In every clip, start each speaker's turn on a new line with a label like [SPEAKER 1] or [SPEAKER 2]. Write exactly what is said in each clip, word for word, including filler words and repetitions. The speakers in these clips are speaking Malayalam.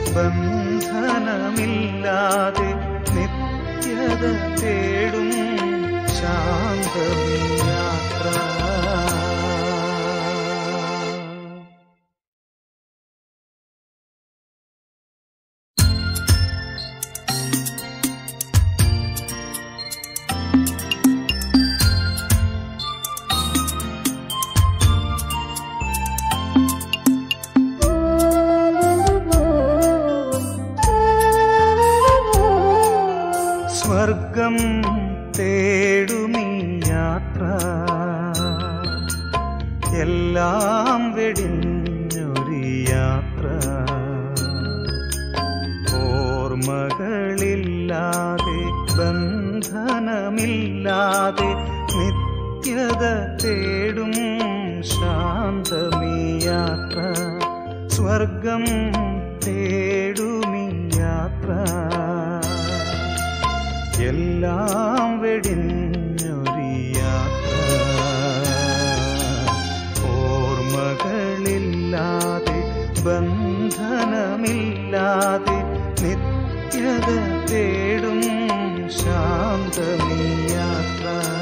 [SPEAKER 1] ബന്ധനമില്ലാതെ നിത്യത തേടും ശാന്തമീ യാത്ര. സ്വർഗം തേടുമീ യാത്ര, എല്ലാം വെടിഞ്ഞൊരു യാത്ര. ഓർമ്മകളില്ലാതെ ബന്ധനമില്ലാതെ നിത്യത തേടും ശാന്തമീ യാത്ര. സ്വർഗം തേടുമീ യാത്ര, എല്ലാം വെടിഞ്ഞൊരു യാത്ര. ഓർമ്മകളില്ലാതെ ബന്ധനമില്ലാതെ നിത്യത തേടും ശാന്തമീ യാത്ര.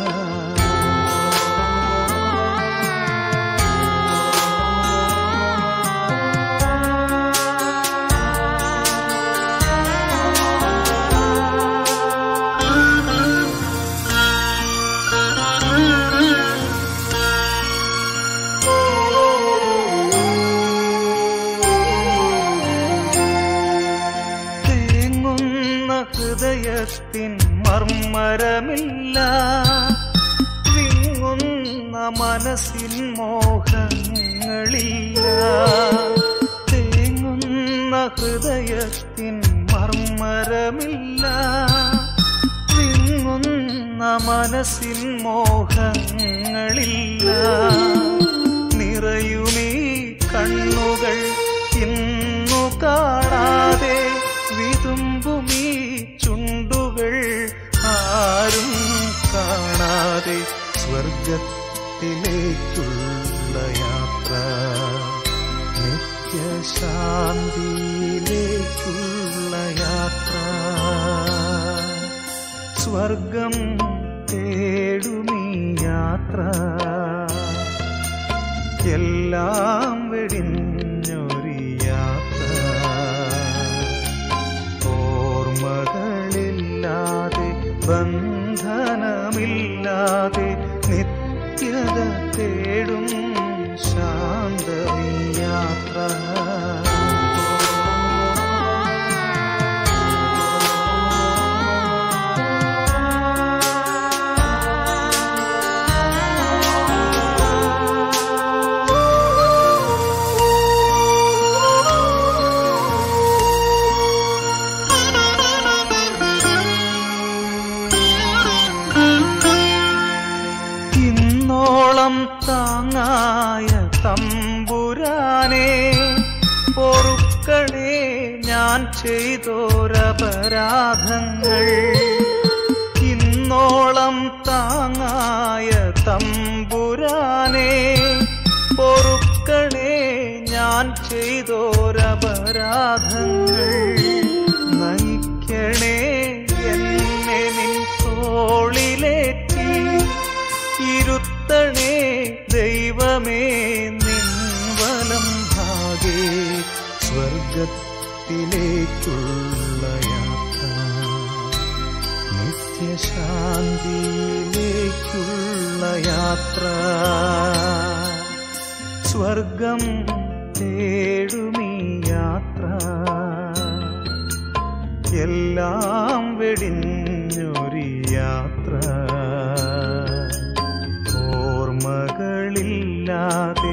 [SPEAKER 1] ഹൃദയത്തിൻ മർമ്മരമില്ല, വിങ്ങുന്ന മനസ്സിൻ മോഹങ്ങളില്ല. തേങ്ങുന്ന ഹൃദയത്തിൻ മർമ്മരമില്ല, വിങ്ങുന്ന മനസ്സിൻ മോഹങ്ങളില്ല. നിറയുമീ കണ്ണുകൾ ഇന്നു കാണാതെ, വിതുമ്പുമീ ചുണ്ടുകൾ ആരും കാണാതെ. സ്വർഗത്തിലേക്കുള്ള യാത്ര, നിത്യശാന്തിയിലേക്കുള്ള യാത്ര. സ്വർഗം തേടുമീ യാത്ര, എല്ലാം വെടിഞ്ഞൊരു യാത്ര. ഓർമ്മകളില്ലാതെ ബന്ധനമില്ലാതെ നിത്യത തേടും ശാന്തമീ യാത്ര. താങ്ങായ തമ്പുരാനെ, പൊറുക്കണേ ഞാൻ ചെയ്തോരപരാധങ്ങൾ. ഇന്നോളം താങ്ങായ തമ്പുരാനെ, പൊറുക്കണേ ഞാൻ ചെയ്തോരപരാധങ്ങൾ. നയിക്കണേ എന്നെ നിൻ തോളിലേറ്റി, ഇരുത്തണേ ദൈവമേ നിൻ വലം ഭാഗേ. സ്വർഗത്തിലേക്കുള്ള യാത്ര, നിത്യശാന്തിയിലേക്കുള്ള യാത്ര. സ്വർഗം തേടുമീ യാത്ര, എല്ലാം വെടിഞ്ഞൊരു യാത്ര. ഓർമ്മകളില്ലാതെ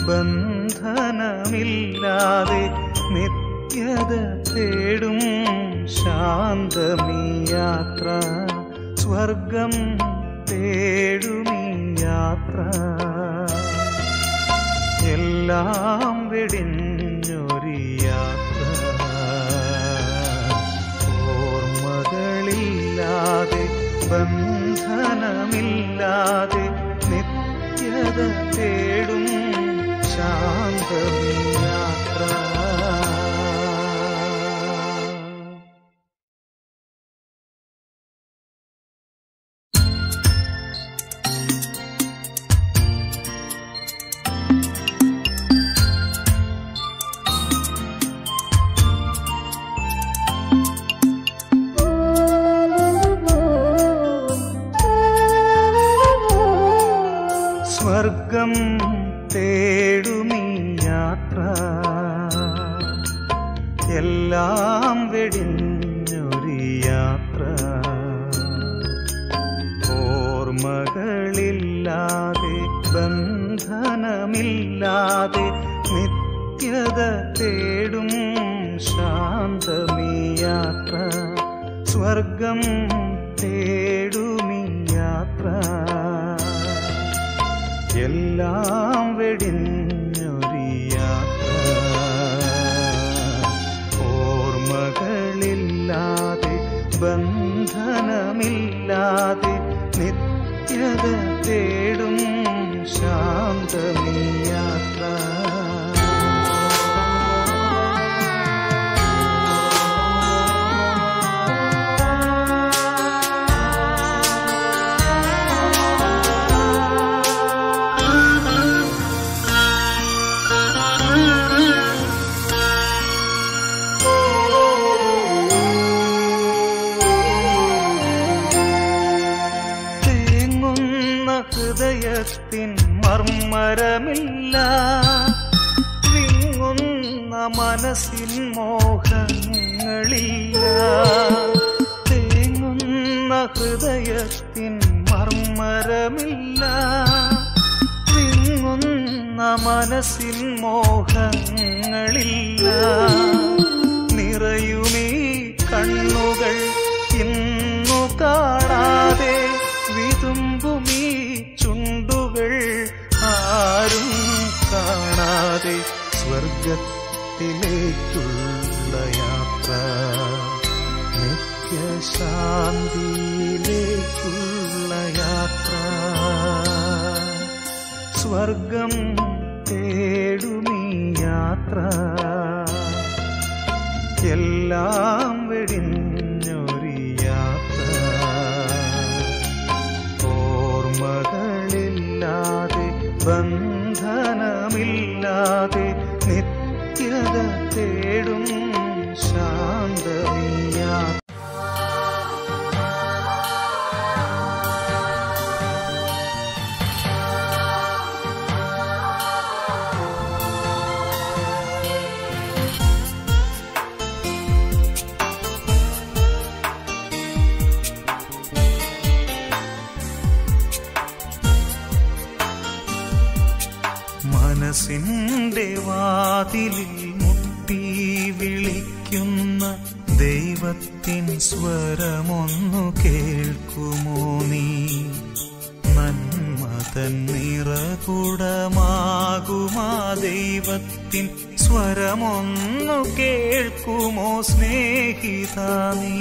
[SPEAKER 1] ബന്ധനമില്ലാതെ നിത്യത തേടും ശാന്തമീ യാത്ര. സ്വർഗം തേടുമീ യാത്ര, എല്ലാം വെടിഞ്ഞൊരു യാത്ര. ഓർമ്മകളില്ലാതെ ബന്ധനമില്ലാതെ നിത്യത തേടും ശാന്തമീ യാത്ര. എല്ലാം വെടിഞ്ഞൊരു യാത്ര. ഓർമ്മകളില്ലാതെ ബന്ധനമില്ലാതെ നിത്യത തേടും ശാന്തമീ യാത്ര. സ്വർഗം തേടുമീ യാത്ര. എല്ലാം വെടിഞ്ഞൊരു യാത്ര. ഓർമ്മകളില്ലാതെ ബന്ധനമില്ലാതെ നിത്യത തേടും ശാന്തമീ യാത്ര. ഹൃദയത്തിൻ മർമ്മരമില്ല, വിങ്ങുന്ന മനസ്സിൻ മോഹങ്ങളില്ല. തേങ്ങുന്ന ഹൃദയത്തിൻ മർമ്മരമില്ല, വിങ്ങുന്ന മനസ്സിൻ മോഹങ്ങളില്ല. നിറയുമീ കണ്ണുകൾ ഇന്നു കാണാതെ വിതുമ്പുമീ ചുണ്ടുകൾ ആരും കാണാതെ സ്വർഗത്തിലേക്കുള്ള യാത്ര. നിത്യശാന്തിയിലേക്കുള്ള യാത്ര. സ്വർഗം തേടുമീ യാത്ര. എല്ലാം വെടിഞ്ഞൊരു യാത്ര. ഓർമ്മകളില്ലാതെ ബന്ധനമില്ലാതെ നിത്യത തേടും ശാന്തമീ യാത്ര. മനസ്സിന്റെ വാതിലിൽ മുട്ടി വിളിക്കുന്ന ദൈവത്തിൻ സ്വരമൊന്നു കേൾക്കുമോ നീ? നന്മതൻ നിറകുടമാകുമാ ദൈവത്തിൻ സ്വരമൊന്നു കേൾക്കുമോ സ്നേഹിതാ നീ?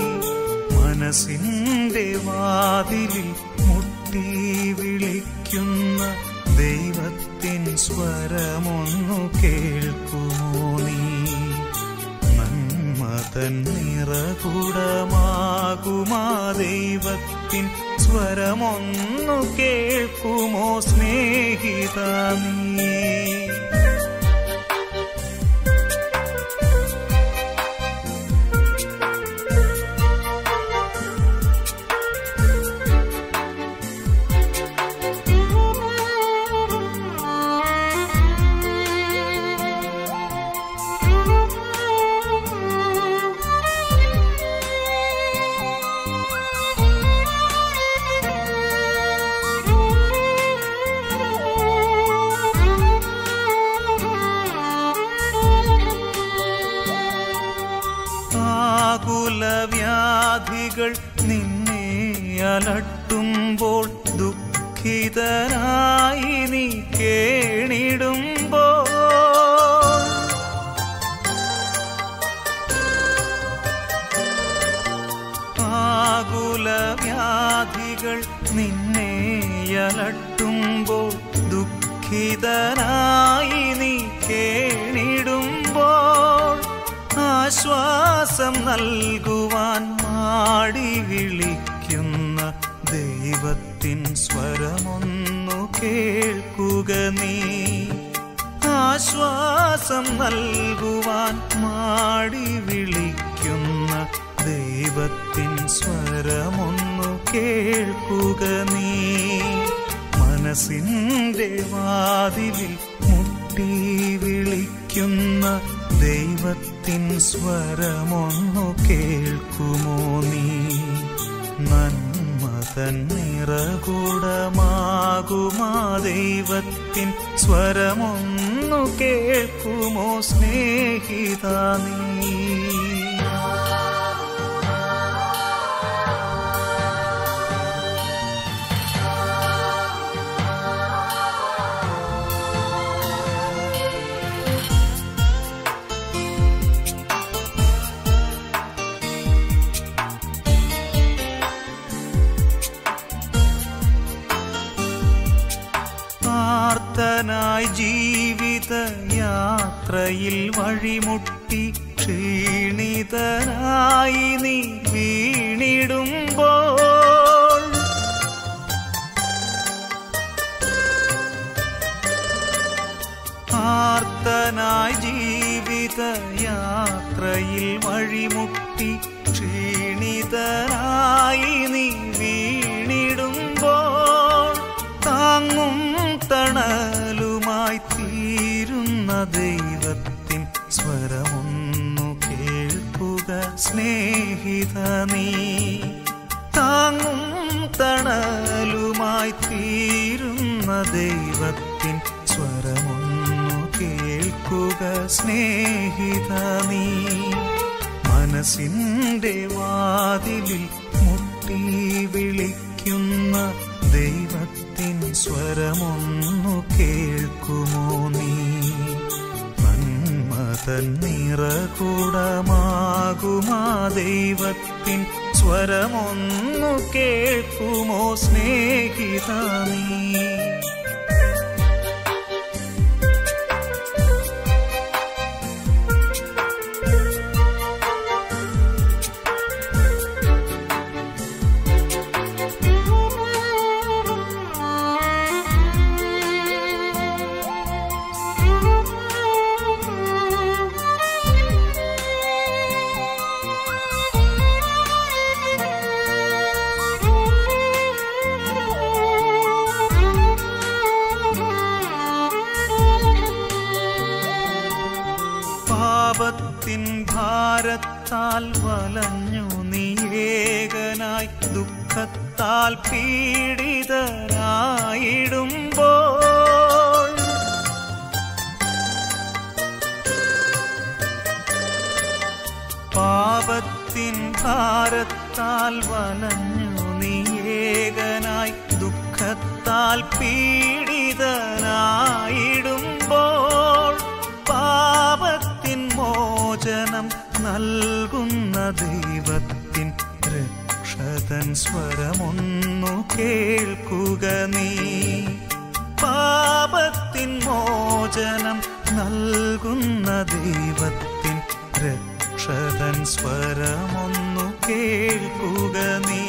[SPEAKER 1] മനസ്സിന്റെ വാതിലിൽ മുട്ടി വിളിക്കുന്ന ദൈവത്തിൻ സ്വരമൊന്നു കേൾക്കുമോ നീ? നന്മതൻ നിറകുടമാകുമാ ദൈവത്തിൻ സ്വരമൊന്നു കേൾക്കുമോ സ്നേഹിതാ നീ? വ്യാധികൾ നിന്നെ അലട്ടുമ്പോൾ ദുഃഖിതനായി നീ കേണിടുമ്പോൾ ആകുല വ്യാധികൾ നിന്നെ അലട്ടുമ്പോൾ ദുഃഖിതനായി നീ കേണിടുമ്പോൾ ആശ്വാസം നൽകുവാൻ മാടി വിളിക്കുന്ന ദൈവത്തിൻ സ്വരമൊന്നു കേൾക്കുക നീ. ആശ്വാസം നൽകുവാൻ മാടി വിളിക്കുന്ന ദൈവത്തിൻ സ്വരമൊന്നു കേൾക്കുക നീ. മനസ്സിന്റെ വാതിലിൽ മുട്ടി വിളിക്കുന്ന ദൈവത്തിൻ സ്വരമൊന്നു കേൾക്കുമോ നീ? നന്മ തൻ നിറകുടമാകുമാ ദൈവത്തിൻ സ്വരമൊന്നു കേൾക്കുമോ സ്നേഹിതാ നീ? ായി ജീവിത യാത്രയിൽ വഴിമുട്ടി ക്ഷീണിതനായി നീ വീണിടുമ്പോൾ ആർത്തനായി ജീവിത യാത്രയിൽ വഴിമുട്ടി ക്ഷീണിതനായി നീ വീണിടുമ്പോൾ താങ്ങും തണലുമായി തീരുന്ന ദൈവത്തിൻ സ്വരമൊന്നു കേൾക്കുക സ്നേഹിത നീ. താങ്ങും തണലുമായി തീരുന്ന ദൈവത്തിൻ സ്വരമൊന്നു കേൾക്കുക സ്നേഹിത നീ. മനസ്സിന്റെ വാതിലിൽ മുട്ടി വിളിക്കുന്ന ദൈവത്തിൻ സ്വരമൊന്നു കേൾക്കുമോ നീ? നന്മ തൻ നിറകുടമാകുമാ ദൈവത്തിൻ സ്വരമൊന്നു കേൾക്കുമോ സ്നേഹിതാ നീ? പാപത്തിൻ ഭാരത്താൽ വലഞ്ഞു നീ ഏകനായി ദുഃഖത്താൽ പീഡിതനായിടുമ്പോൾ പാപത്തിൻ ഭാരത്താൽ വലഞ്ഞു നീ ഏകനായി ദുഃഖത്താൽ പീഡിതനായിടുമ്പോൾ പാപത്തിൻ മോചനം നൽകുന്ന ദൈവത്തിൻ രക്ഷതൻ സ്വരമൊന്നു കേൾക്കുക നീ. പാപത്തിൻ മോചനം നൽകുന്ന ദൈവത്തിൻ രക്ഷതൻ സ്വരമൊന്നു കേൾക്കുക നീ.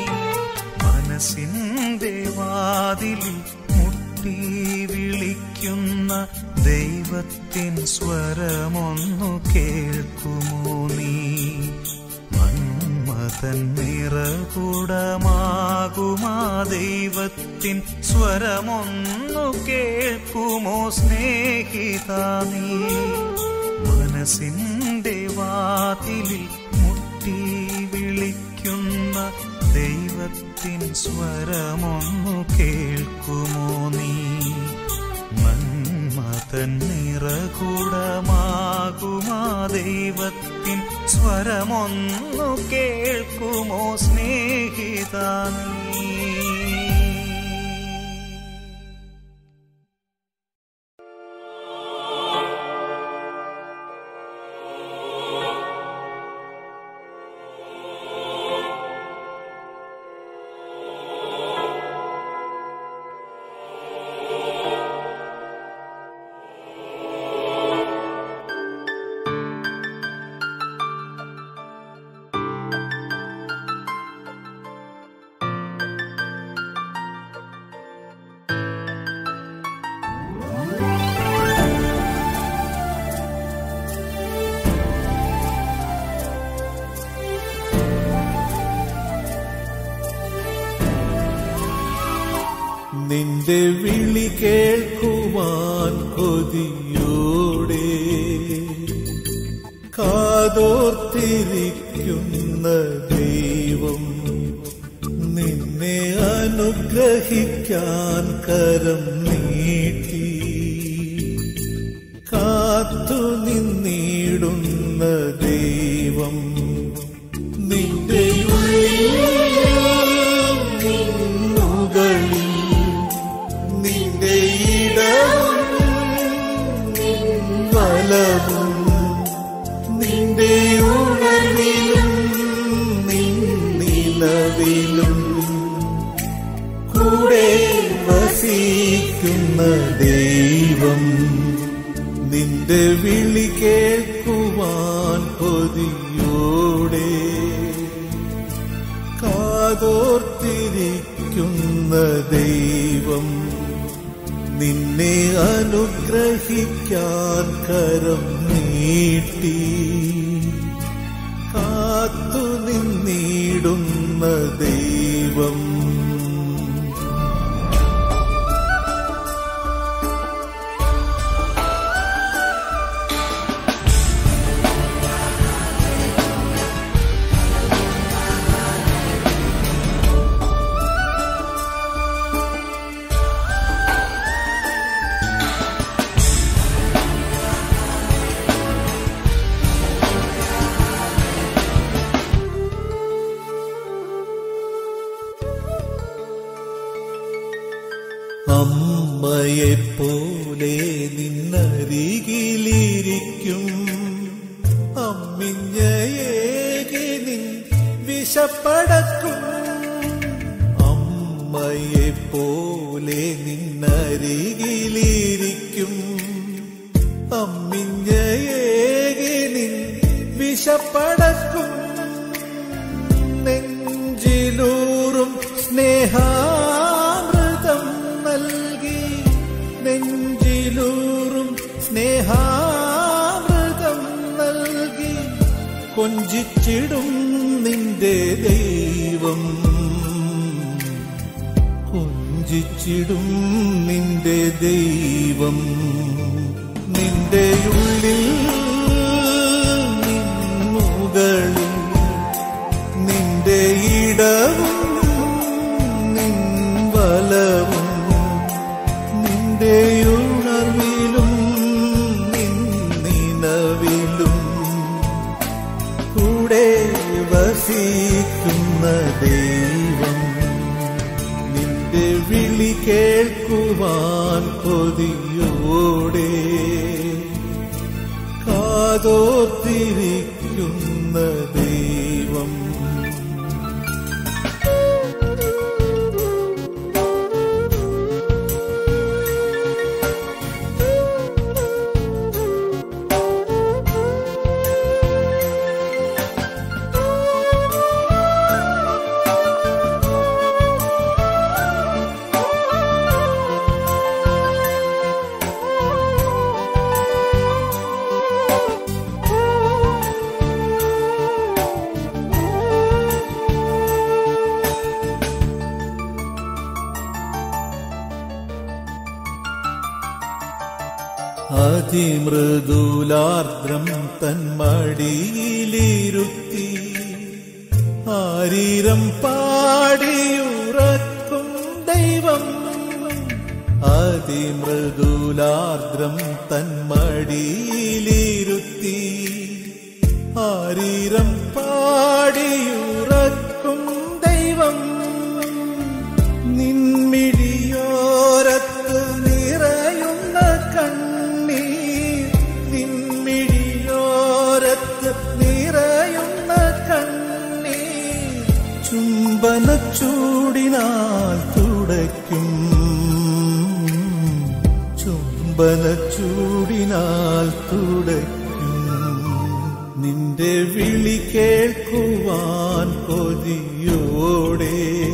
[SPEAKER 1] മനസ്സിന്റെ വാതിലിൽ മുട്ടി വിളിക്കുന്ന ദൈവത്തിൻ സ്വരമൊന്നു കേൾക്കുമോ നീ? നന്മ തൻ നിറകുടമാകുമാ ദൈവത്തിൻ സ്വരമൊന്നു കേൾക്കുമോ സ്നേഹിതാ നീ? മനസ്സിന്റെ വാതിലിൽ മുട്ടി വിളിക്കുന്ന ദൈവത്തിൻ സ്വരമൊന്നു കേൾക്കുമോ നീ? തൻ നിറകുടമാകുമാ ദൈവത്തിൻ സ്വരമൊന്നു കേൾക്കുമോ സ്നേഹിതാ നീ?
[SPEAKER 2] നിന്റെ വിളി കേൾക്കുവാൻ കൊതിയോടെ കാതോർത്തിരിക്കുന്ന ദൈവം നിന്നെ അനുഗ്രഹിക്കാൻ കരം നീട്ടി. കാത്തു നിന്നിടുന്ന ദൈവം നിന്റെ ഉള്ളിൽ നിന്റെ ഇടവും വലവും നിന്റെ ഉണർവിലും നിന്നിലവിലും കൂടെ വസിക്കുന്ന ദൈവം നിന്റെ വിളി കേൾക്കുവാൻ കൊതിയോടെ കാതോർത്തിരിക്കുന്ന ദൈവം നിന്നെ അനുഗ്രഹിക്കാൻ കരം നീട്ടി. കാത്തു നിന്നിടുന്ന ദൈവം അമ്മയെപ്പോലെ നിന്നരികിലിരിക്കും അമ്മിഞ്ഞയേകി നിൻ വിശപ്പടക്കും. അമ്മയെപ്പോലെ നിന്നരികിലിരിക്കും അമ്മിഞ്ഞയേകി നിൻ വിശപ്പടക്കും. നെഞ്ചിലൂറും സ്നേഹാമൃതം നൽകി നെഞ്ചിലൂറും സ്നേഹാമൃതം നൽകി കൊഞ്ചിച്ചിടും നിന്റെ ദൈവം. കൊഞ്ചിച്ചിടും നിന്റെ ദൈവം നിന്റെ ഉള്ളിൽ നിന്നുകളിൽ നിന്റെ ഇടവും നിൻ വലവും നിന്റെ ഉണർവിലും നിന്നിനവിലും കൂടെ വസിക്കുന്ന ദൈവം നിന്റെ വിളി കേൾക്കുവാൻ കൊതിയോടെ കാതോർത്തിരിക്കുന്ന ദൈവം. അതിമൃദുലാർദ്രം തന്മടിയിലിരുത്തി ആരീരം പാടിയുറക്കും ദൈവം. അതിമൃദുലാർദ്രം തന്മടിയിലിരുത്തി ആരീരം പാടിയുറക്കും ദൈവം. നിൻമിഴിയോരത്ത് നിറയുന്ന കണ്ണീർ നിൻമിഴിയോരത്ത് നിറയുന്ന കണ്ണീർ ചുംബനച്ചൂടിനാൽ തുടയ്ക്കും ചുംബനച്ചൂടിനാൽ തുടയ്ക്കും. നിന്റെ വിളി കേൾക്കുവാൻ കൊതിയോടെ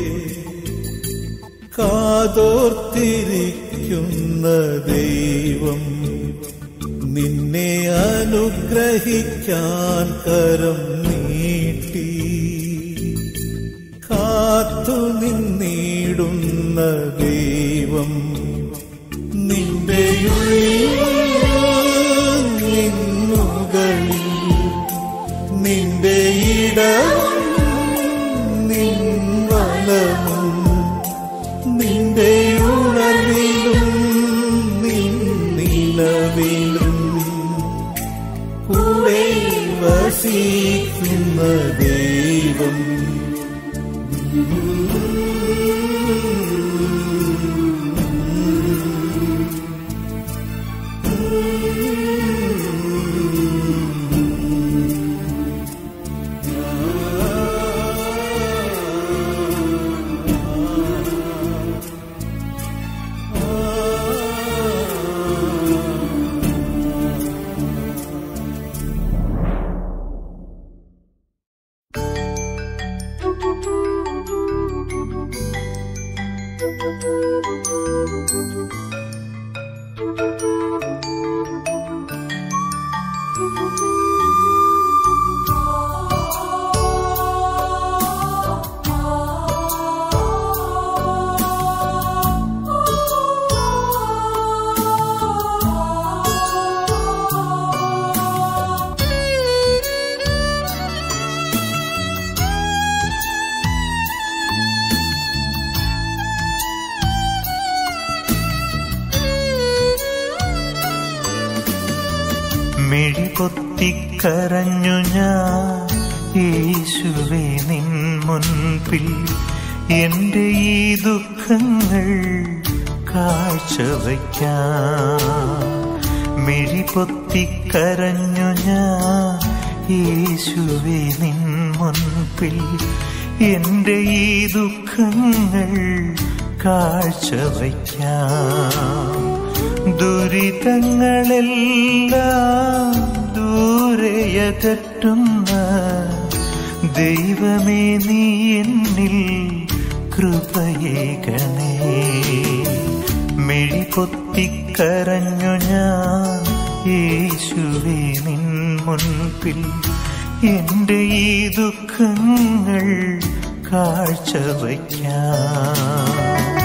[SPEAKER 2] കാതോർത്തിരിക്കുന്ന ദൈവം നിന്നെ അനുഗ്രഹിക്കാൻ കരം നീട്ടി. കാത്തു നിന്നിടുന്ന ദൈവം നിന്റെ ഉള്ളിൽ നിന്നുകളിൽ കനവിലും കൂടെ വസിക്കുന്ന ദൈവം.
[SPEAKER 1] മിഴിപൊത്തിക്കരഞ്ഞു ഞാൻ യേശുവേ നിൻ മുൻപിൽ, എന്റെ ഈ ദുഃഖങ്ങൾ കാഴ്ചവയ്ക്കാം. മിഴിപൊത്തിക്കരഞ്ഞു ഞാൻ യേശുവേ നിൻ മുൻപിൽ, എന്റെ ഈ ദുഃഖങ്ങൾ കാഴ്ചവയ്ക്കാം. ദുരിതങ്ങളെല്ലാം ദൂരെയകറ്റുന്ന ദൈവമേ നീ എന്നിൽ കൃപയേകണേ. മിഴിപൊത്തിക്കരഞ്ഞു ഞാൻ യേശുവേ നിൻ മുൻപിൽ, എന്റെ ഈ ദുഃഖങ്ങൾ കാഴ്ചവയ്ക്കാം.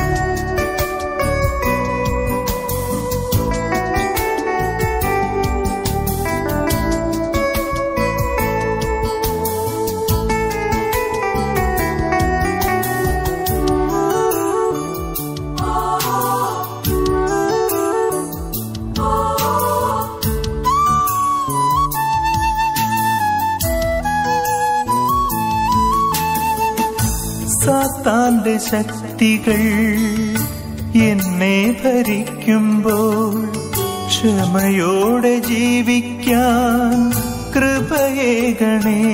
[SPEAKER 1] സാത്താന്റെ ശക്തികൾ എന്നെ ഭരിക്കുമ്പോൾ ക്ഷമയോടെ ജീവിക്കാൻ കൃപയേകണേ.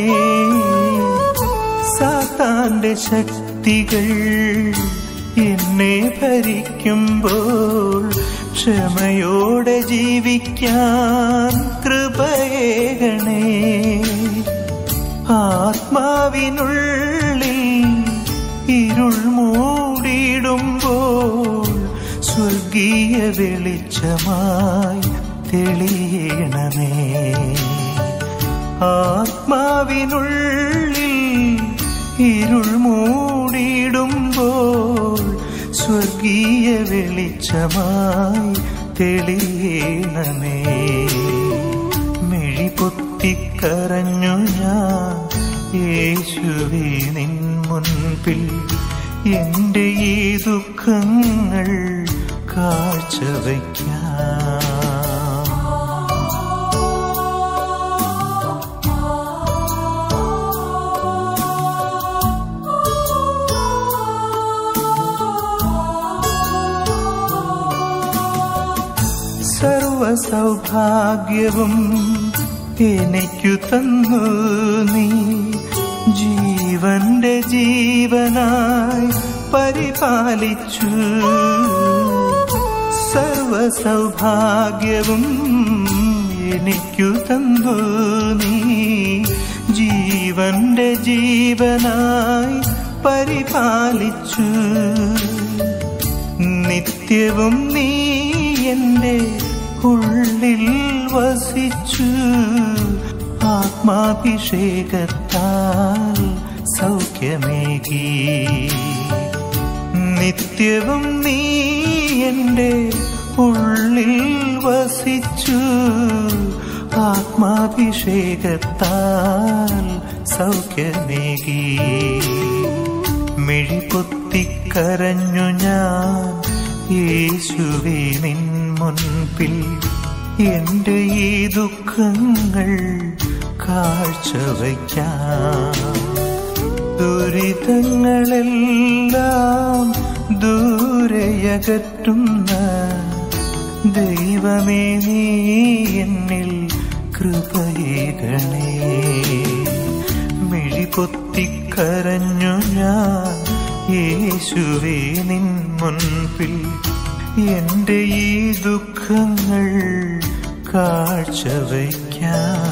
[SPEAKER 1] സാത്താന്റെ ശക്തികൾ എന്നെ ഭരിക്കുമ്പോൾ ക്ഷമയോടെ ജീവിക്കാൻ കൃപയേകണേ. ആത്മാവിനുള്ളിൽ ഇരുൾ മൂടിടുമ്പോൾ സ്വർഗീയ വെളിച്ചമായി തെളിയണമേ. ആത്മാവിനുള്ളിൽ ഇരുൾ മൂടിടുമ്പോൾ സ്വർഗീയ വെളിച്ചമായി തെളിയണമേ. മിഴിപൊത്തിക്കരഞ്ഞു ഞാൻ യേശുവേ നിൻ മുൻപിൽ, എന്റെ ഈ ദുഃഖങ്ങൾ കാഴ്ചവയ്ക്കാം. സർവസൗഭാഗ്യവും എനിക്കു തന്നു നീ, ജീവന്റെ ജീവനായി പരിപാലിച്ചു. സർവസൗഭാഗ്യവും എനിക്കു തന്നു നീ, ജീവന്റെ ജീവനായി പരിപാലിച്ചു. നിത്യവും നീ എന്റെ ഉള്ളിൽ വസിച്ചു. ആത്മാഭിഷേകത്താൽ സൗഖ്യമേകി. നിത്യവും നീ എന്റെ ഉള്ളിൽ വസിച്ചു. ആത്മാഭിഷേകത്താൽ സൗഖ്യമേകി. മിഴിപൊത്തിക്കരഞ്ഞു ഞാൻ യേശുവേ നിൻ മുൻപിൽ, എന്റെ ഈ ദുഃഖങ്ങൾ കാഴ്ചവയ്ക്കാം. ദുരിതങ്ങളെല്ലാം ദൂരെയകറ്റുന്ന ദൈവമേ, നീ എന്നിൽ കൃപയേകണേ. മിഴിപൊത്തിക്കരഞ്ഞു ഞാൻ യേശുവേ നിൻ മുൻപിൽ, എന്റെ ഈ ദുഃഖങ്ങൾ കാഴ്ചവയ്ക്കാം.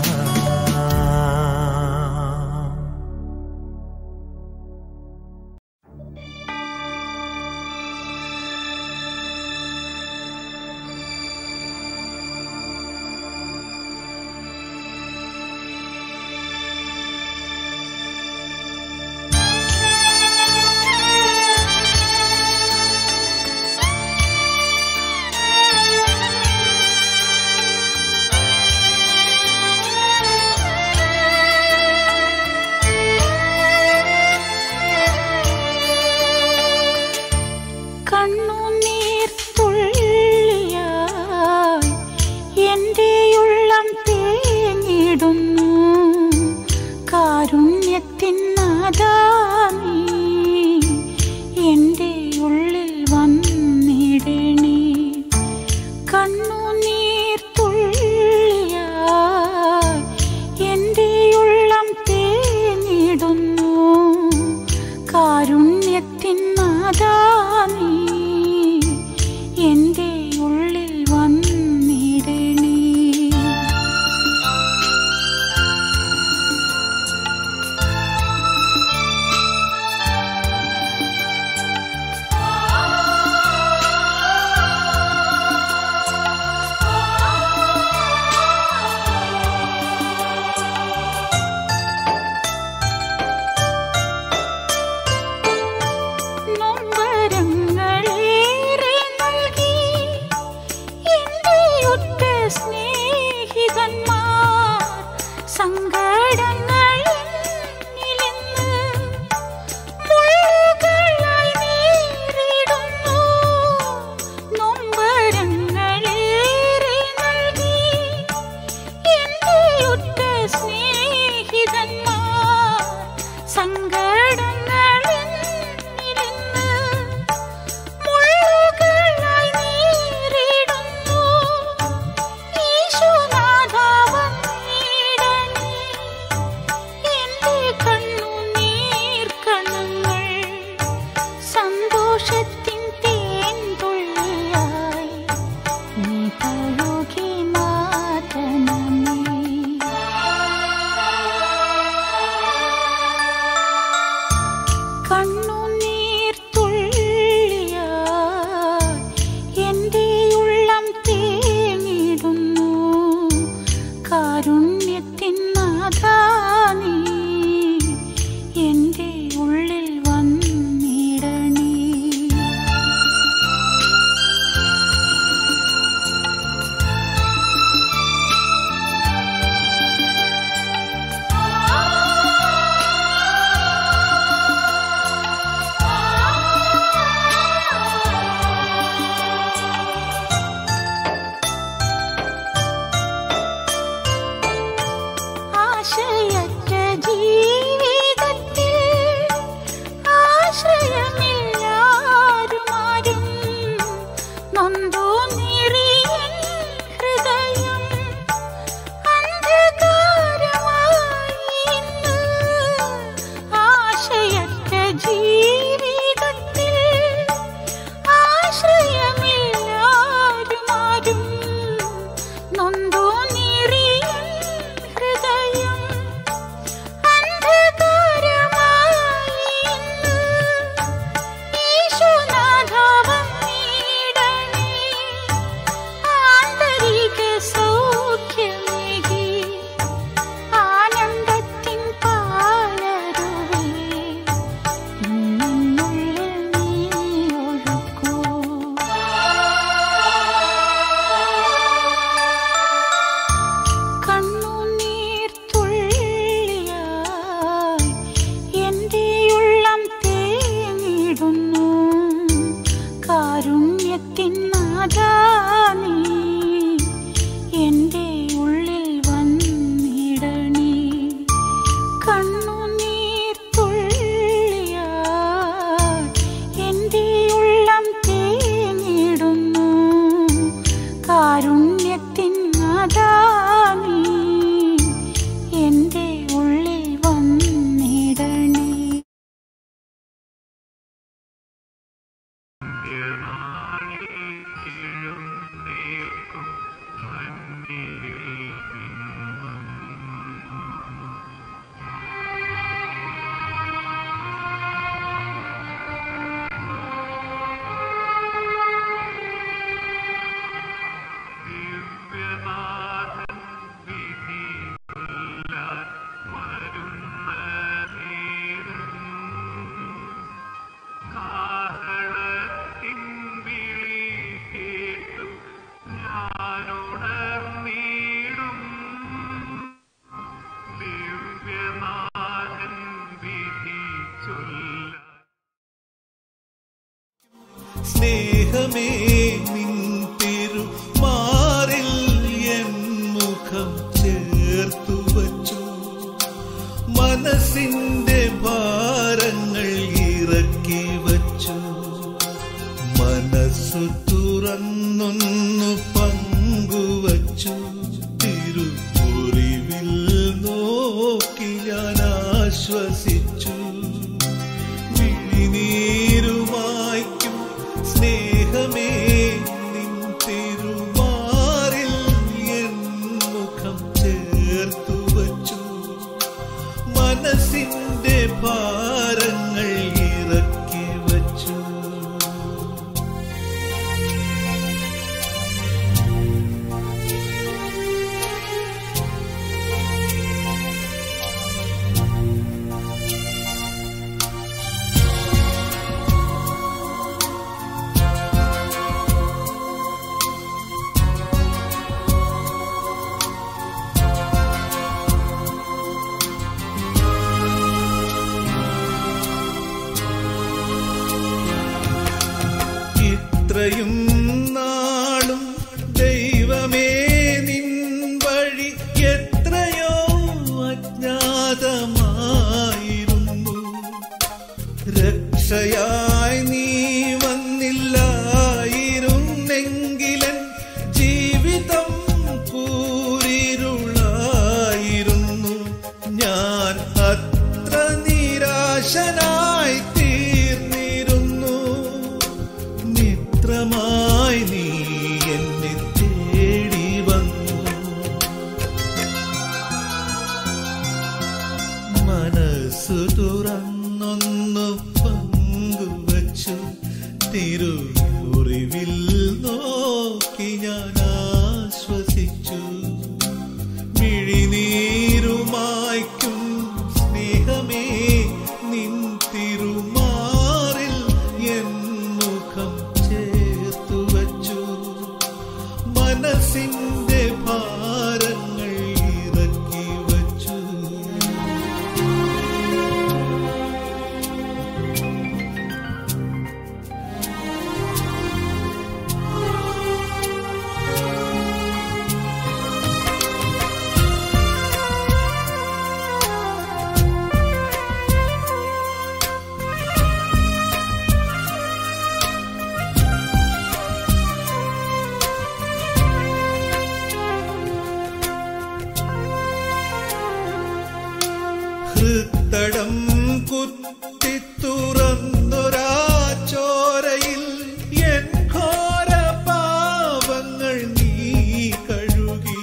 [SPEAKER 3] നാഥാ നീ എൻ്റെ ഉള്ളിൽ വന്നിടണേ.
[SPEAKER 2] സ്നേഹമേ നിൻ തിരുമാറിൽ എൻ മുഖം ചേർത്തു വച്ചു. മനസ്സിന്റെ ഭാരങ്ങൾ ഇറക്കി വച്ചു. മനസ്സു തുറന്നൊന്നു പങ്കുവച്ചു. തിരുമുറിവിൽ നോക്കി ഞാൻ ആശ്വസിച്ചു. വിഴിനീരുമായ്ക്കും സ്നേഹമേ നിൻ തിരുമാറിൽ എൻ മുഖം ചേർത്തു വച്ചു. മനസ്സിന്റെ ഭാരങ്ങൾ ഇറക്കി വച്ചു. ഇത്രയും നാളും ദൈവമേ നിൻ വഴി എത്രയോ അജ്ഞാതമായിരുന്നു. രക്ഷയായി നീ വന്നില്ലായിരുന്നെങ്കിലൻ ജീവിതം കൂരിരുളായിരുന്നു. ഞാൻ അത്ര നിരാശനായി തീർന്നിരുന്നു. മിത്രമായി നീ എന്നെ തേടി വന്നു. മനസ്സു തുറന്നൊന്നു പങ്കുവച്ചു. തിരുമുറിവിൽ നോക്കി ഞാൻ ആശ്വസിച്ചു. മിഴിനീരുമായ്ക്കും സ്നേഹമേ നിൻ തിരുമാറിൽ എൻ മുഖം ചേർത്തു വച്ചു. മനസ്സിന്റെ ഭാരങ്ങൾ ഇറക്കി വച്ചു. ഹൃത്തടം കുത്തി തുറന്നൊരാ ചോരയിൽ എൻ ഘോര പാവങ്ങൾ നീ കഴുകി.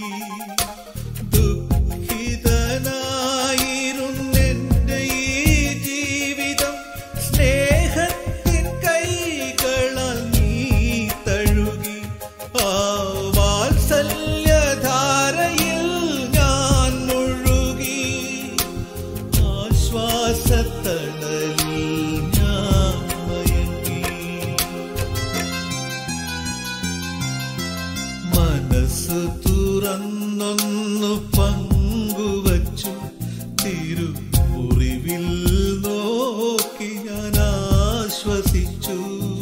[SPEAKER 2] ദുഃഖിതനായിരുന്നെന്റെ ഈ ജീവിതം സ്നേഹത്തിൻ കൈകളാൽ നീ തഴുകി. ആ വാത്സല്യധാരയിൽ ഞാൻ മുഴുകി. ആശ്വാസത്തണലിൽ ഞാൻ മയങ്ങി. മനസ്സു തുറന്നൊന്നു പങ്കുവച്ചു. തിരുമുറിവിൽ നോക്കി ഞാൻ ആശ്വസിച്ചു.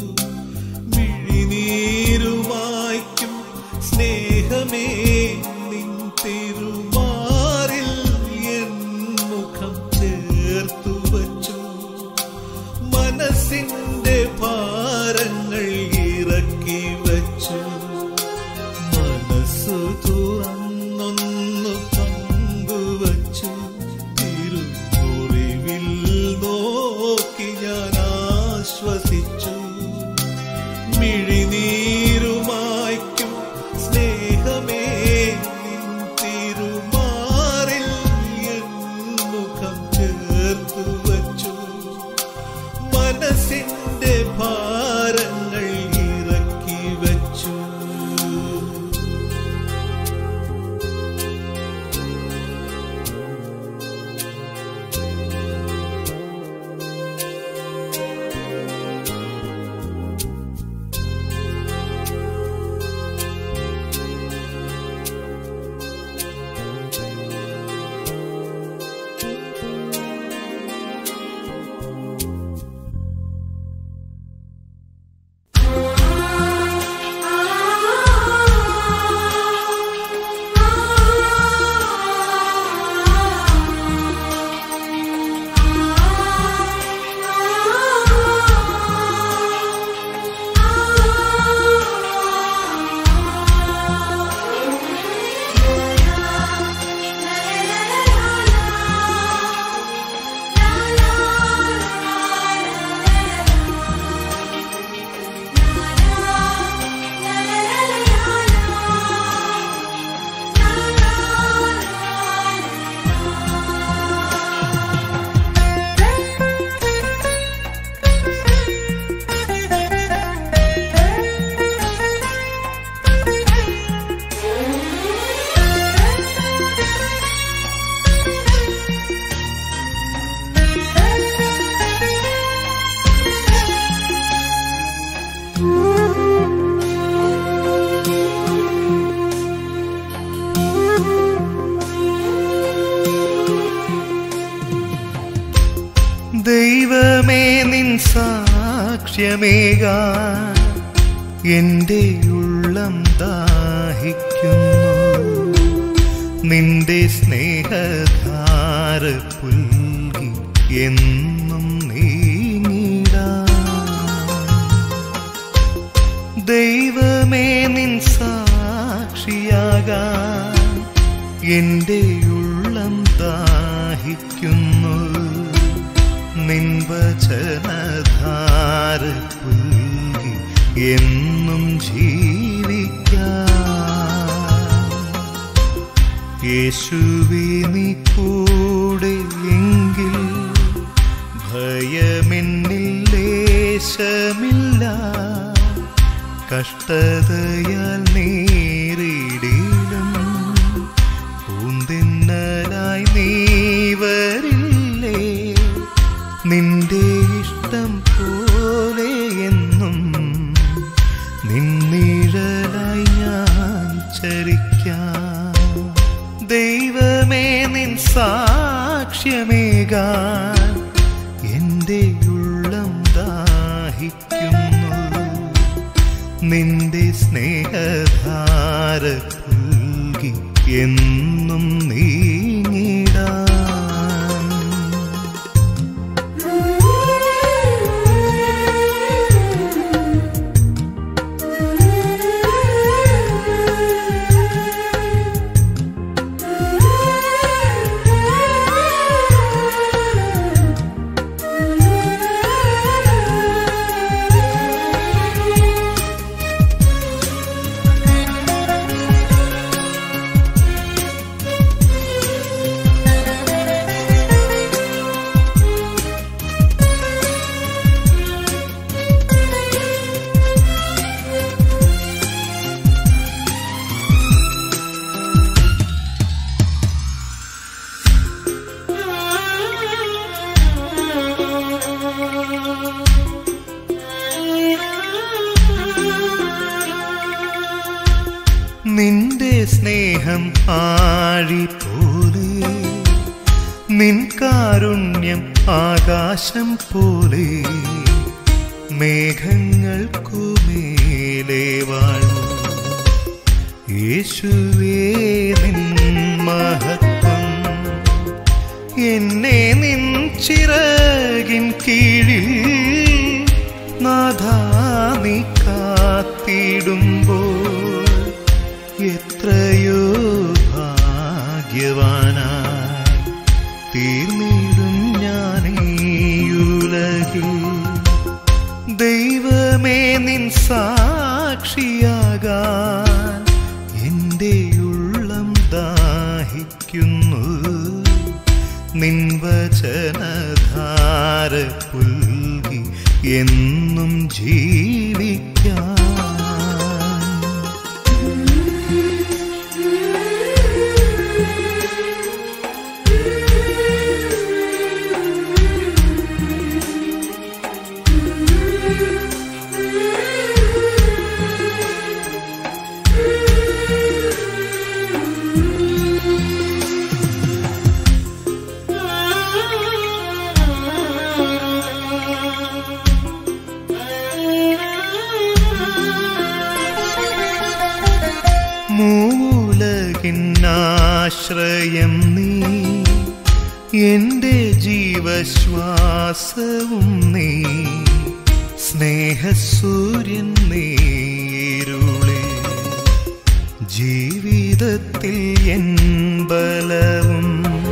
[SPEAKER 2] മിഴിനീരുമായ്ക്കും സ്നേഹമേ നിൻ തിരുമാറിൽ എൻ മുഖം ചേർത്തു വച്ചു. മനസ്സിന്റെ ഭാരങ്ങൾ ഇറക്കി വച്ചു. മനസ്സു തുറന്നു
[SPEAKER 1] സാക്ഷ്യമേകാൻ എൻ്റെ ഉള്ളം ദാഹിക്കുന്നു. നിന്റെ സ്നേഹധാര പുൽകി എന്നും നീങ്ങിടാൻ. ദൈവമേ നിൻ സാക്ഷിയാകാൻ എൻ്റെ ഉള്ളം ദാഹിക്കുന്നു. നിൻ വചനധാര പുൽകി എന്നും ജീവിക്കാം. യേശുവേ നീ കൂടെ എങ്കിൽ ഭയമെന്നിൽ ലേശമില്ല. കഷ്ടതയാൽ നേരിടിലും പൂന്തിന്നലായി നീ വരില്ലേ. നിന്റെ ഇഷ്ടം പോലെ എന്നും നിന്നിഴലായി ഞാൻ ചരിക്കാം. ദൈവമേ നിൻ സാക്ഷ്യമേകാൻ എൻ്റെ ഉള്ളം ദാഹിക്കുന്നു. നിന്റെ സ്നേഹധാര പുൽകി എന്നും നീങ്ങിടാൻ. നിന്റെ സ്നേഹം ആഴി പോലെ, നിൻ കാരുണ്യം ആകാശം പോലെ, മേഘങ്ങൾക്കുമേലെ വാഴും യേശുവേ നിൻ മഹത്വം. എന്നെ നിൻ ചിറകിൻ കീഴിൽ നാഥാ നീ കാത്തിടുമ്പോൾ എത്രയോ ഭാഗ്യവാനായി തീർന്നിടും ഞാനീയുലകിൽ. ദൈവമേ നിൻ സാക്ഷിയാകാൻ എൻ്റെ ഉള്ളം ദാഹിക്കുന്നു. നിൻ വചനധാര പുൽകി എന്നും ജീവിക്കാം. മൂലകിന്നാശ്രയം നീ, എൻ്റെ ജീവശ്വാസവും നീ, സ്നേഹസൂര്യൻ നീരുളി. ജീവിതത്തിൽ എൻ ബലവും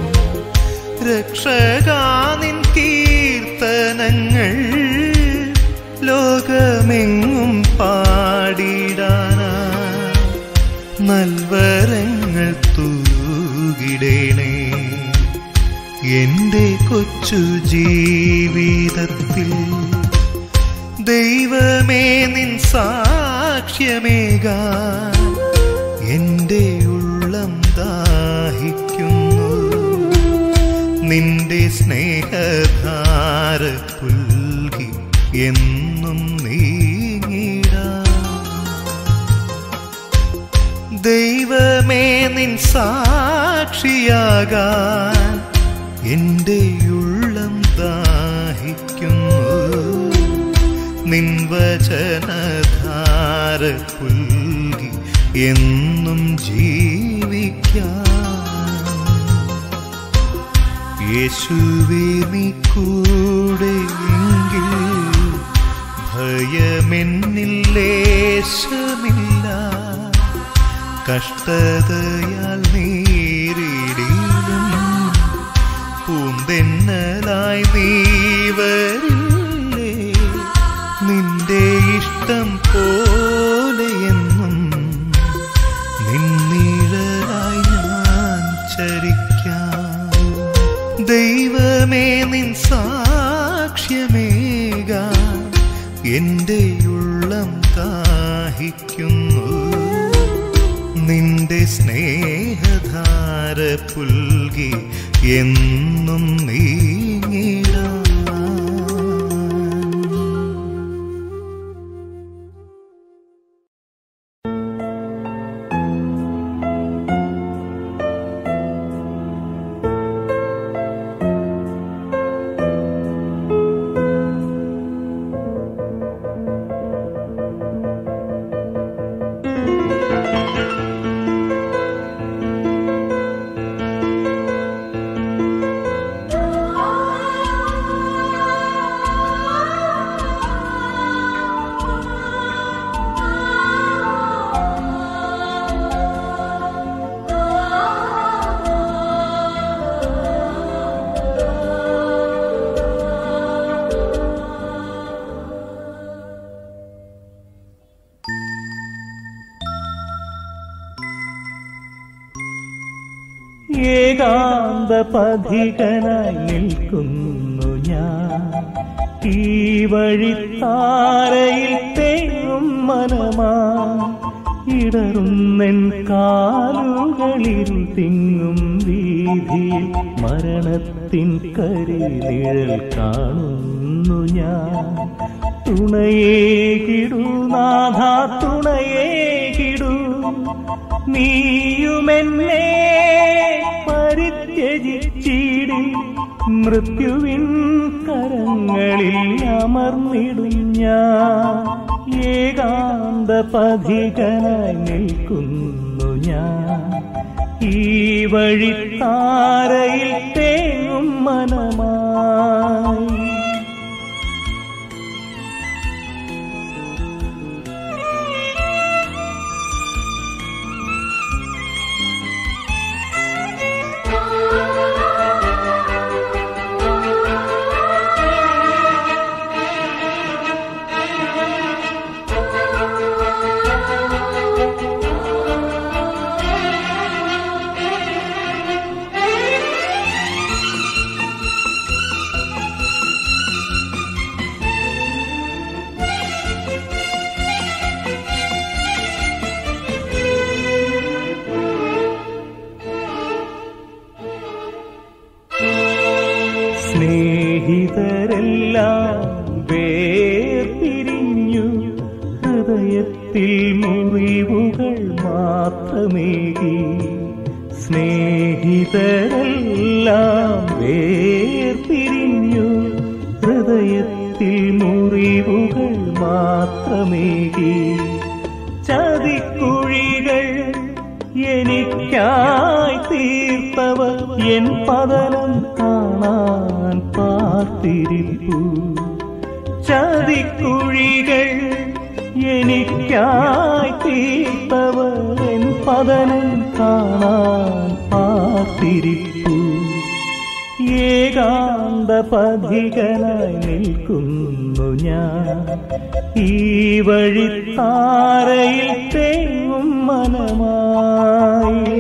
[SPEAKER 1] രക്ഷകാ നിൻ കീർത്തനങ്ങൾ ലോകമെങ്ങും പാടിടാനാ. നൽവരങ്ങൾ തൂകിടേണേ എൻ്റെ കൊച്ചു ജീവിതത്തിൽ. ദൈവമേ നിൻ സാക്ഷ്യമേകാൻ എൻ്റെ ഉള്ളം ദാഹിക്കുന്നു. നിന്റെ സ്നേഹധാര പുൽകി എന്നും നീങ്ങിടാൻ. ദൈവമേ നിൻ സാക്ഷിയാകാൻ എൻ്റെ ഉള്ളം ദാഹിക്കുന്നു. നിൻ വചനധാര പുൽകി എന്നും ജീവിക്കാം. യേശുവേ നീ കൂടെയെങ്കിൽ ഭയമെന്നിൽ ലേശമില്ല. കഷ്ടതയാൽ നേരിടിലും പൂന്തെന്നലായി നീ വരില്ലേ. നിന്റെ ഇഷ്ടം പോലെയെന്നും നിന്നിഴലായി ഞാൻ ചരിക്കാം. ദൈവമേ നിൻ സാക്ഷ്യമേകാൻ എന്റെ ഉള്ളം ദാഹിക്കുന്നു. നിന്റെ സ്നേഹധാര പുൽകി എന്നും നീങ്ങിടാൻ.
[SPEAKER 4] ഏകാന്ത പഥികനായി നിൽക്കുന്നു ഞാൻ. ഈ വഴിത്താരയിൽ തേങ്ങും മനമാ ഇടറുന്നെൻ കാലുകളിൽ തിങ്ങും വീതിയിൽ മരണത്തിൻ കരിനിഴൽ കാണുന്നു ഞാൻ. തുണയേകിടൂ നാഥ തുണയേകിടൂ, നീയുമെന്നെ പരിത്യജിച്ചിടി മൃത്യുവിൻ കരങ്ങളിൽ അമർന്നിടും ഞാൻ. ഏകാന്ത പഥികനായി നിൽക്കുന്നു ഞാൻ. ഈ വഴിത്താരയിൽ തേങ്ങും മനമായി. സ്നേഹിതരെല്ലാം വേർപിരിഞ്ഞു, ഹൃദയത്തിൽ മുറിവുകൾ മാത്രമേകി. സ്നേഹിതരെല്ലാം വേർപിരിഞ്ഞു, ഹൃദയത്തിൽ മുറിവുകൾ മാത്രമേകി. ചതിക്കുഴികൾ എനിക്കായി തീർത്തവർ എൻ പതനം കാണാൻ പാർത്തിരിപ്പു. ചതിക്കുഴികൾ എനിക്കായി തീർത്തവർ എൻ പതനം കാണാൻ പാർത്തിരിപ്പു. ഏകാന്ത പഥികനായി നിൽക്കുന്നു ഞാൻ. ഈ വഴിത്താരയിൽ തേങ്ങും മനമായി.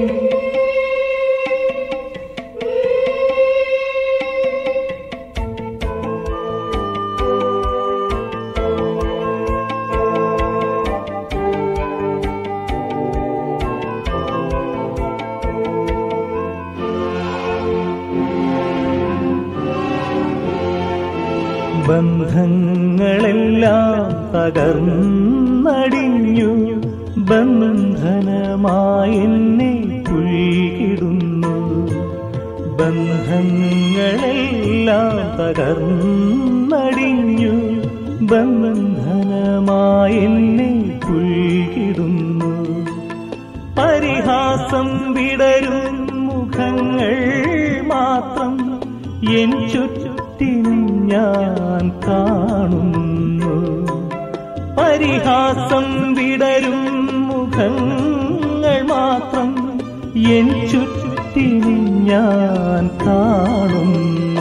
[SPEAKER 4] ബന്ധങ്ങളെല്ലാം തകർന്നടിഞ്ഞു, ബന്ധനമായി എന്നെ പുൽകിടുന്നു. ബന്ധങ്ങളെല്ലാം തകർന്നടിഞ്ഞു, ബന്ധനമായി എന്നെ പുൽകിടുന്നു. പരിഹാസം വിടരും മുഖങ്ങൾ മാത്രം എൻ ചുറ്റിനും ഞാൻ കാണുന്നു. പരിഹാസം വിടരും മുഖങ്ങൾ മാത്രം എൻ ചുറ്റിനും ഞാൻ കാണുന്നു.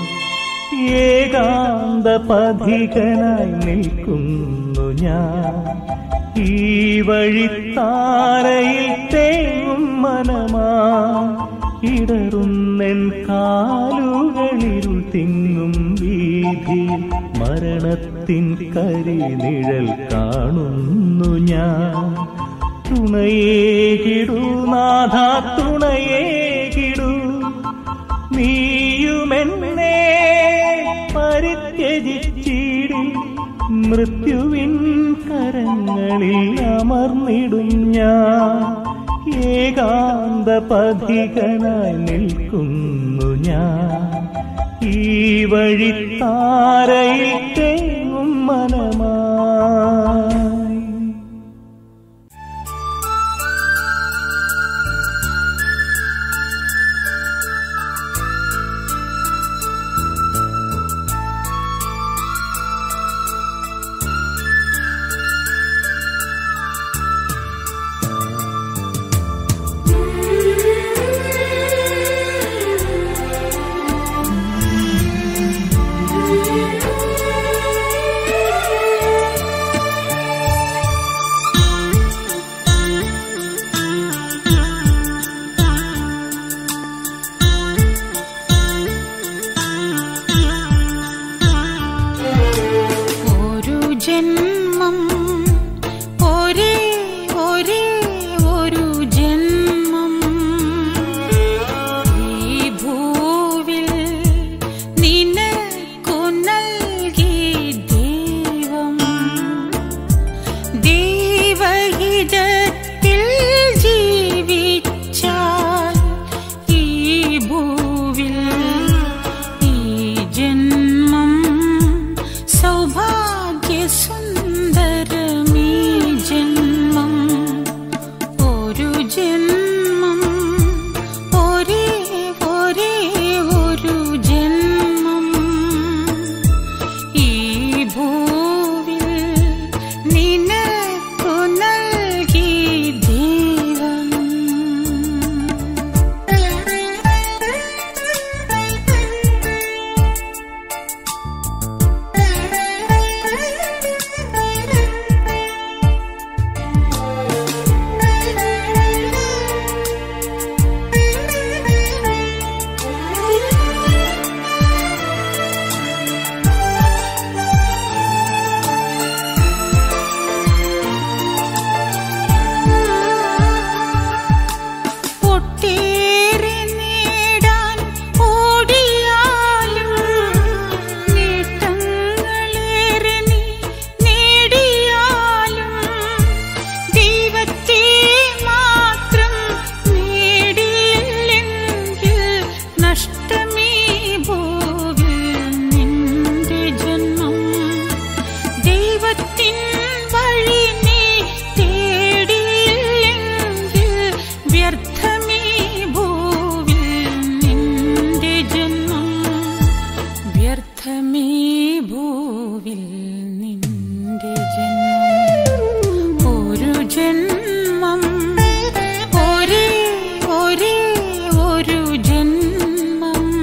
[SPEAKER 4] ഏകാന്ത പഥികനായി നിൽക്കുന്നു ഞാൻ ഈ വഴിത്താരയിൽ തേങ്ങും മനമാ. ഇടറുന്നെൻ കാലുകളിരുൾ തിങ്ങും വീതിയിൽ മരണത്തിൻ കരിനിഴൽ കാണുന്നു ഞാൻ. തുണയേകിടൂ നാഥ തുണയേകിടൂ, നീയുമെന്നെ പരിത്യജിച്ചിടി മൃത്യുവിൻ കരങ്ങളിൽ അമർന്നിടും ഞാൻ. ഏകാന്ത പഥികനായി നിൽക്കുന്നു ഞാൻ ഈ വഴിത്താരയിൽ തേങ്ങും മനമായി.
[SPEAKER 3] ഒരു ജന്മം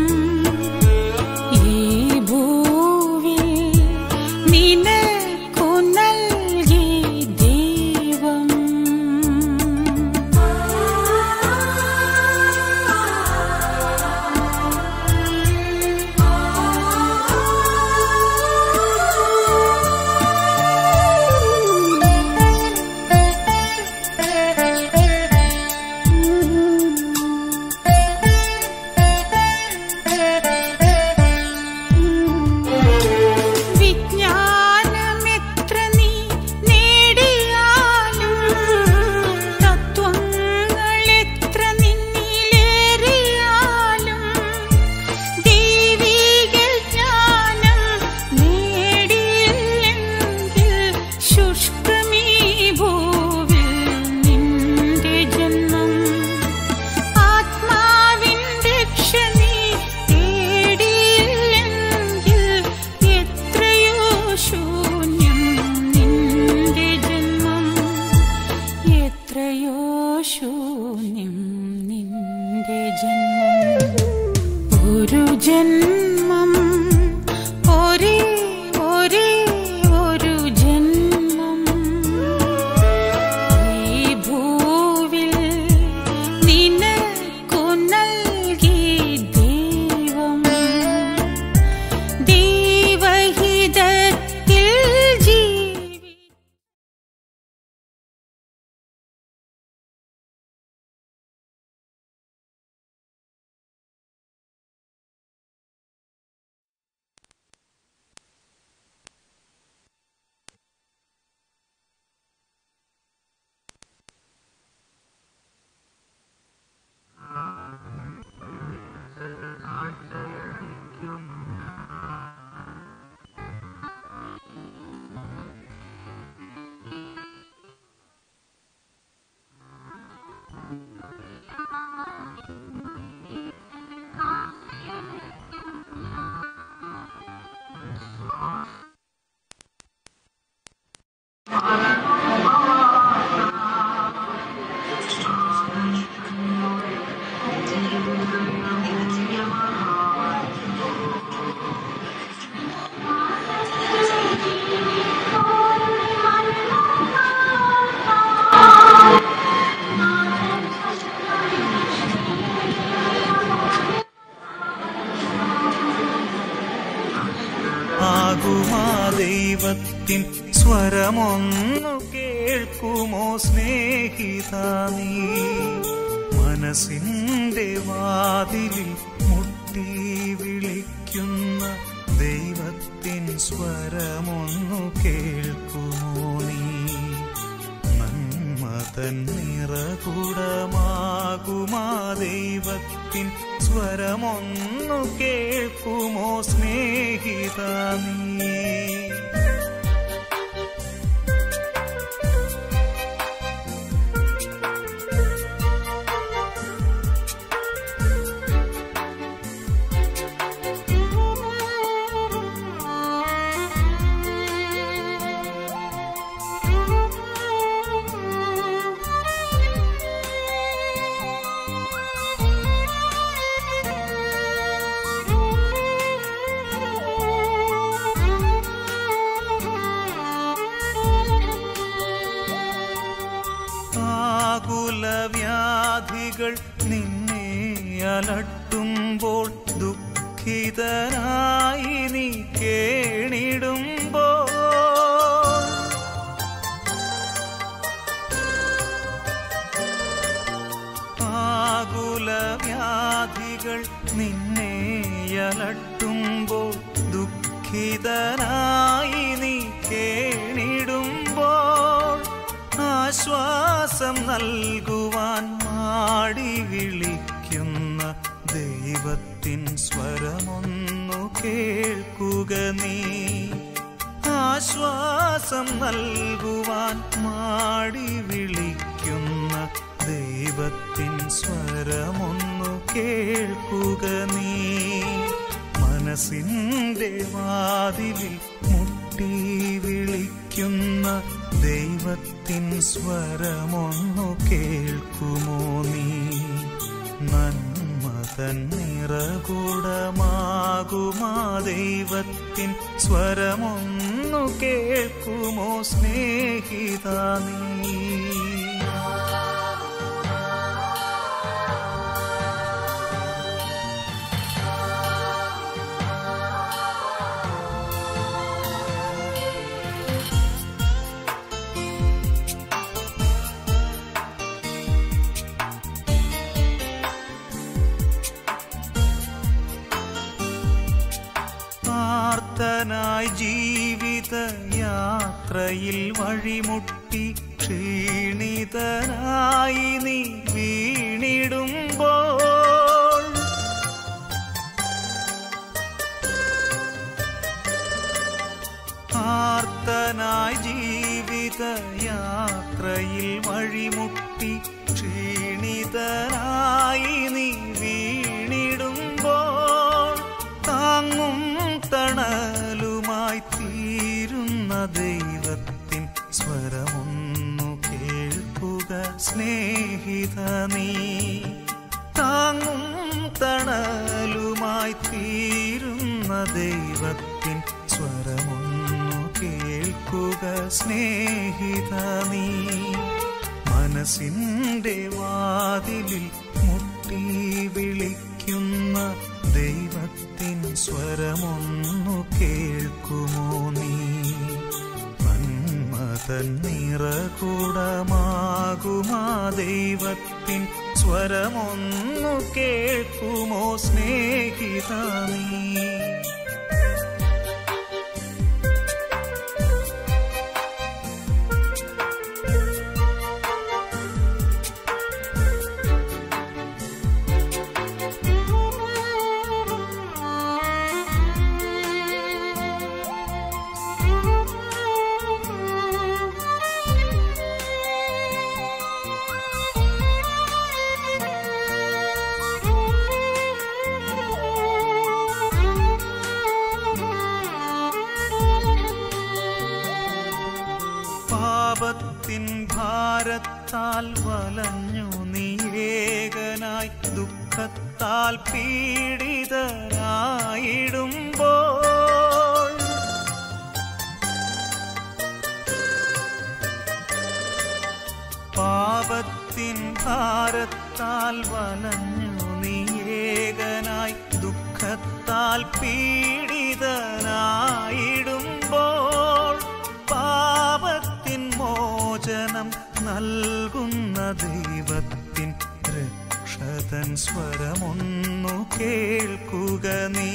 [SPEAKER 3] ജന്മം ഒരു ജന്മം ഒരേ ഒരേ ഒരു ജന്മം ഈ ഭൂവിൽ നിനക്കു നൽകി ദൈവം ദൈവഹിതത്തിൽ ജീവി
[SPEAKER 1] ദൈവത്തിൻ സ്വരമൊന്നു കേൾക്കുമോ സ്നേഹിതാ നീ മനസ്സിന്റെ വാതിലിൽ മുട്ടി വിളിക്കുന്ന ദൈവത്തിൻ സ്വരമൊന്നു കേൾക്കുമോ നീ നന്മതൻ നിറകുടമാകുമാ ദൈവത്തിൻ സ്വരമൊന്നു കേൾക്കുമോ സ്നേഹിതാ നീ വ്യാധികൾ നിന്നെ അലട്ടുമ്പോൾ ദുഃഖിതനായി നീ കേണിടുമ്പോൾ ആകുല വ്യാധികൾ നിന്നെ അലട്ടുമ്പോൾ ദുഃഖിതനായി നീ കേണിടുമ്പോൾ ആശ്വാസം നൽകുവാൻ മാടി വിളിക്കുന്ന ദൈവത്തിൻ സ്വരമൊന്നു കേൾക്കുക നീ ആശ്വാസം നൽകുവാൻ മാടി വിളിക്കുന്ന ദൈവത്തിൻ സ്വരമൊന്നു കേൾക്കുക നീ മനസ്സിന്റെ വാതിലിൽ മുട്ടി വിളിക്കുന്ന ദൈവത്തിൻ സ്വരമൊന്നു കേൾക്കുമോ നീ നന്മതൻ നിറകുടമാകുമാ ദൈവത്തിൻ സ്വരമൊന്നു കേൾക്കുമോ സ്നേഹിതാ നീ ായി ജീവിത യാത്രയിൽ വഴിമുട്ടി ക്ഷീണിതനായി നീ വീണിടുമ്പോൾ ആർത്തനായി ജീവിത യാത്രയിൽ വഴിമുട്ടി ക്ഷീണിതനായി നീ വീണിടുമ്പോൾ താങ്ങും തണലുമായി തീരുന്ന ദൈവത്തിൻ സ്വരമൊന്നു കേൾക്കുക സ്നേഹിത നീ താങ്ങും ദൈവത്തിൻ സ്വരമൊന്നു കേൾക്കുക സ്നേഹിത നീ. മനസ്സിന്റെ വാതിലിൽ മുട്ടി വിളിക്കുന്ന ദൈവത്തിൻ സ്വരമൊന്നു കേൾക്കുമോ നീ? നന്മതൻ നിറകുടമാകുമാ ദൈവത്തിൻ സ്വരമൊന്നു കേൾക്കുമോ സ്നേഹിത നീ? പാപത്തിൻ ഭാരത്താൽ വലഞ്ഞു നീ ഏകനായി ദുഃഖത്താൽ പീഡിതരായിടുമ്പോൾ പാപത്തിൻ ഭാരത്താൽ വലഞ്ഞു നീ ഏകനായി ദുഃഖത്താൽ പീഡിതനായിടുമ്പോൾ പാപത്തിൻ മോചനം നൽകുന്ന ദൈവത്തിൻ രക്ഷതൻ സ്വരമൊന്നു കേൾക്കുക നീ.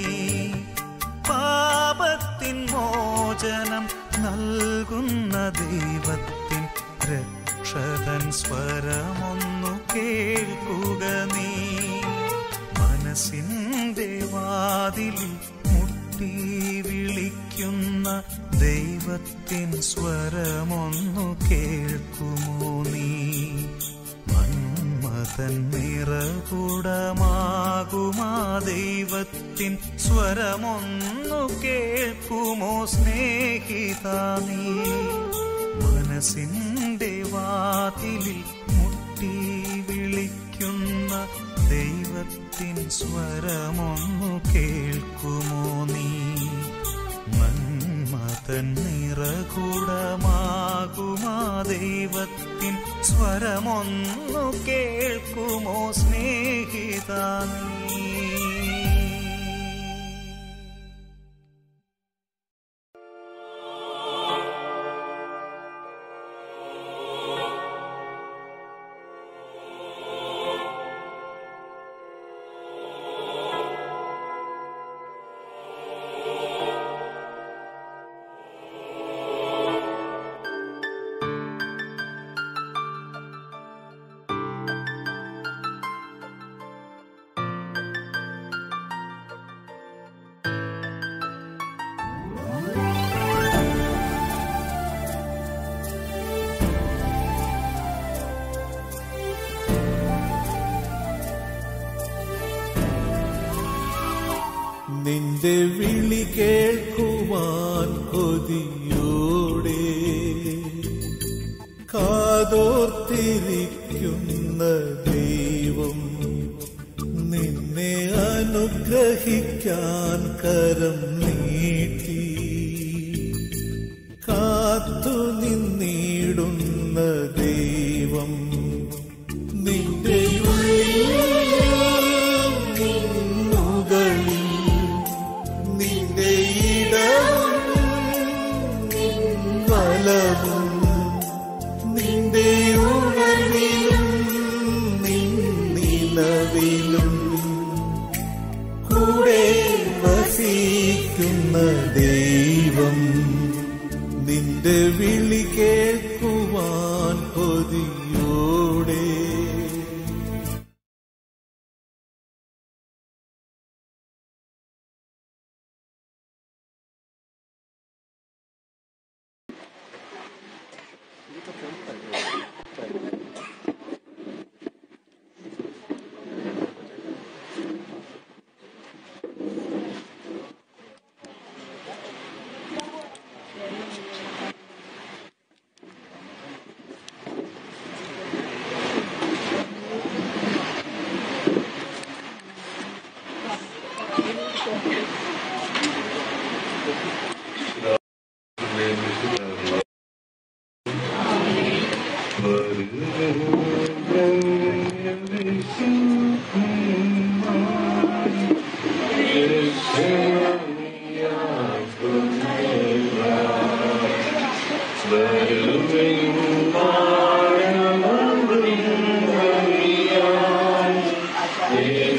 [SPEAKER 1] പാപത്തിൻ മോചനം നൽകുന്ന ദൈവത്തിൻ രക്ഷതൻ സ്വരമൊന്നു കേൾക്കുക നീ. മനസ്സിന്റെ വാതിലിൽ മുട്ടി വിളിക്കുന്ന ദൈവത്തിൻ സ്വരമൊന്നു കേൾക്കുമോ നീ? മന്മഥൻ നിറകുടമാകുമാ ദൈവത്തിൻ സ്വരമൊന്നു കേൾക്കുമോ സ്നേഹിത നീ? മനസ്സിന്റെ വാതിലിൽ മുട്ടി വിളിക്കുന്ന ദൈവത്തിൻ സ്വരമൊന്നു കേൾക്കുമോ നീ? നന്മതൻ നിറകുടമാകുമാ ദൈവത്തിൻ സ്വരമൊന്നു കേൾക്കുമോ സ്നേഹിത നീ?
[SPEAKER 2] നിന്റെ വിളി കേൾക്കുവാൻ കൊതിയോടെ കാതോർത്തിരിക്കുന്ന ദൈവം നിന്നെ അനുഗ്രഹിക്കാൻ കരം നീട്ടി കാത്തു നിന്നിടുന്ന ദൈവം നിന്റെ ഉള്ളിൽ നിന്റെ ഇടവും വലവും നിന്റെ ഉണർവിലും നിന്നിലവിലും കൂടെ വസിക്കുന്ന ദൈവം നിന്റെ വിളി കേൾക്കുവാൻ കൊതിയോടെ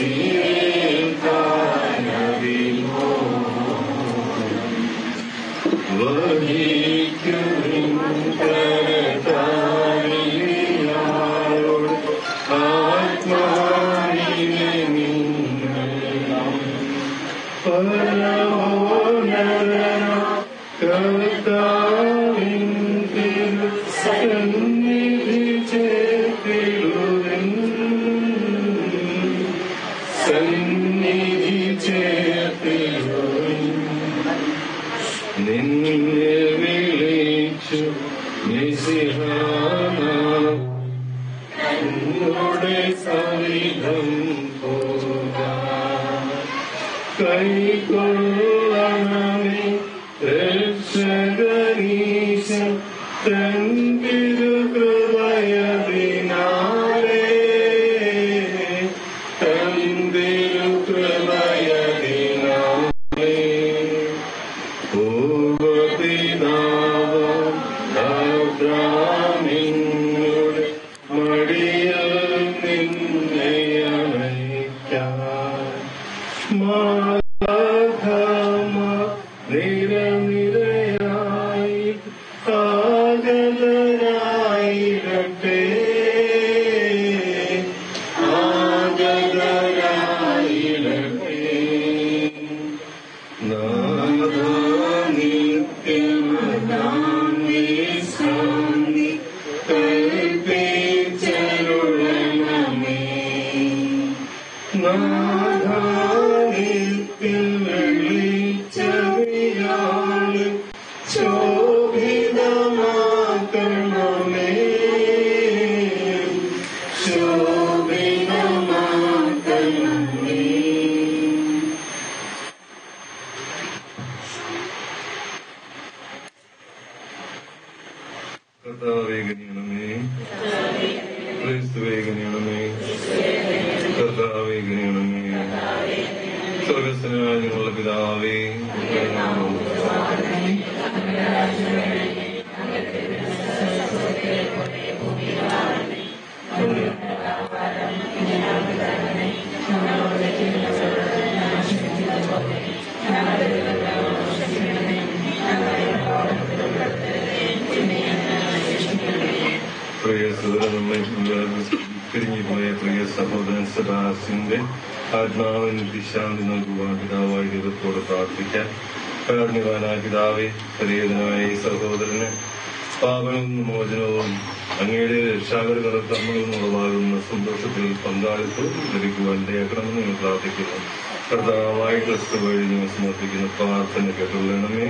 [SPEAKER 5] പിരിഞ്ഞുപോയ പ്രിയ സഹോദരൻ സദാസിന്റെ ആത്മാവിന് വിശാന്തി നൽകുവാൻ പിതാവായ ദൈവത്തോട് പ്രാർത്ഥിക്കാൻ. കാരുണ്യവാനായ പിതാവേ, പരിചിതനായ ഈ സഹോദരന് പാപനവും മോചനവും അങ്ങയുടെ രക്ഷാകര കർമ്മങ്ങളിൽ നിന്നുള്ളതാകുന്ന സന്തോഷത്തിൽ പങ്കാളിത്തവും ലഭിക്കുവാൻ ദയക്കണമെന്ന് നിങ്ങൾ പ്രാർത്ഥിക്കുന്നു. കർത്താവായ ക്രിസ്തു വഴി നിങ്ങൾ സമർപ്പിക്കുന്ന പ്രാർത്ഥന കേട്ടുകൊള്ളണമേ.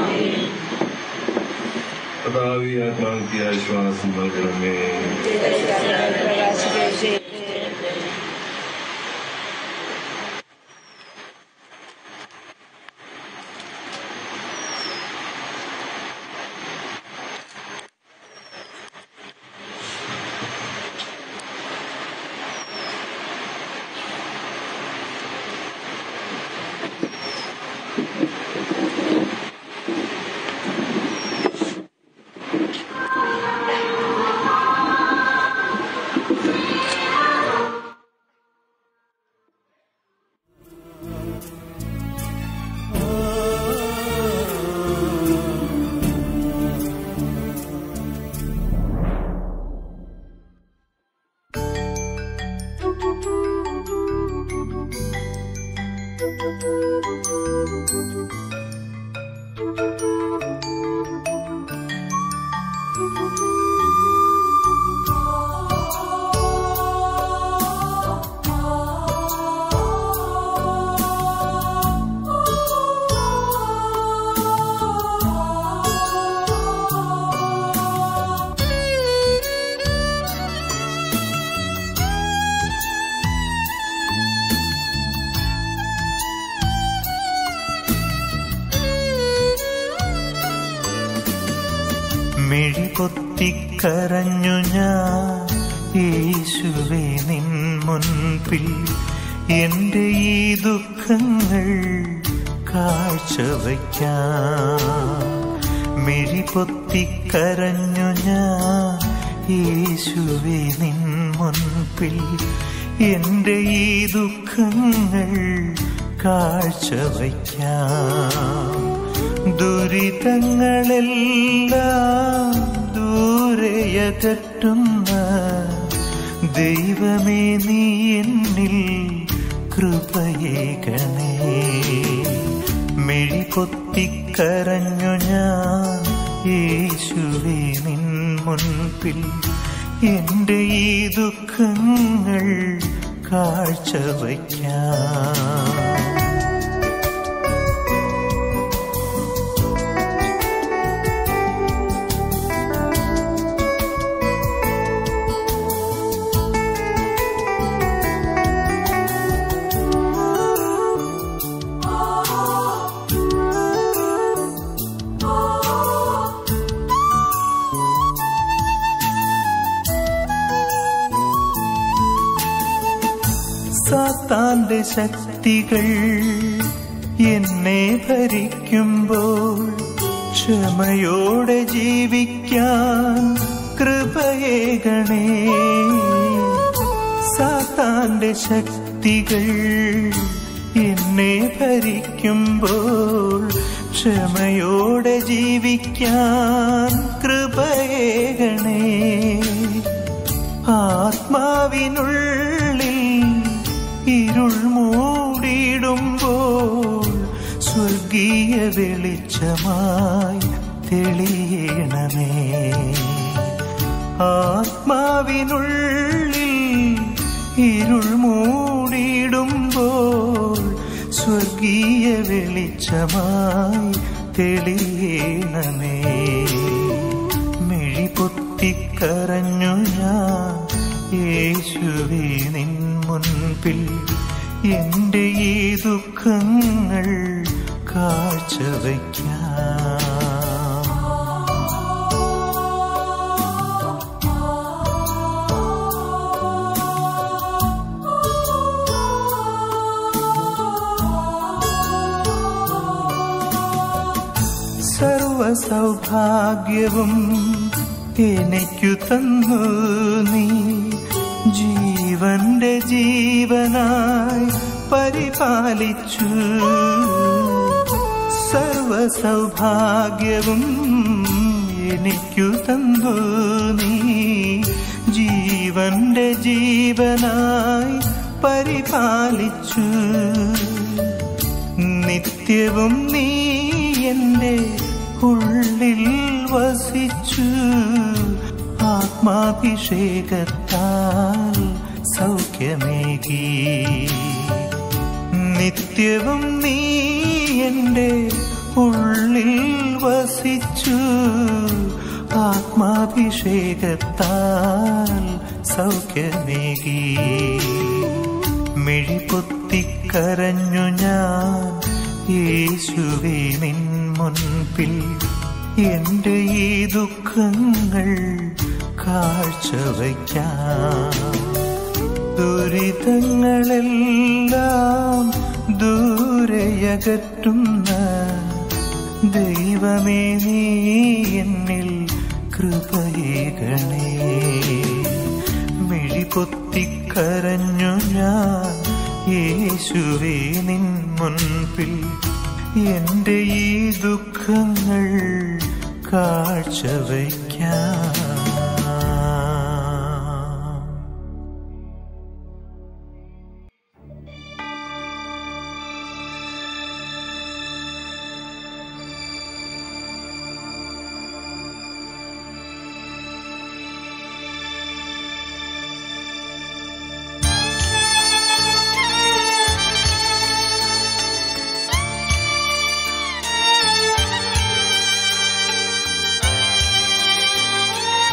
[SPEAKER 5] കർത്താവേ, ആത്മാവിക്ക് ആശ്വാസം നൽകണമേ.
[SPEAKER 1] മിഴിപൊത്തിക്കരഞ്ഞു ഞാൻ യേശുവേ നിൻ മുൻപിൽ, എന്റെ ഈ ദുഃഖങ്ങൾ കാഴ്ചവയ്ക്കാം. മിഴിപൊത്തിക്കരഞ്ഞു ഞാൻ യേശുവേ നിൻ മുൻപിൽ, എന്റെ ഈ ദുഃഖങ്ങൾ കാഴ്ചവയ്ക്കാം. ദുരിതങ്ങളെല്ലാം ദൂരെയകറ്റുന്ന ദൈവമേ നീ എന്നിൽ കൃപയേകണേ. മിഴി പൊത്തിക്കരഞ്ഞു ഞാൻ യേശുവേ നിൻ മുൻപിൽ, എന്റെ ഈ ദുഃഖങ്ങൾ കാഴ്ചവയ്ക്കാം. സാത്താന്റെ ശക്തികൾ എന്നെ ഭരിക്കുമ്പോൾ ക്ഷമയോടെ ജീവിക്കാൻ കൃപയേകണേ. സാത്താന്റെ ശക്തികൾ എന്നെ ഭരിക്കുമ്പോൾ ക്ഷമയോടെ ജീവിക്കാൻ കൃപയേകണേ. ആത്മാവിനുള്ളിൽ ഇരുൾ മൂടിടുമ്പോൾ സ്വർഗീയ വെളിച്ചമായി തെളിയണമേ. ആത്മാവിനുള്ളിൽ ഇരുൾ മൂടിടുമ്പോൾ സ്വർഗീയ വെളിച്ചമായി തെളിയണമേ. മിഴി പൊത്തിക്കരഞ്ഞു ഞാൻ യേശുവേ നിൻ മുൻപിൽ, എന്റെ ഈ ദുഃഖങ്ങൾ കാഴ്ചവയ്ക്കാം. സർവസൗഭാഗ്യവും എനിക്കു തന്നു നീ, ജീവന്റെ ജീവനായി പരിപാലിച്ചു. സർവസൗഭാഗ്യവും എനിക്കു തന്നു നീ, ജീവന്റെ ജീവനായി പരിപാലിച്ചു. നിത്യവും നീ എന്റെ ഉള്ളിൽ വസിച്ചു. ആത്മാഭിഷേകത്താൽ സൗഖ്യമേകി. നിത്യവും നീ എന്റെ ഉള്ളിൽ വസിച്ചു. ആത്മാഭിഷേകത്താൽ സൗഖ്യമേകി. മിഴി പൊത്തിക്കരഞ്ഞു ഞാൻ യേശുവേ നിൻ മുൻപിൽ, എന്റെ ഈ ദുഃഖങ്ങൾ കാഴ്ചവയ്ക്കാം. ദുരിതങ്ങളെല്ലാം ദൂരെയകറ്റുന്ന ദൈവമേ നീ എന്നിൽ കൃപയേകണേ. മിഴി പൊത്തിക്കരഞ്ഞു ഞാൻ യേശുവേ നിൻ മുൻപിൽ, എന്റെ ഈ ദുഃഖങ്ങൾ കാഴ്ചവയ്ക്കാം.
[SPEAKER 3] യേശുവേ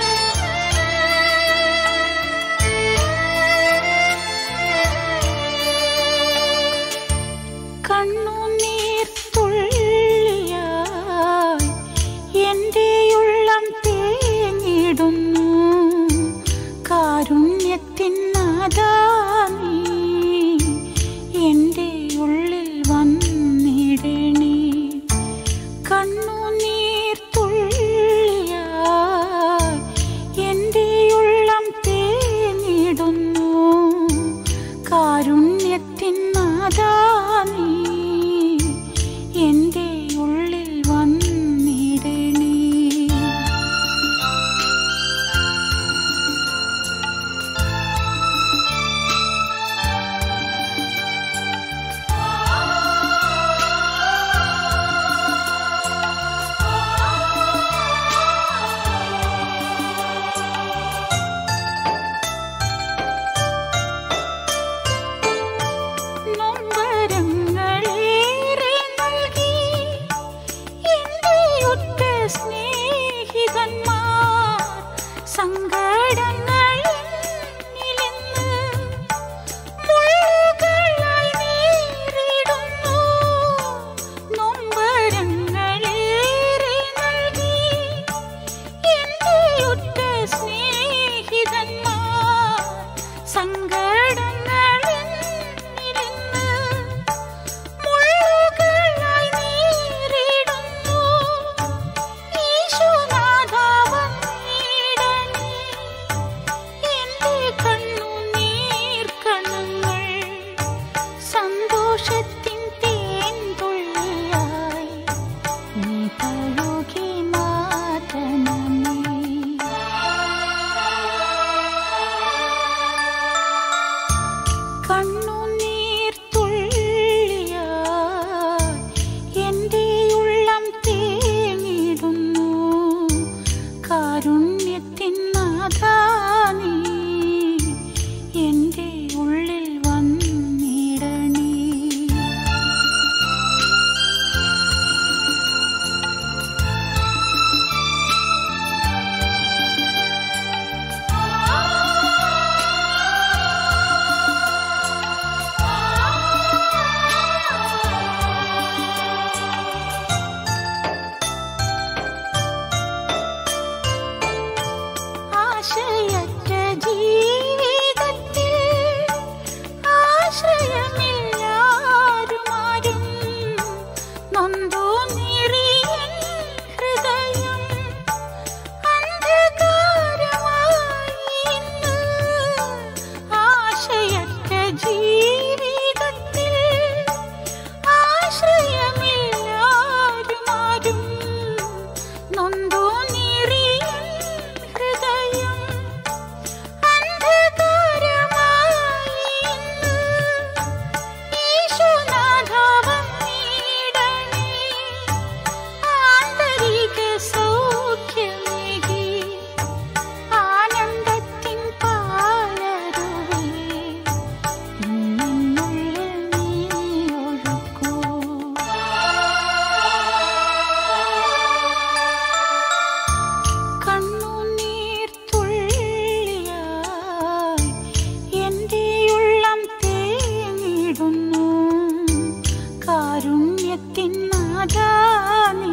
[SPEAKER 3] സന്തോഷത്തിൻ തേൻതുള്ളിയായി നീ തഴുകി മാറ്റണമേ. കണ്ണുനീർ തുള്ളിയായി എൻ്റെ ഉള്ളം തേങ്ങിടുന്നു. കാരുണ്യത്തിൻ നാഥാ നീ എൻ്റെ ഉള്ളിൽ വന്നിടണേ. ആശയറ്റ ജീവിതത്തിൽ ആശ്രയമില്ലാരുമാരും നൊന്തു നീറിയൻ ഹൃദയം അന്ധകാരമായി ഇന്ന്. ആശയറ്റ ജീവിതത്തിൽ ആശ്രയമില്ലാരുമാരും നൊന്തു നീറിയൻ ഹൃദയം അന്ധകാരമായി ഇന്ന്. യേശുനാഥ വന്നിടണേ. ആന്തരിക സൗഖ്യമേകി ആനന്ദത്തിൻ പാലരുവേ നിന്നുള്ളിൽ നീ ഒഴുകൂ. കണ്ണുനീർ തുള്ളിയായി എൻ്റെ ഉള്ളം തേങ്ങിടുന്നു. കാരുണ്യത്തിൻ നാഥാ നീ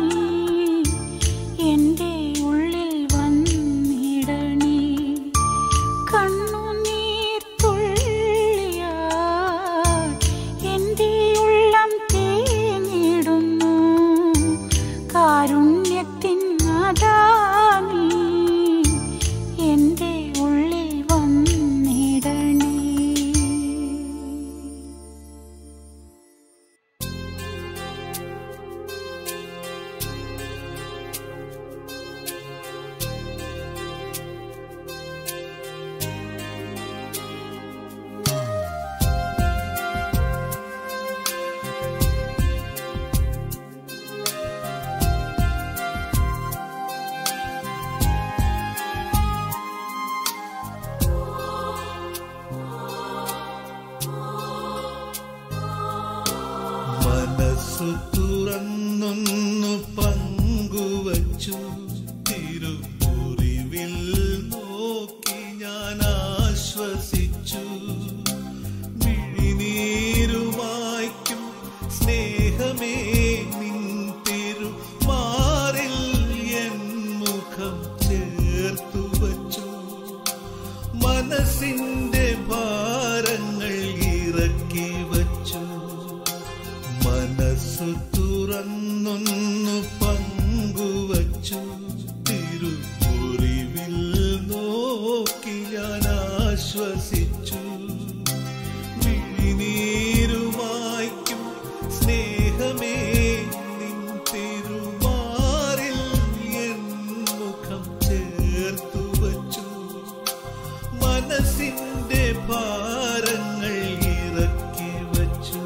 [SPEAKER 3] എൻ്റെ ഉള്ളിൽ വന്നിടണേ. കണ്ണുനീർ തുള്ളിയായി എൻ്റെ ഉള്ളം തേങ്ങിടുന്നു. കാരുണ്യത്തിൻ നാഥാ നീ എൻ്റെ ഉള്ളിൽ വന്നിടണേ.
[SPEAKER 2] മനസ്സു തുറന്നൊന്നു പങ്കുവച്ചു തിരുമുറിവിൽ നോക്കി ഞാൻ ആശ്വസിച്ചു. മിഴിനീരുമായ്ക്കും സ്നേഹമേ നിൻ തിരുമാറിൽ എൻ മുഖം ചേർത്തു വച്ചു. മനസ്സിന്റെ ഭാരങ്ങൾ ഇറക്കി വച്ചു. മനസ്സു തുറന്നൊന്നു പങ്കുവച്ചു തിരുമുറിവിൽ നോക്കി ഞാൻ ആശ്വസിച്ചു. മിഴിനീരുമായ്ക്കും സ്നേഹമേ നിൻ തിരുമാറിൽ എൻ മുഖം ചേർത്തു വച്ചു. മനസ്സിന്റെ ഭാരങ്ങൾ ഇറക്കി വച്ചു.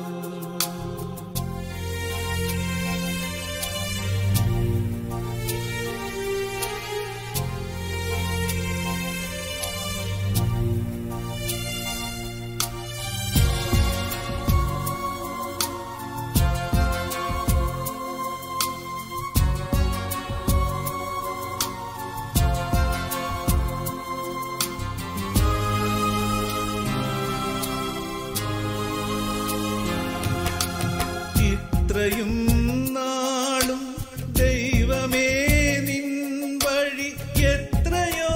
[SPEAKER 2] ഇത്രയും നാളും ദൈവമേ നിൻ വഴി എത്രയോ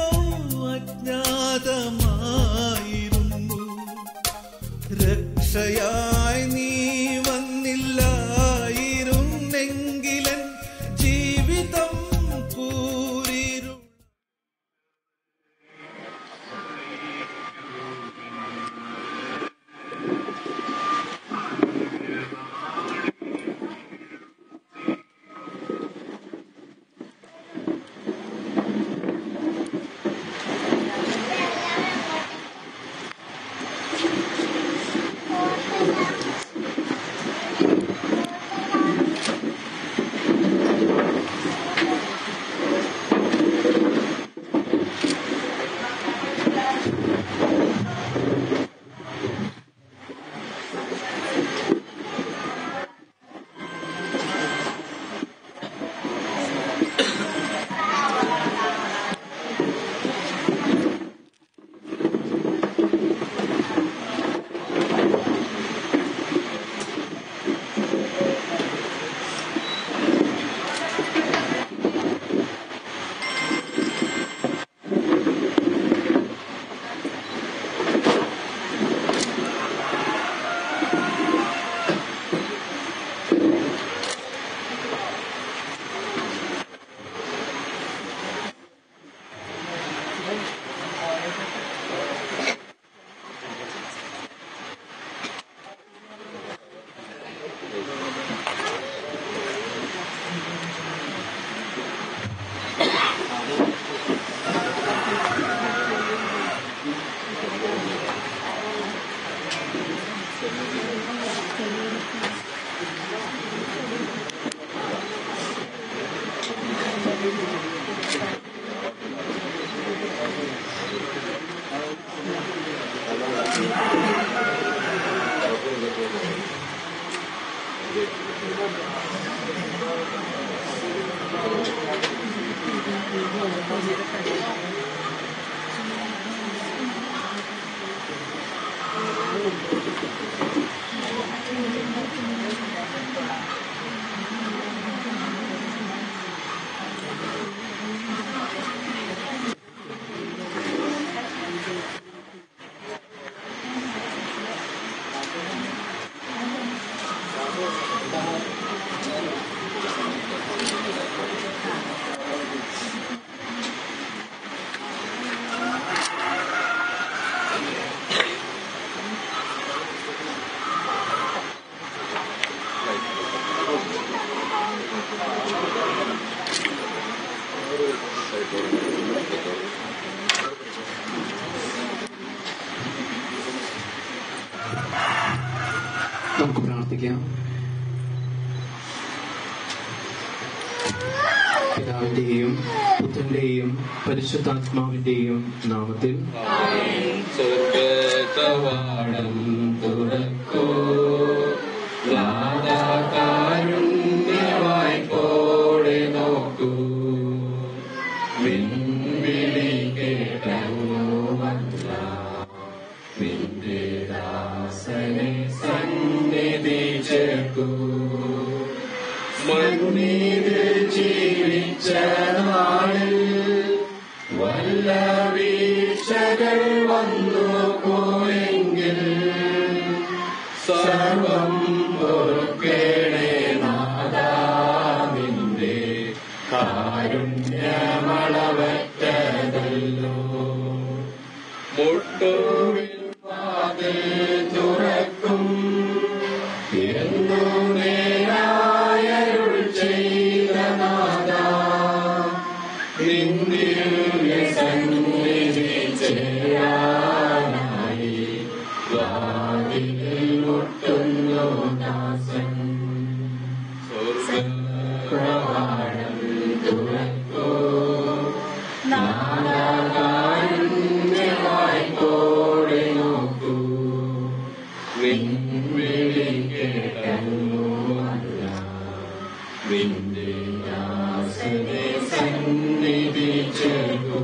[SPEAKER 2] അജ്ഞാതമായിരുന്നു. രക്ഷയായി നീ വന്നില്ലായിരുന്നെങ്കിലൻ ജീവിതം കൂരിരുൾ.
[SPEAKER 6] നമുക്ക് പ്രാർത്ഥിക്കാം. പിതാവിന്റെയും പുത്രന്റെയും പരിശുദ്ധാത്മാവിന്റെയും നാമത്തിൽ
[SPEAKER 7] സ്വർഗകവാടം തുറക്കൂ, കാരുണ്യവായ്പോടെ നോക്കൂ, വിൺവിളി കേട്ടല്ല നിന്റെ ദാസനെ സന്നിധി ചേർക്കൂ. മണ്ണിൽ ജീവിച്ച നാളിൽ വല്ല വീഴ്ചകൾ വന്നു പോയെങ്കിൽ സർവം പൊറുക്കേണേ നാഥാ, നിന്റെ കാരുണ്യമളവറ്റതല്ലോ. മുട്ടോവിൽ വാതിൽ തുറക്കും എന്നു നേരായരുൾ ചെയ്ത നാഥാ, നിന്നിൽ സന്നിധി ചേരാനായി വാതിലിൽ മുട്ടുന്നു ദാസൻ. സ്വർഗകവാടം തുറക്കൂ, നാഥാ കാരുണ്യവായ്പോടെ നോക്കൂ, വിൺവിളി കേട്ടല്ല നിന്റെ ദാസനെ സന്നിധി ചേർക്കൂ.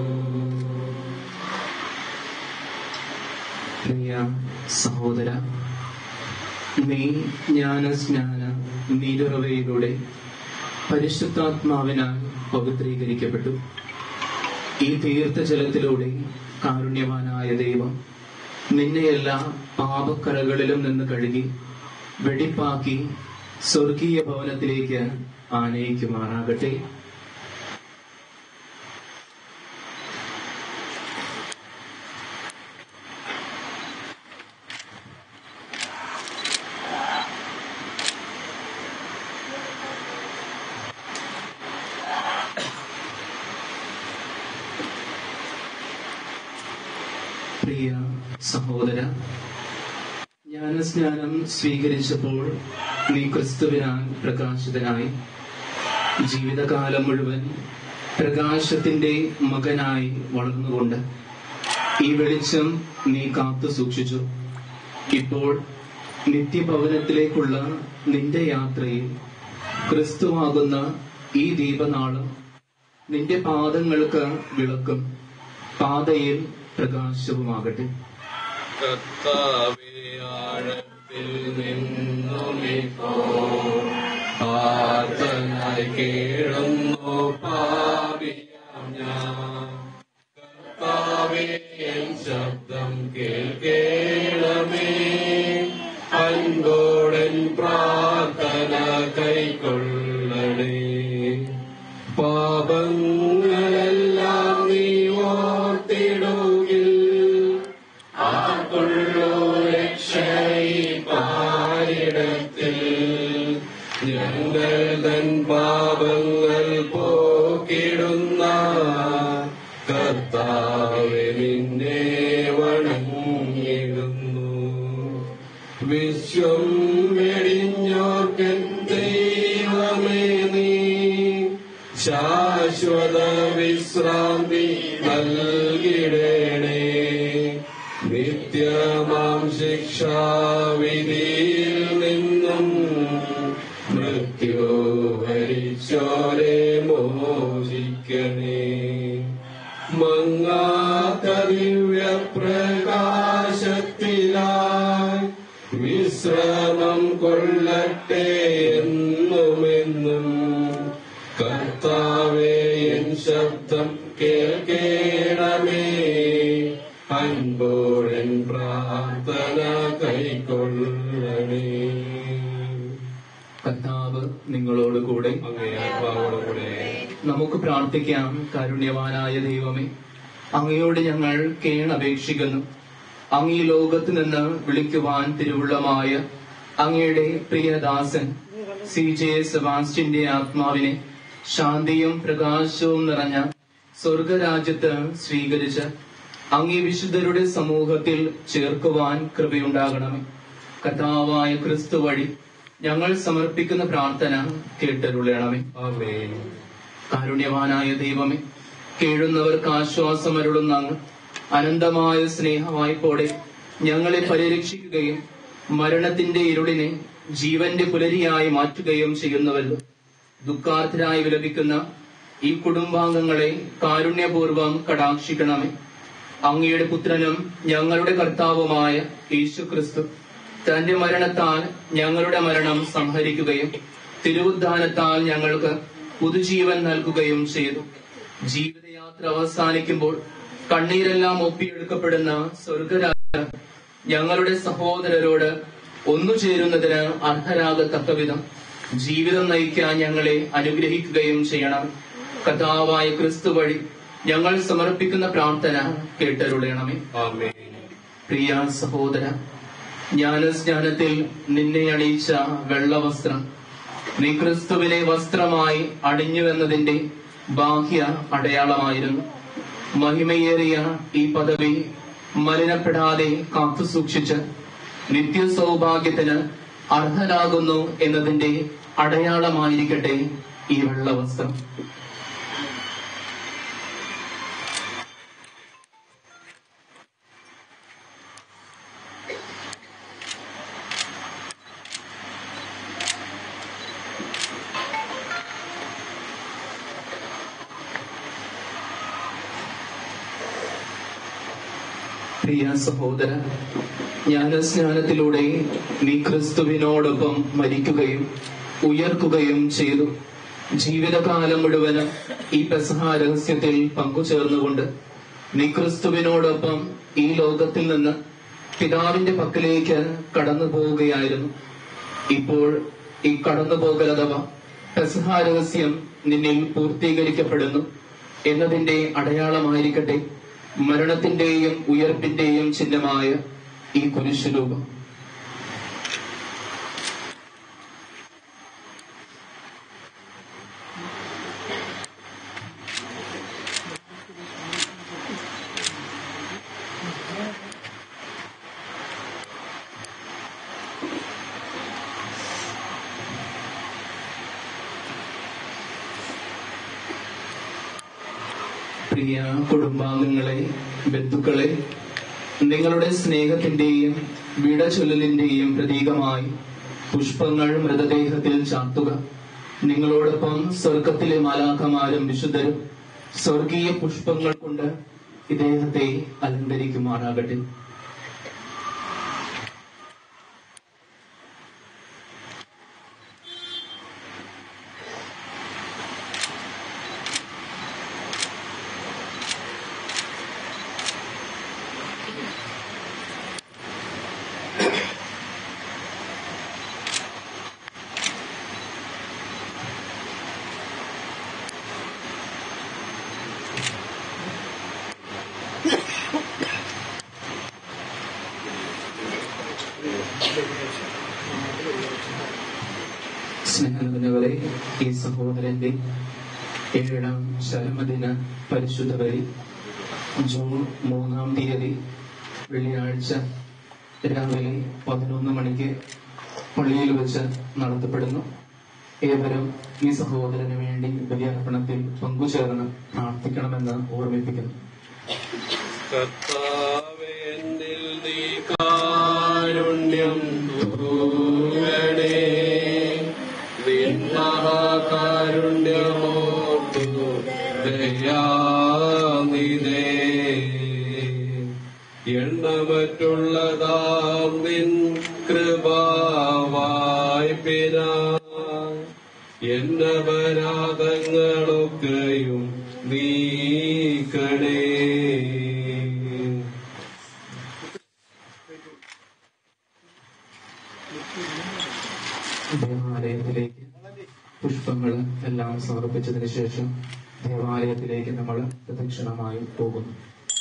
[SPEAKER 6] പ്രിയ സഹോദര, നീ ജ്ഞാനസ്നാന നീരുറവയിലൂടെ പരിശുദ്ധാത്മാവിനാൽ പവിത്രീകരിക്കപ്പെട്ടു. ഈ തീർത്ഥജലത്തിലൂടെ കാരുണ്യവാനായ ദൈവം നിന്നെ എല്ലാ പാപക്കറകളിലും നിന്ന് കഴുകി വെടിപ്പാക്കി സ്വർഗീയ ഭവനത്തിലേക്ക് ആനയിക്കുമാറാകട്ടെ. പ്രിയ സഹോദര, ജ്ഞാനസ്നാനം സ്വീകരിച്ചപ്പോൾ നീ ക്രിസ്തുവിനാൽ പ്രകാശിതനായി ജീവിതകാലം മുഴുവൻ പ്രകാശത്തിന്റെ മകനായി വളർന്നുകൊണ്ട് ഈ വെളിച്ചം നീ കാത്തു സൂക്ഷിച്ചു. ഇപ്പോൾ നിത്യഭവനത്തിലേക്കുള്ള നിന്റെ യാത്രയിൽ ക്രിസ്തുവാകുന്ന ഈ ദീപനാളം നിന്റെ പാദങ്ങൾക്ക് വിളക്കും പാതയിൽ പ്രകാശവുമാകട്ടെ.
[SPEAKER 7] കർത്താവേ, ആഴത്തിൽ നിന്നുമിപ്പോൾ പ്രാർത്ഥനായി കേഴുന്നു പാപിയാം ഞാൻ. കർത്താവേ, എൻ ശബ്ദം കേൾക്കേണമേ, അൻപോടൻ പ്രാർത്ഥന കൈക്കൊള്ളണേ. പാപങ്ങളെല്ലാം നീ ഓർത്തിടുകിൽ ആർക്കുള്ളൂ രക്ഷയി പാരിടത്തിൽ. ഞങ്ങൾ തൻ പാപങ്ങൾ പോക്കിടുന്ന കർത്താവേ, നിന്നെ വണങ്ങിടുന്നു. വിശ്വം വെടിഞ്ഞോർക്കൻ ദൈവമേ, നീ ശാശ്വത വിശ്രാന്തി നൽകിടണേ. നിത്യമാം ശിക്ഷാവിധിയിൽ നിന്നും ഈശോരെ മോചിക്കണേ. മങ്ങാത്ത ദിവ്യപ്രകാശത്തിലായി വിശ്രമം കൊള്ളട്ടെ എന്നുമെന്നും. കർത്താവേ എൻ ശബ്ദം കേൾക്കേണമേ, അൻപോഴൻ പ്രാർത്ഥന കൈക്കൊള്ളണേ.
[SPEAKER 6] കർത്താവ് നിങ്ങളോട് കൂടെ,
[SPEAKER 7] അങ്ങേ ആത്മാവോടുകൂടെ.
[SPEAKER 6] നമുക്ക് പ്രാർത്ഥിക്കാം. കാരുണ്യവാനായ ദൈവമേ, അങ്ങയോട് ഞങ്ങൾ കേണപേക്ഷിക്കുന്നു. അങ്ങ് ഈ ലോകത്ത് നിന്ന് വിളിക്കുവാൻ തിരുവുള്ളമായ അങ്ങയുടെ പ്രിയദാസൻ സി ജെ സെബാസ്റ്റ്യന്റെ ആത്മാവിനെ ശാന്തിയും പ്രകാശവും നിറഞ്ഞ സ്വർഗരാജ്യത്ത് സ്വീകരിച്ച് അങ്ങേ വിശുദ്ധരുടെ സമൂഹത്തിൽ ചേർക്കുവാൻ കൃപയുണ്ടാകണമേ. കർത്താവായ ക്രിസ്തു വഴി ഞങ്ങൾ സമർപ്പിക്കുന്ന പ്രാർത്ഥന കേട്ടരുളയണമേ.
[SPEAKER 7] ആമേൻ.
[SPEAKER 6] കാരുണ്യവാനായ ദൈവമേ, കേഴുന്നവർക്ക് ആശ്വാസമരുളുന്ന അങ്ങ് അനന്തമായ സ്നേഹവായ്പോടെ ഞങ്ങളെ പരിരക്ഷിക്കുകയും മരണത്തിന്റെ ഇരുളിനെ ജീവന്റെ പുലരിയായി മാറ്റുകയും ചെയ്യുന്നുവല്ലോ. ദുഃഖാർത്ഥരായി വിലപിക്കുന്ന ഈ കുടുംബാംഗങ്ങളെ കാരുണ്യപൂർവം കടാക്ഷിക്കണമേ. അങ്ങയുടെ പുത്രനും ഞങ്ങളുടെ കർത്താവുമായ യേശു ക്രിസ്തു തന്റെ മരണത്താൽ ഞങ്ങളുടെ മരണം സംഹരിക്കുകയും തിരുവുദ്ധാനത്താൽ ഞങ്ങൾക്ക് പുതുജീവൻ നൽകുകയും ചെയ്തു. ജീവിതയാത്ര അവസാനിക്കുമ്പോൾ കണ്ണീരെല്ലാം ഒപ്പിയെടുക്കപ്പെടുന്ന സ്വർഗരാജ്യം ഞങ്ങളുടെ സഹോദരരോട് ഒന്നുചേരുന്നതിന് അർഹരാകത്തക്കവിധം ജീവിതം നയിക്കാൻ ഞങ്ങളെ അനുഗ്രഹിക്കുകയും ചെയ്യണം. കർത്താവായ ക്രിസ്തു വഴി ഞങ്ങൾ സമർപ്പിക്കുന്ന പ്രാർത്ഥന കേട്ടരുളയണമേ.
[SPEAKER 7] ആമേൻ.
[SPEAKER 6] പ്രിയ സഹോദര, ജ്ഞാനസ്നാനത്തിൽ നിന്നെ അണിയിച്ച വെള്ളവസ്ത്രം നീ ക്രിസ്തുവിനെ വസ്ത്രമായി അണിഞ്ഞുവെന്നതിന്റെ ബാഹ്യ അടയാളമായിരുന്നു. മഹിമയേറിയ ഈ പദവി മലിനപ്പെടാതെ കാത്തുസൂക്ഷിച്ച് നിത്യസൗഭാഗ്യത്തിന് അർഹനാകുന്നു എന്നതിന്റെ അടയാളമായിരിക്കട്ടെ ഈ വെള്ളവസ്ത്രം. പ്രിയ സഹോദര, ജ്ഞാനസ്നാനത്തിലൂടെ നീ ക്രിസ്തുവിനോടൊപ്പം മരിക്കുകയും ഉയർക്കുകയും ചെയ്തു. ജീവിതകാലം മുഴുവനും ഈ പെസഹ രഹസ്യത്തിൽ പങ്കുചേർന്നുകൊണ്ട് നീ ക്രിസ്തുവിനോടൊപ്പം ഈ ലോകത്തിൽ നിന്ന് പിതാവിന്റെ പക്കലേക്ക് കടന്നു പോവുകയായിരുന്നു. ഇപ്പോൾ ഈ കടന്നുപോകൽ അഥവാ പെസഹ രഹസ്യം നിന്നിൽ പൂർത്തീകരിക്കപ്പെടുന്നു എന്നതിന്റെ അടയാളമായിരിക്കട്ടെ മരണത്തിന്റെയും ഉയർപ്പിന്റെയും ചിഹ്നമായ ഈ കുരിശുരൂപം. പ്രിയ കുടുംബാംഗങ്ങളെ, ബന്ധുക്കളെ, നിങ്ങളുടെ സ്നേഹത്തിന്റെയും വിടചൊല്ലലിന്റെയും പ്രതീകമായി പുഷ്പങ്ങൾ മൃതദേഹത്തിൽ ചാർത്തുക. നിങ്ങളോടൊപ്പം സ്വർഗത്തിലെ മാലാഖമാരും വിശുദ്ധരും സ്വർഗീയ പുഷ്പങ്ങൾ കൊണ്ട് ഇദ്ദേഹത്തെ അലങ്കരിക്കുമാറാകട്ടെ. സ്നേഹനിറഞ്ഞവരെ, ഈ സഹോദരന്റെ ഏഴാം ചരമദിന പരിശുദ്ധ ബലി ജൂൺ മൂന്നാം തീയതി വെള്ളിയാഴ്ച രാവിലെ പതിനൊന്ന് മണിക്ക് പള്ളിയിൽ വെച്ച് നടത്തപ്പെടുന്നു. ഏവരും ഈ സഹോദരന് വേണ്ടി ബലിയർപ്പണത്തിൽ പങ്കുചേർന്ന് പ്രാർത്ഥിക്കണമെന്ന് ഓർമ്മിപ്പിക്കുന്നു.
[SPEAKER 7] കർത്താവേ, എന്നിൽ നീ കാരുണ്യം തൂകണേ. നിൻ മഹാകാരുണ്യം മായ്പിനായി എന്റെ അപരാധങ്ങളൊക്കെയും നീക്കണേ.
[SPEAKER 6] ദേവാലയത്തിലേക്ക് പുഷ്പങ്ങൾ എല്ലാം സമർപ്പിച്ചതിന് ശേഷം ദേവാലയത്തിലേക്ക് നമ്മൾ പ്രദക്ഷിണമായി പോകുന്നു.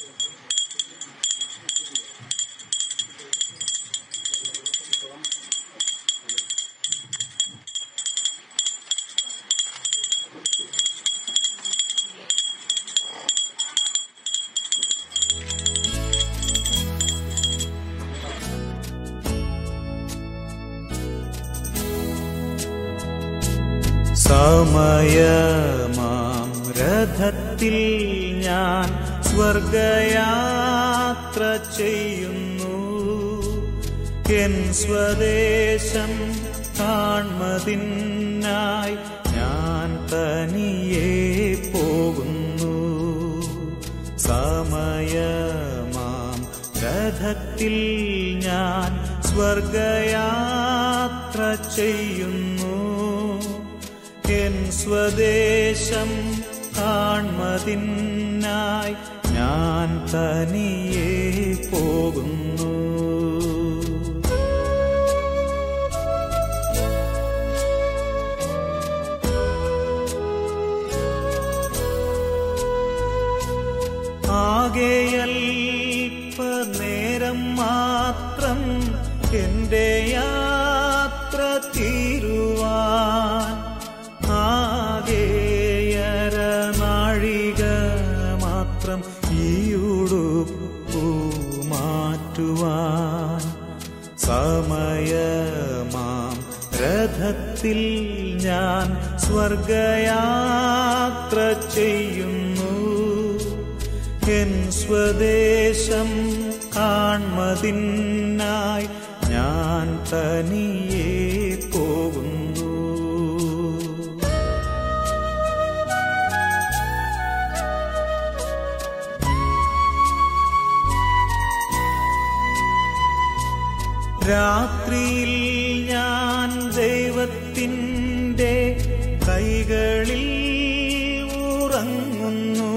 [SPEAKER 1] സമയമാം രഥത്തിൽ ഞാൻ സ്വർഗയാത്ര ചെയ്യുന്നു. എൻ സ്വദേശം കാൺമതിനായി ഞാൻ തനിയെ പോകുന്നു. സമയമാം രഥത്തിൽ ഞാൻ സ്വർഗയാത്ര ചെയ്യുന്നു. എൻ സ്വദേശം കാൺമതിനായി ഞാൻ തനിയെ പോകുന്നു. ആകെയൽപ്പനേരം മാത്രം എന്റെ യാത്ര തീരുവാൻ, ആകെയര നാഴിക മാത്രം ഈയുടുപ്പു മാറ്റുവാൻ. സമയമാം രഥത്തിൽ ഞാൻ സ്വർഗയാത്ര ചെയ്യുന്നു. എൻ സ്വദേശം കാൺമതിനായി ഞാൻ തനിയെ പോകുന്നു. രാത്രിയിൽ ഞാൻ ദൈവത്തിൻ്റെ കൈകളിൽ ഉറങ്ങുന്നു.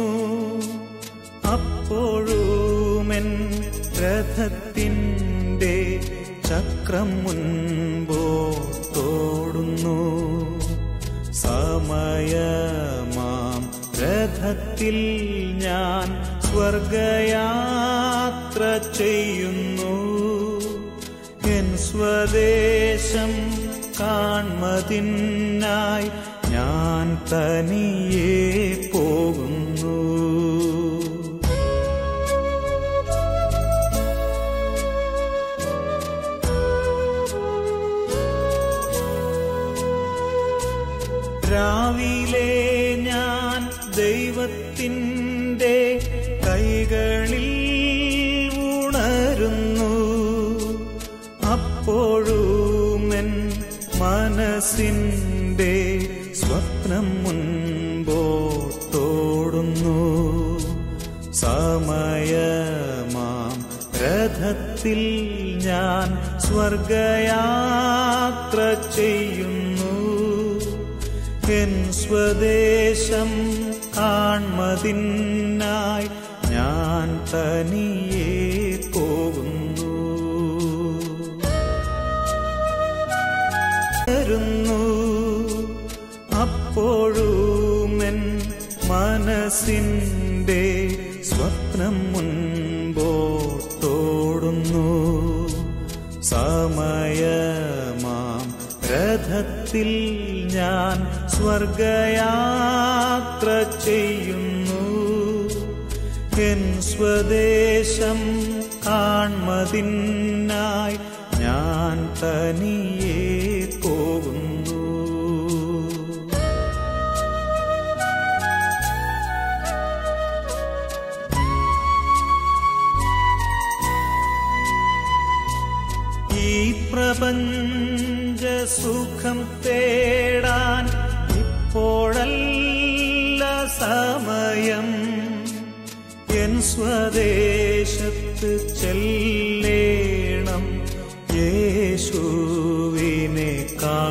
[SPEAKER 1] അപ്പോഴുമെൻ രഥത്തിൻ്റെ ചക്രം മുൻപോട്ടോടുന്നു. സമയമാം രഥത്തിൽ ഞാൻ സ്വർഗയാത്ര ചെയ്യുന്നു. എൻ സ്വദേശം കാൺമതിനായി ഞാൻ തനിയെ പോകുന്നു. രാവിലെ ഞാൻ ദൈവത്തിൻ്റെ കൈകളിൽ ഉണരുന്നു. അപ്പോഴുമെൻ മനസ്സിൻ്റെ സ്വപ്നം മുൻപോട്ടോടുന്നു. സമയമാം രഥത്തിൽ ഞാൻ സ്വർഗയാത്ര ചെയ്യുന്നു. എൻ സ്വദേശം കാൺമതിനായി ഞാൻ തനിയെ പോകുന്നു. അപ്പോഴുമെൻ മനസ്സിൻ്റെ സ്വപ്നം മുൻപോട്ടോടുന്നു. സമയമാം രഥത്തിൽ ഞാൻ സ്വർഗയാത്ര ചെയ്യുന്നു. എൻ സ്വദേശം കാൺമതിനായി ഞാൻ തനിയെ പോകുന്നു. ഈ പ്രപഞ്ച സുഖം തേടാൻ ഇപ്പോഴല്ല സമയം. എൻ സ്വദേശത്ത് ചെല്ലേണം യേശുവിനെ കാണാൻ.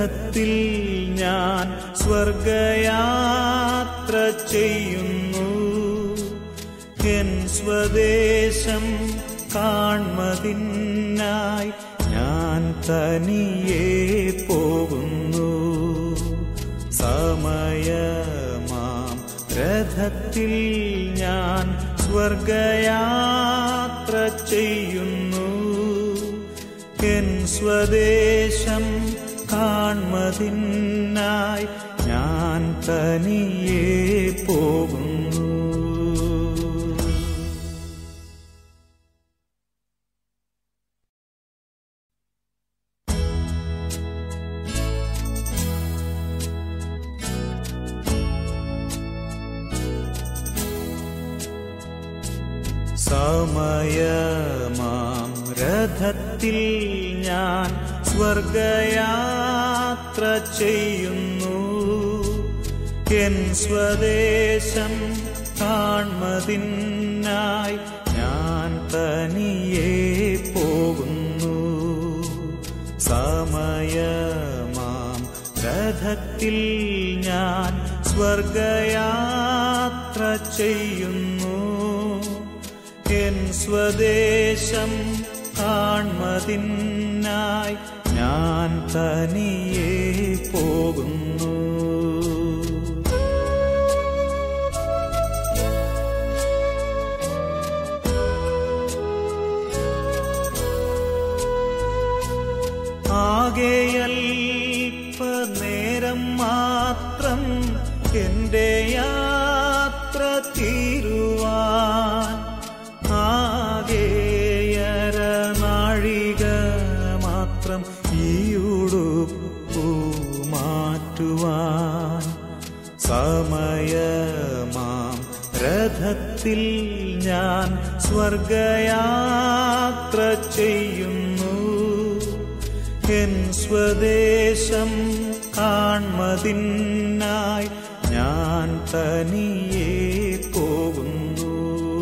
[SPEAKER 1] രഥത്തിൽ ഞാൻ സ്വർഗയാത്ര ചെയ്യുന്നു. എൻ സ്വദേശം കാൺമതിനായി ഞാൻ തനിയെ പോകുന്നു. സമയമാം രഥത്തിൽ ഞാൻ സ്വർഗയാത്ര ചെയ്യുന്നു. എൻ സ്വദേശം കാൺമതിനായി ഞാൻ തനിയെ പോകുന്നു. സമയമാം രഥത്തിൽ ഞാൻ സ്വർഗയാത്ര ചെയ്യുന്നു. എൻ സ്വദേശം കാൺമതിനായി ഞാൻ തനിയെ പോകുന്നു. സമയമാം രഥത്തിൽ ഞാൻ സ്വർഗയാത്ര ചെയ്യുന്നു. എൻ സ്വദേശം കാൺമതിനായി ഞാൻ തനിയെ പോകുന്നു. ആകെയൽപ്പനേരം മാത്രം എന്റെ യാത്ര തീരുവാൻ, ആകെയര നാഴിക മാത്രം ഈയുടുപ്പു മാറ്റുവാൻ. സമയമാം രഥത്തിൽ ഞാൻ സ്വർഗയാത്ര ചെയ്യുന്നു. എൻ സ്വദേശം കാൺമതിനായി ഞാൻ തനിയെ പോകുന്നു.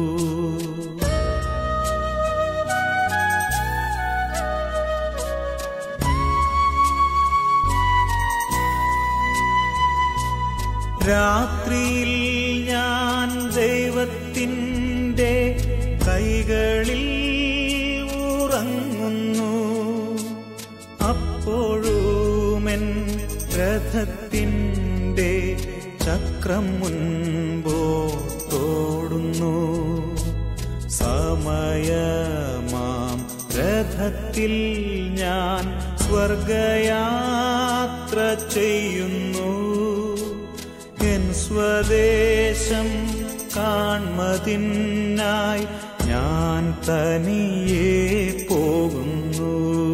[SPEAKER 1] രാത്രിയിൽ ഞാൻ ദൈവത്തിൻ്റെ കൈകളിൽ ഉറങ്ങുന്നു. അപ്പോഴുമെൻ രഥത്തിൻ്റെ ചക്രം മുൻപോട്ടോടുന്നു. സമയമാം രഥത്തിൽ ഞാൻ സ്വർഗയാത്ര ചെയ്യുന്നു. എൻ സ്വദേശം കാൺമതിനായി ഞാൻ തനിയെ പോകുന്നു.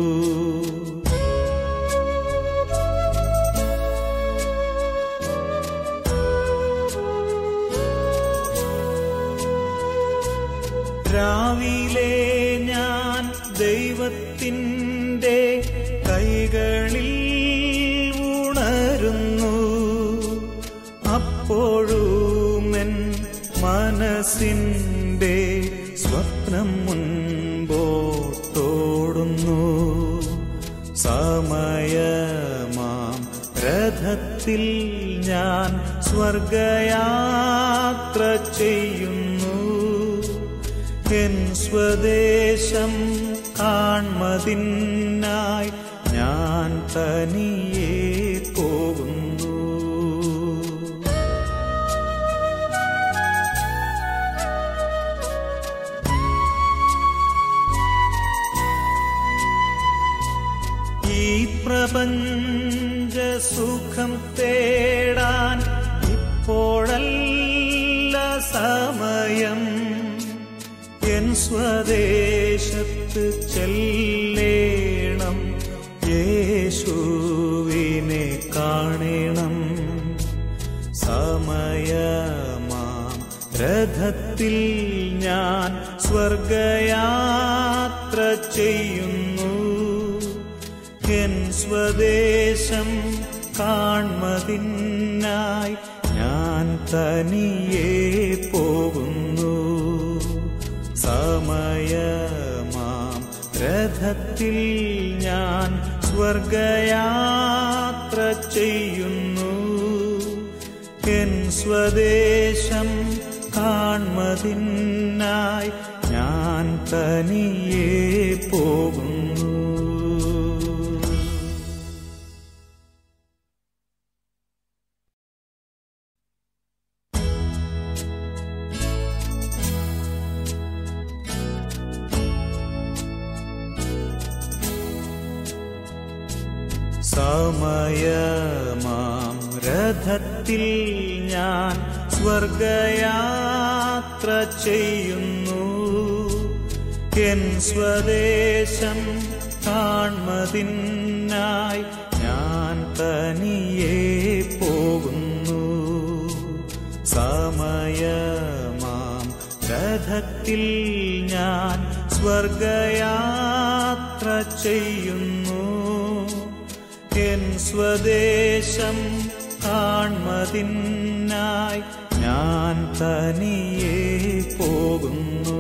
[SPEAKER 1] രാവിലെ ഞാൻ ദൈവത്തിൻ്റെ കൈകളിൽ ഉണരുന്നു. അപ്പോഴുമെൻ മനസ്സിൻ്റെ സ്വപ്നം മുൻപോട്ടോടുന്നു. സമയമാം രഥത്തിൽ ഞാൻ സ്വർഗയാത്ര ചെയ്യുന്നു. എൻ സ്വദേശം കാൺമതിനായി ഞാൻ തനിയെ പോകുന്നു. ഈ പ്രപഞ്ച സുഖം തേടാൻ ഇപ്പോഴല്ല സമയം. എൻ സ്വദേശത്ത് ചെല്ലേണം, യേശുവിനെ കാണണം. സമയമാം രഥത്തിൽ ഞാൻ സ്വർഗയാത്ര ചെയ്യുന്നു. എൻ സ്വദേശം കാൺമതിനായി ഞാൻ തനിയെ പോകുന്നു. സമയമാം രഥത്തിൽ ഞാൻ സ്വർഗയാത്ര ചെയ്യുന്നു. എൻ സ്വദേശം കാൺമതിനായി ഞാൻ തനിയെ പോകുന്നു. സമയമാം രഥത്തിൽ ഞാൻ സ്വർഗയാത്ര ചെയ്യുന്നു. എൻ സ്വദേശം കാൺമതിനായി ഞാൻ തനിയെ പോകുന്നു. സമയമാം രഥത്തിൽ ഞാൻ സ്വർഗയാത്ര ചെയ്യുന്നു. എൻ സ്വദേശം കാൺമതിനായി ഞാൻ തനിയെ പോകുന്നു.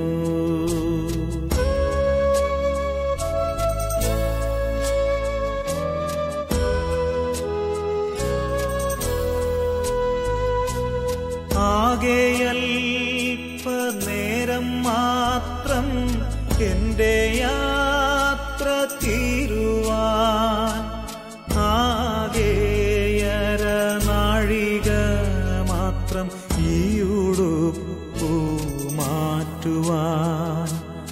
[SPEAKER 1] ആകെയൽപ്പനേരം മാത്രം എന്റെ യാത്ര തീരുവാൻ, ആകെയര നാഴിക മാത്രം ഈയുടുപ്പു മാറ്റുവാൻ.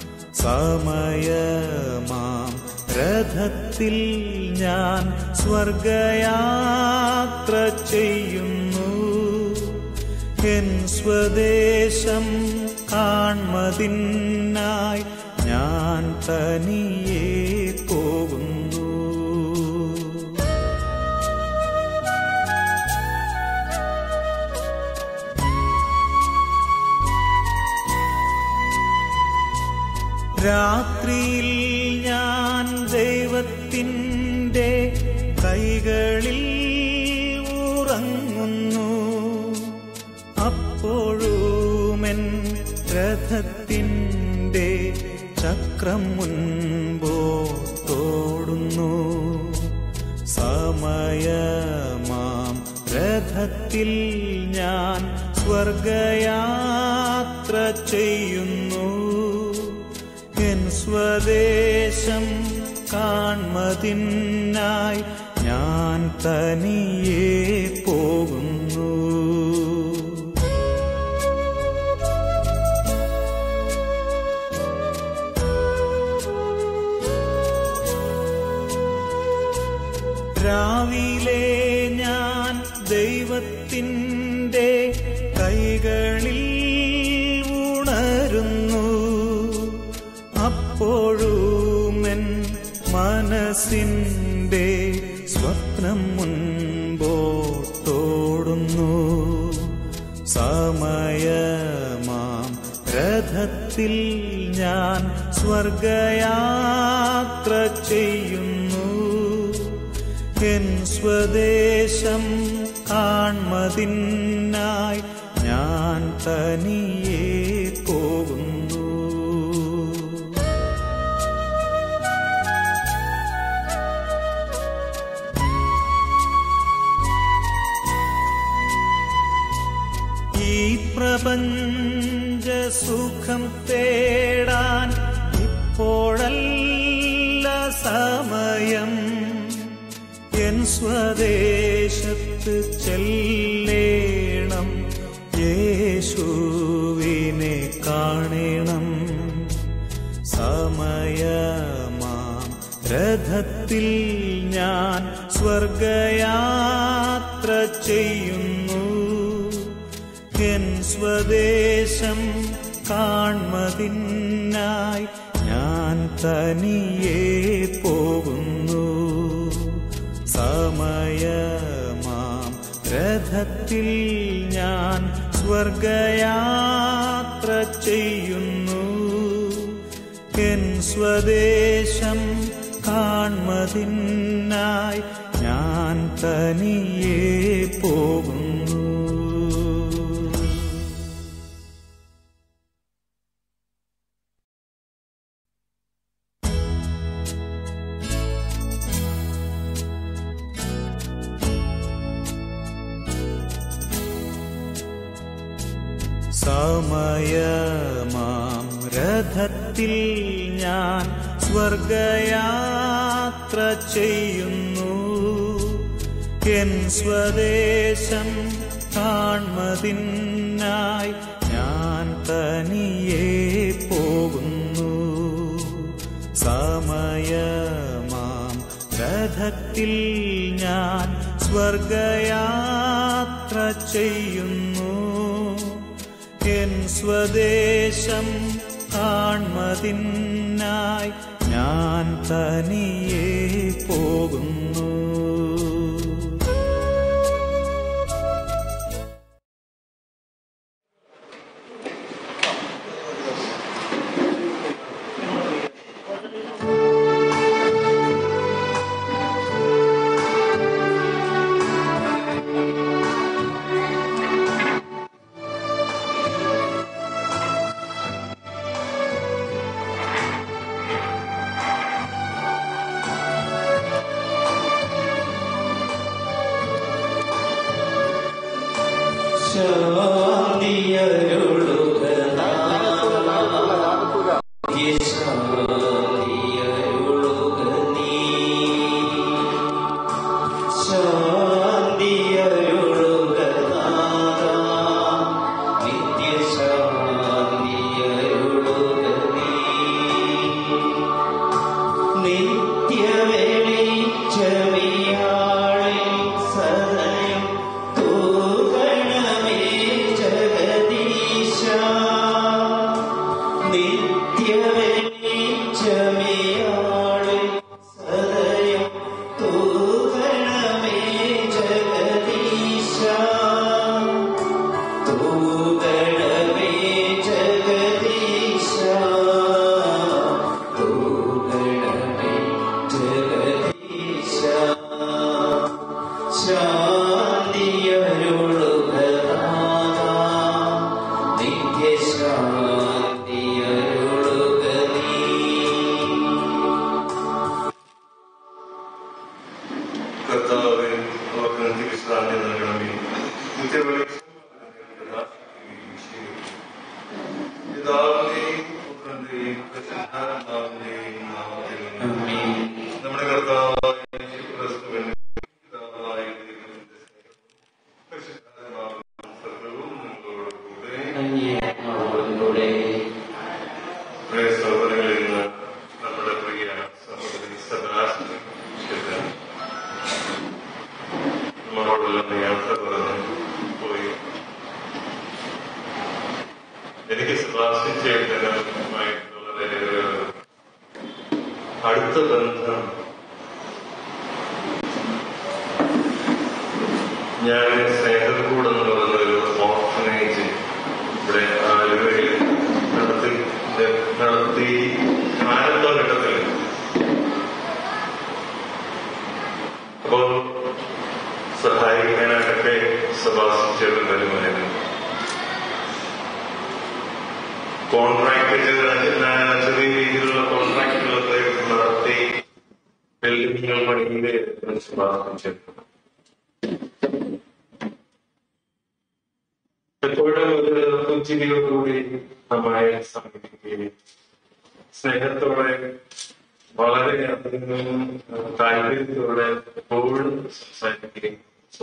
[SPEAKER 1] സമയമാം രഥത്തിൽ ഞാൻ സ്വർഗയാത്ര ചെയ്യുന്നു. എൻ സ്വദേശം കാൺമതിനായി ഞാൻ തനിയെ പോകുന്നു. രാത്രിയിൽ ഞാൻ ദൈവത്തിൻ്റെ കൈകളിൽ ഉറങ്ങുന്നു. അപ്പോഴുമെൻ രഥത്തിൻ്റെ ചക്രം മുൻപോട്ടോടുന്നു. സമയമാം രഥത്തിൽ ഞാൻ സ്വർഗയാത്ര ചെയ്യുന്നു. എൻ സ്വദേശം കാൺമതിനായി ഞാൻ തനിയെ പോകുന്നു. രാവിലെ ഞാൻ ദൈവത്തിൻ്റെ കൈകളിൽ ഉണരുന്നു. അപ്പോഴുമെൻ മനസ്സിൻ്റെ സ്വപ്നം മുൻപോട്ടോടുന്നു. സമയമാം രഥത്തിൽ ഞാൻ സ്വർഗയാത്ര ചെയ്യുന്നു. എൻ സ്വദേശം കാൺമതിനായി ഞാൻ തനിയെ പോകുന്നു. ഈ പ്രപഞ്ച സുഖം തേടാൻ ഇപ്പോഴല്ല സമയം. എൻ സ്വദേശത്ത് ചെല്ലേണം, യേശുവിനെ കാണണം. സമയമാം രഥത്തിൽ ഞാൻ സ്വർഗയാത്ര ചെയ്യുന്നു. എൻ സ്വദേശം കാൺമതിനായി ഞാൻ തനിയെ പോകുന്നു. സമയമാം രഥത്തിൽ ഞാൻ സ്വർഗയാത്ര ചെയ്യുന്നു. എൻ സ്വദേശം കാൺമതിനായി ഞാൻ തനിയെ പോകുന്നു. സമയമാം രഥത്തിൽ ഞാൻ സ്വർഗയാത്ര ചെയ്യുന്നു. എൻ സ്വദേശം കാൺമതിനായി ഞാൻ തനിയെ പോകുന്നു. സമയമാം രഥത്തിൽ ഞാൻ സ്വർഗയാത്ര ചെയ്യുന്നു. എൻ സ്വദേശം കാൺമതിനായി ഞാൻ തനിയെ പോകുന്നു.
[SPEAKER 5] എനിക്ക് അടുത്ത ബന്ധം ഞാൻ സ്നേഹക്കൂട് എന്ന് പറയുന്നൊരു ഓർഫനേജ് ഇവിടെ ആലുവയിൽ നടത്തി നടത്തി ആരംഭഘട്ടത്തിൽ. അപ്പോൾ സഹായിക്കാനായിട്ടൊക്കെ സഭാസിച്ചത് വരുമായിരുന്നു. കോൺട്രാക്ട് ചെറിയ രീതിയിലുള്ള കോൺട്രാക്ടുകളൊക്കെ നടത്തി ബിൽഡിങ്ങുകൾ പണിയുടെ സഭാസിച്ചത്. എപ്പോഴും ഒരു പുഞ്ചിരിയോടുകൂടി നമ്മളെ സമീപിക്കുകയും സ്നേഹത്തോടെ വളരെ അധികം താല്പര്യത്തോടെ എപ്പോഴും സംസാരിക്കുകയും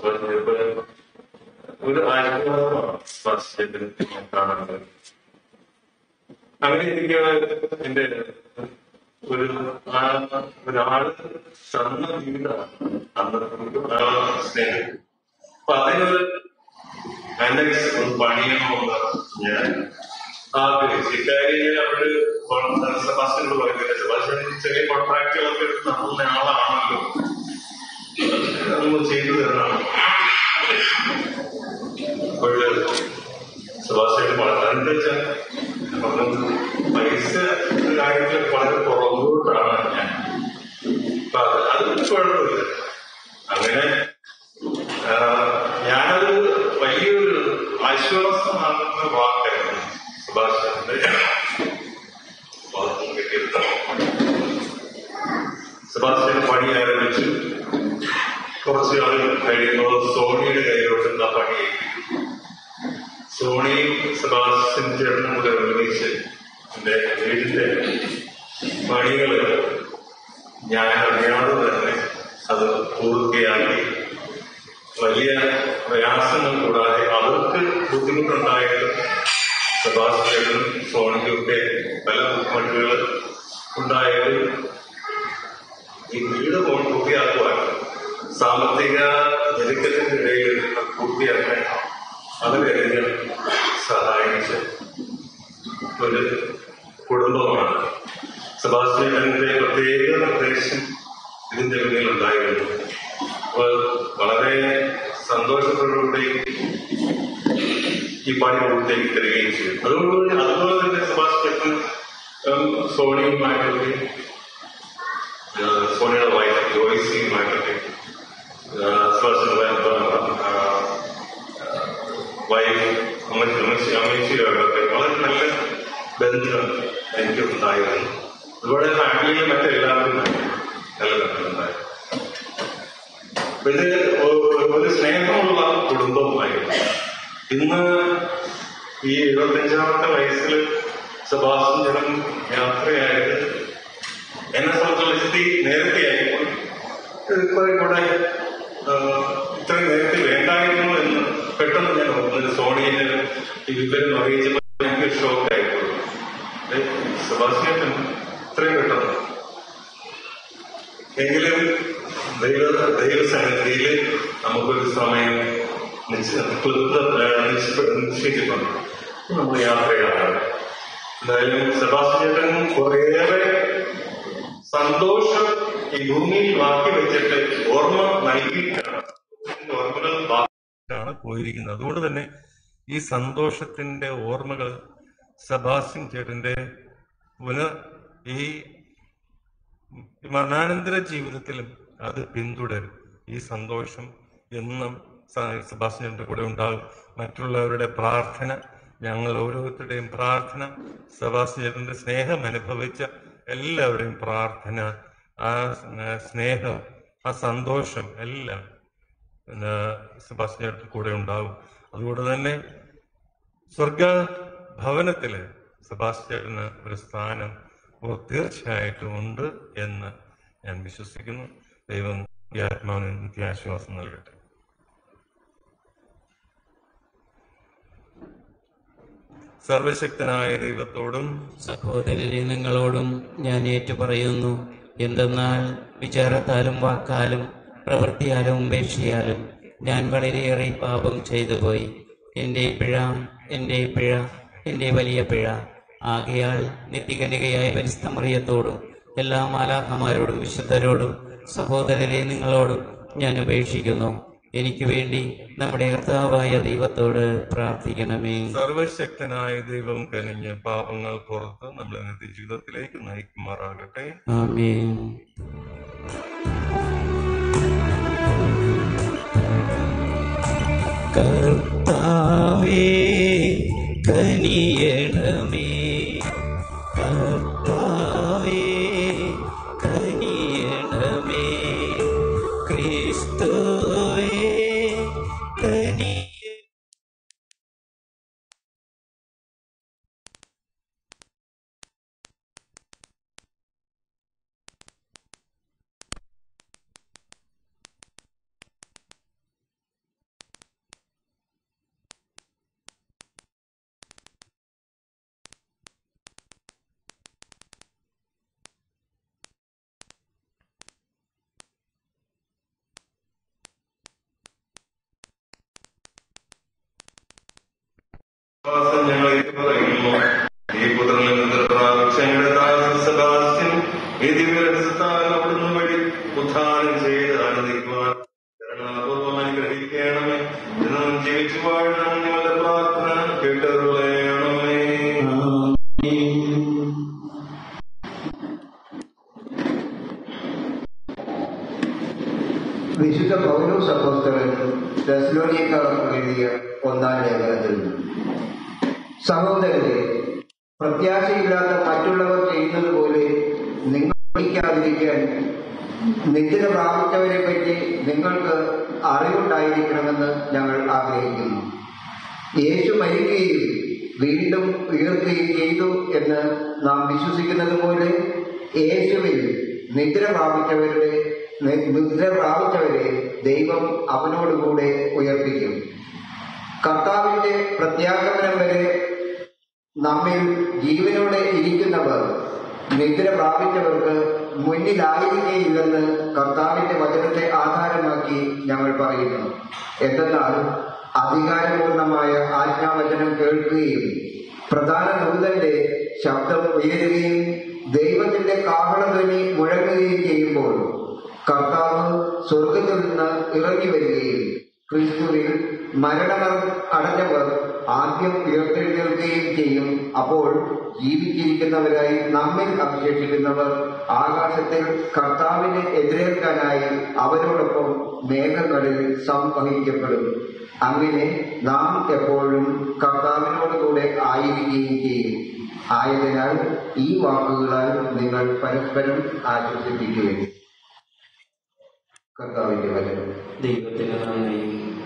[SPEAKER 5] ഒരു ആശീർവാദമാണ് സ്പർശത്തിൽ കാണാൻ കഴിയും. അങ്ങനെ ഇരിക്കുകയാണ് എന്റെ ഒരു ഒരാള് തന്ന വീടാണ് അന്ന് സ്നേഹം. അപ്പൊ അതിനൊരു അനക്സ് ഒന്ന് പണിയണമെന്ന് ഞാൻ ആഗ്രഹിച്ചു. ഇക്കാര്യം അവര് സെബാസ്റ്റ്യനോട് പറയുന്നില്ല. സെബാസ്റ്റ്യൻ ചെറിയ കോൺട്രാക്റ്റുകളൊക്കെ നടത്തുന്ന ആളാണല്ലോ, അതൊന്ന് ചെയ്തു തരണം. അപ്പോഴ് സെബാസ്റ്റ്യൻ പറഞ്ഞു എന്താ വെച്ചാൽ പൈസ കാര്യത്തിൽ വളരെ പുറകോട്ടാണ് ഞാൻ. അപ്പൊ അത് അത് കുഴപ്പമില്ല. അങ്ങനെ ഞാനത് വലിയൊരു ആശ്വാസമാകുന്ന വാക്കായിരുന്നു സെബാസ്റ്റ്യന്റെ ഭാഗത്തും കിട്ടിയത്. സെബാസ്റ്റ്യൻ പണി ആരംഭിച്ചു. കുറച്ചു നാൾ കഴിയുമ്പോൾ സോണിയുടെ കയ്യിലോട്ട് ആ പണി. സോണിയും സെബാസ്റ്റ്യൻ ചേട്ടനും കൂടെ ഒരുമിച്ച് എന്റെ വീടിന്റെ പണികള് ഞാൻ അറിയാതെ തന്നെ അത് പൂർത്തിയാക്കി വലിയ പ്രയാസങ്ങൾ കൂടാതെ അവർക്ക് ബുദ്ധിമുട്ടുണ്ടായിട്ട് സെബാസ്റ്റ്യനും സോണിക്കൊക്കെ പല ബുദ്ധിമുട്ടുകൾ ഉണ്ടായത് ഈ വീട് പൂർത്തിയാക്കുവാൻ സാമ്പത്തിക ഞെരുക്കത്തിനിടയിൽ പൂർത്തിയാക്കാൻ വളരെയധികം സഹായിച്ച ഒരു കുടുംബമാണ്. സെബാസ്റ്റ്യന്റെ പ്രത്യേക നിർദ്ദേശം ഇതിന്റെ പിന്നിൽ ഉണ്ടായിരുന്നു. അപ്പോൾ വളരെ സന്തോഷത്തോടുകൂടി ഈ പണി പൂർത്തിയാക്കി തരികയും ചെയ്തു. അതുകൊണ്ട് അതുപോലെ തന്നെ സെബാസ്റ്റ്യൻ സോണിയുമായിട്ടൊക്കെ സോണിയുടെ വൈഫ് ജോയ്സിയുമായിട്ടൊക്കെ വൈഫ് അമ്മച്ചി അമ്മച്ചിയോടൊക്കെ വളരെ നല്ല ബന്ധം എനിക്ക് ഉണ്ടായിരുന്നു. അതുപോലെ ഫാമിലിയിലെ മറ്റെല്ലാവർക്കും നല്ല ബന്ധമുണ്ടായിരുന്നു. അപ്പൊ ഇത് ഒരു സ്നേഹമുള്ള കുടുംബമായിരുന്നു. ഇന്ന് ഈ എഴുപത്തഞ്ചാമത്തെ വയസ്സിൽ സെബാസ്റ്റ്യൻ ചേട്ടൻ യാത്രയായത് എന്നെ സംബന്ധിച്ചുള്ള സ്ഥിതി നേരത്തെ ആയിപ്പോൾ കുറെ കൂടെ ഇത്രയും നേരത്തെ വേണ്ടായിരുന്നു എന്ന് പെട്ടെന്ന് ഞാൻ ഓർക്കുന്നത്. സോണിയെ ഈ വിവരം അറിയിച്ചപ്പോൾ എനിക്ക് ഷോക്കായിപ്പോയി. സെബാസ്റ്റ്യൻ ഇത്രയും പെട്ടെന്ന് എങ്കിലും ദൈവ ദൈവസന്നിധിയിൽ നമുക്കൊരു സമയം നിശ്ചയിച്ചിട്ടുണ്ട്. നമ്മൾ യാത്രയാണ്. എന്തായാലും സെബാസ്റ്റ്യൻ ചേട്ടൻ കുറേയേറെ സന്തോഷം ഈ ഭൂമിയിൽ ബാക്കി വെച്ചിട്ട് ഓർമ്മ നൽകിയിട്ടാണ് ഓർമ്മകൾ ബാക്കിയാണ് പോയിരിക്കുന്നത്. അതുകൊണ്ട് തന്നെ ഈ സന്തോഷത്തിന്റെ ഓർമ്മകൾ സെബാസ്റ്റ്യൻ ചേട്ടന്റെ പുനഃ ഈ മരണാനന്തര ജീവിതത്തിലും അത് പിന്തുടരും. ഈ സന്തോഷം എന്നും സെബാസ്റ്റ്യൻ ചേട്ടന്റെ കൂടെ ഉണ്ടാകും. മറ്റുള്ളവരുടെ പ്രാർത്ഥന, ഞങ്ങൾ ഓരോരുത്തരുടെയും പ്രാർത്ഥന, സെബാസ്റ്റ്യൻ ചേട്ടന്റെ സ്നേഹം അനുഭവിച്ച എല്ലാവരുടെയും പ്രാർത്ഥന, ആ സ്നേഹം, ആ സന്തോഷം എല്ലാം സെബാസ്റ്റ്യൻ ചേട്ടൻ കൂടെ ഉണ്ടാകും. അതുകൊണ്ട് തന്നെ സ്വർഗ ഭവനത്തില് സെബാസ്റ്റ്യൻ ചേട്ടന് ഒരു സ്ഥാനം തീർച്ചയായിട്ടും ഉണ്ട് എന്ന് ഞാൻ വിശ്വസിക്കുന്നു. ദൈവം ഈ ആത്മാവിന് നിത്യാശ്വാസം നൽകട്ടെ. സർവശക്തനായ ദൈവത്തോടും
[SPEAKER 8] സഹോദരരെ നിങ്ങളോടും ഞാൻ ഏറ്റുപറയുന്നു. എന്തെന്നാൽ വിചാരത്താലും വാക്കാലും പ്രവൃത്തിയാലും ഉപേക്ഷയാലും ഞാൻ വളരെയേറെ പാപം ചെയ്തു പോയി. എൻ്റെ പിഴ, എൻ്റെ പിഴ, എൻ്റെ വലിയ പിഴ. ആകയാൽ നിത്യകന്യകയായ പരിശുദ്ധ മറിയത്തോടും എല്ലാ മാലാഖമാരോടും വിശുദ്ധരോടും സഹോദരരെ നിങ്ങളോടും ഞാൻ ഉപേക്ഷിക്കുന്നു. എനിക്ക് വേണ്ടി നമ്മുടെ കർത്താവായ ദൈവത്തോട് പ്രാർത്ഥിക്കണമേ.
[SPEAKER 5] സർവശക്തനായ ദൈവം കനിഞ്ഞ് പാപങ്ങൾ പുറത്ത് നമ്മളെ നിത്യ ജീവിതത്തിലേക്ക് നയിക്കുമാറാകട്ടെ.
[SPEAKER 8] ആമേൻ. കർത്താവേ കനിയണമേ, കർത്താവേ കനിയണമേ, ക്രിസ്തുവേ കനിയ
[SPEAKER 5] ഞങ്ങൾ പറയുന്നു. ഈ പുത്രനിൽ നിന്ന് പ്രാപിച്ച സെബാസ്റ്റ്യൻ ഈ ദിവ്യരഹസ്യത്താൽ അവിടുന്ന് വഴി ഉദ്ധാനം ചെയ്ത് ആനന്ദിക്കുവാൻ കരുണാപൂർവ്വം അനുഗ്രഹിക്കണമേ. എന്നും ജീവിച്ചു വാഴണം നിങ്ങളുടെ പ്രാർത്ഥന കേട്ടറിയണമേ.
[SPEAKER 9] വിശുദ്ധ പൗലോസ് അപ്പോസ്തലൻ തെസ്സലോനിക്കർക്ക് എഴുതിയ ഒന്നാം ലേഖനത്തിൽ സഹോദരരെ, പ്രത്യാശയില്ലാത്ത മറ്റുള്ളവർ ചെയ്യുന്നത് പോലെ നിങ്ങൾ പഠിക്കാതിരിക്കാൻ നിത്യത പ്രാപിച്ചവരെ പറ്റി നിങ്ങൾക്ക് അറിവുണ്ടായിരിക്കണമെന്ന് ഞങ്ങൾ ആഗ്രഹിക്കുന്നു. യേശു മരിക്കുകയും വീണ്ടും ഉയർത്തുകയും ചെയ്തു എന്ന് നാം വിശ്വസിക്കുന്നത് പോലെ യേശുവിൽ നിദ്ര പ്രാപിച്ചവരുടെ നിദ്ര പ്രാപിച്ചവരെ ദൈവം അവനോടുകൂടെ ഉയർപ്പിക്കും. കർത്താവിന്റെ പ്രത്യാഗമനം വരെ നമ്മിൽ ജീവനോടെ ഇരിക്കുന്നവർ നിദ്ര പ്രാപിച്ചവർക്ക് മുന്നിലായിരിക്കുകയില്ലെന്ന് കർത്താവിന്റെ വചനത്തെ ആധാരമാക്കി ഞങ്ങൾ പറയുന്നു. എന്തെന്നാൽ അധികാരപൂർണമായ ആജ്ഞാവചനം കേൾക്കുകയും പ്രധാന ദൂതന്റെ ശബ്ദം ഉയരുകയും ദൈവത്തിന്റെ കാഹളധ്വനി മുഴങ്ങുകയും ചെയ്യുമ്പോൾ കർത്താവ് സ്വർഗത്തിൽ നിന്ന് ഇറങ്ങി വരികയും ക്രിസ്തുവിൽ മരണം അടഞ്ഞവർ ആദ്യം ഉയർത്തെഴുന്നേൽക്കുകയും ചെയ്യും. അപ്പോൾ ജീവിച്ചിരിക്കുന്നവരായി നമ്മിൽ അവശേഷിക്കുന്നവർ ആകാശത്തിൽ കർത്താവിനെ എതിരേൽക്കാനായി അവരോടൊപ്പം മേഘങ്ങളിൽ സംവഹിക്കപ്പെടും. അങ്ങനെ നാം എപ്പോഴും കർത്താവിനോടുകൂടെ ആയിരിക്കുകയും ചെയ്യും. ആയതിനാൽ ഈ വാക്കുകളാൽ നിങ്ങൾ പരസ്പരം ആശ്വസിപ്പിക്കുകയും. കർത്താവിന്റെ വചനം.
[SPEAKER 8] ദൈവത്തിന് നന്ദി.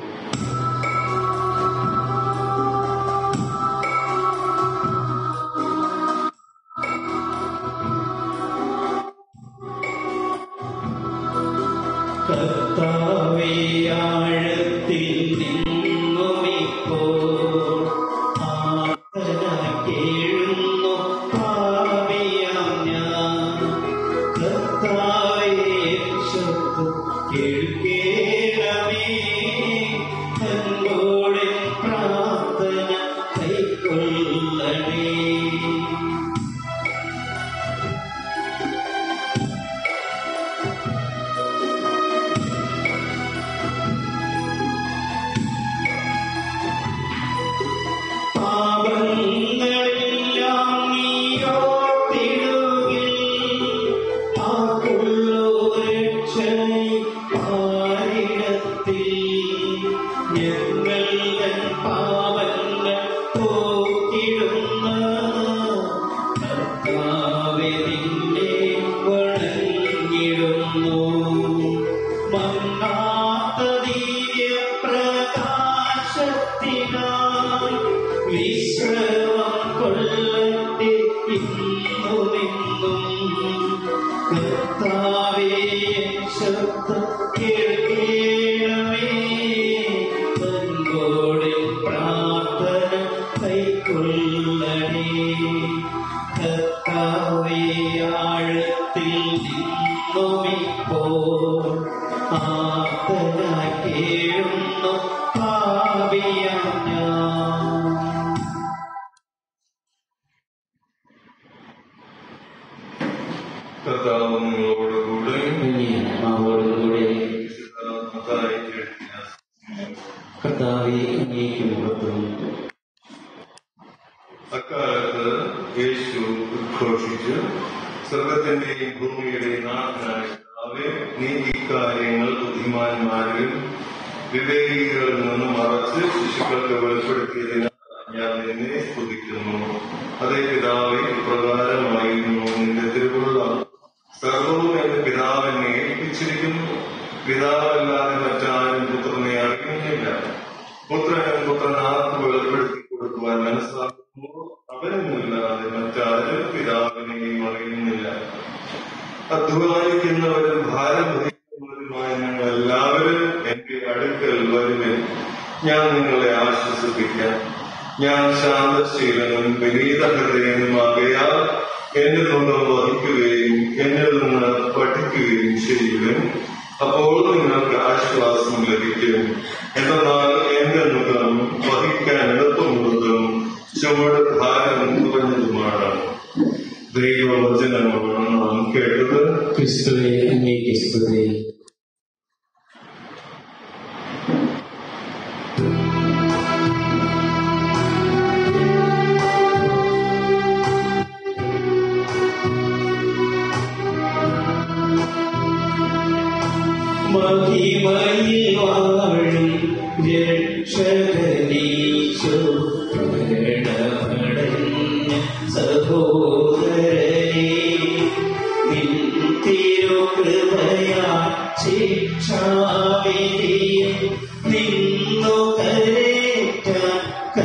[SPEAKER 8] കർത്താവേ, ആഴത്തിൽ നിന്നുമിപ്പോൾ ആർത്തനായി കേഴുന്നു പാപിയാം ഞാൻ. കർത്താവേ, ശബ്ദം കേൾക്കേണമേ, തന്നോടെ പ്രാർത്ഥന കൈക്കൊള്ളണേ. പാപങ്ങളെല്ലാം നീയോർത്തിടുകിൽ, ആകുള്ളോ രക്ഷണി പാരിടത്തിൽ. ഞങ്ങൾ തൻ പാപങ്ങൾ പോക്കിടുന്ന കർത്താവേ, നിന്നെ വണങ്ങിടുന്നു. മങ്ങാത്ത ദിവ്യപ്രകാശത്തിനായി വിശ്രമം കൊള്ളട്ടെ ഇന്നുമെന്നും. കർത്താവേ, ശബ്ദം കേൾക്കേണമേ, തന്നോടെ പ്രാർത്ഥന കൈക്കൊള്ളണേ. കർത്താവേ, ആഴത്തിൽ നിന്നുമിപ്പോൾ ആർത്തനായി കേഴുന്നു പാപിയാം ഞാൻ.
[SPEAKER 5] കർത്താവ് നിങ്ങളോടുകൂടെ
[SPEAKER 8] അവരോടുകൂടെ കർത്താവെ അങ്ങേക്ക് മുഖത്തും.
[SPEAKER 5] അക്കാലത്ത് യേശു ഉദ്ഘോഷിച്ച്, സ്വർഗത്തിന്റെയും ഭൂമിയുടെയും നാഥനായ കർത്താവേ, നീ ഇക്കാര്യങ്ങൾ ബുദ്ധിമാന്മാരിലും വിവേകികളിൽ നിന്ന് മറച്ച് ശിശുക്കൾക്ക് വെളിപ്പെടുത്തിയതിനാൽ ഞാൻ നിന്നെ സ്തുതിക്കുന്നു. അതേ പിതാവേ, ഇപ്രകാരമായിരുന്നു നിന്റെ തിരുവുള്ള. സർവവും എന്റെ പിതാവിനെ ഏൽപ്പിച്ചിരിക്കുന്നു. പിതാവല്ലാതെ മറ്റാരും പുത്രനെ അറിയുന്നില്ല. പുത്രനും പുത്രനാർക്ക് വെളിപ്പെടുത്തി കൊടുക്കുവാൻ മനസ്സിലാക്കുന്നു. അവനുമില്ലാതെ മറ്റാരും പിതാവിനെയും അറിയുന്നില്ല. അധ്വാനിക്കുന്നവരും ഭാരം വഹിക്കുന്നവരുമായ ഞങ്ങൾ എല്ലാവരും എന്റെ അടുക്കൽ വരുവിൻ, ഞാൻ നിങ്ങളെ ആശ്വസിപ്പിക്കാം. ഞാൻ ശാന്തശീലനും വിനീതഹൃദയനുമാകയാൽ എന്നിൽ നിന്ന് വഹിക്കുകയും എന്നിൽ നിന്ന് പഠിക്കുകയും ചെയ്യുവിൻ. അപ്പോൾ നിങ്ങൾക്ക് ആശ്വാസം ലഭിക്കും. എന്നാൽ എന്റെ മുഖം വഹിക്കാൻ എളുപ്പമുള്ളതും ചുവട് ഭാരം കുറഞ്ഞതുമാണ്. ദൈവവചനമാണ് നാം കേട്ടത്.
[SPEAKER 8] ക്രിസ്തുവേ, അങ്ങേക്ക് സ്തുതി. മഹിമയിൽ വാഴും രക്ഷകനീശോ, മരണമടഞ്ഞ സഹോദരനേ, നിൻ തിരുകൃപയാൽ ശിക്ഷാവിധിയിൽ നിന്നു കരേറ്റാൻ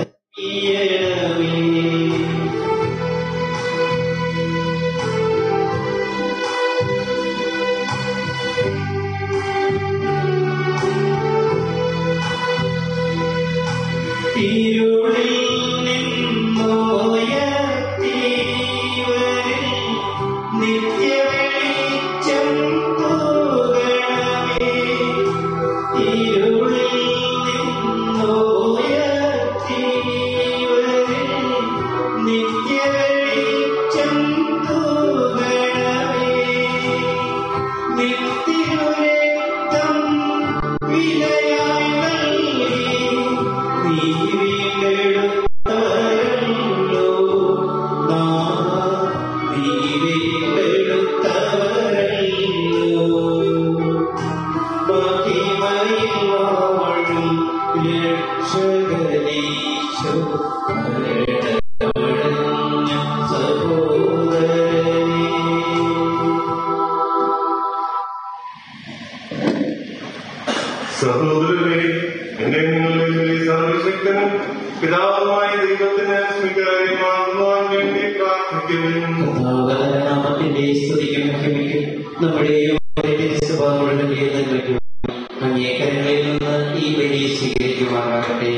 [SPEAKER 5] സഹോദരരെ, എന്റെ നിങ്ങളുടെ സർവശക്തനും പിതാവുമായ ദൈവത്തിന് സ്വീകാര്യമാകുവാൻ വേണ്ടി പ്രാർത്ഥിക്കുകയും
[SPEAKER 8] നാമത്തിന്റെ സ്തുതിക്കും മഹിമയ്ക്കും നമ്മുടെയും സ്വഭാവങ്ങളുടെ അംഗീകാരങ്ങളിൽ നിന്ന് ഈ ബലി സ്വീകരിക്കുവാനാകട്ടെ.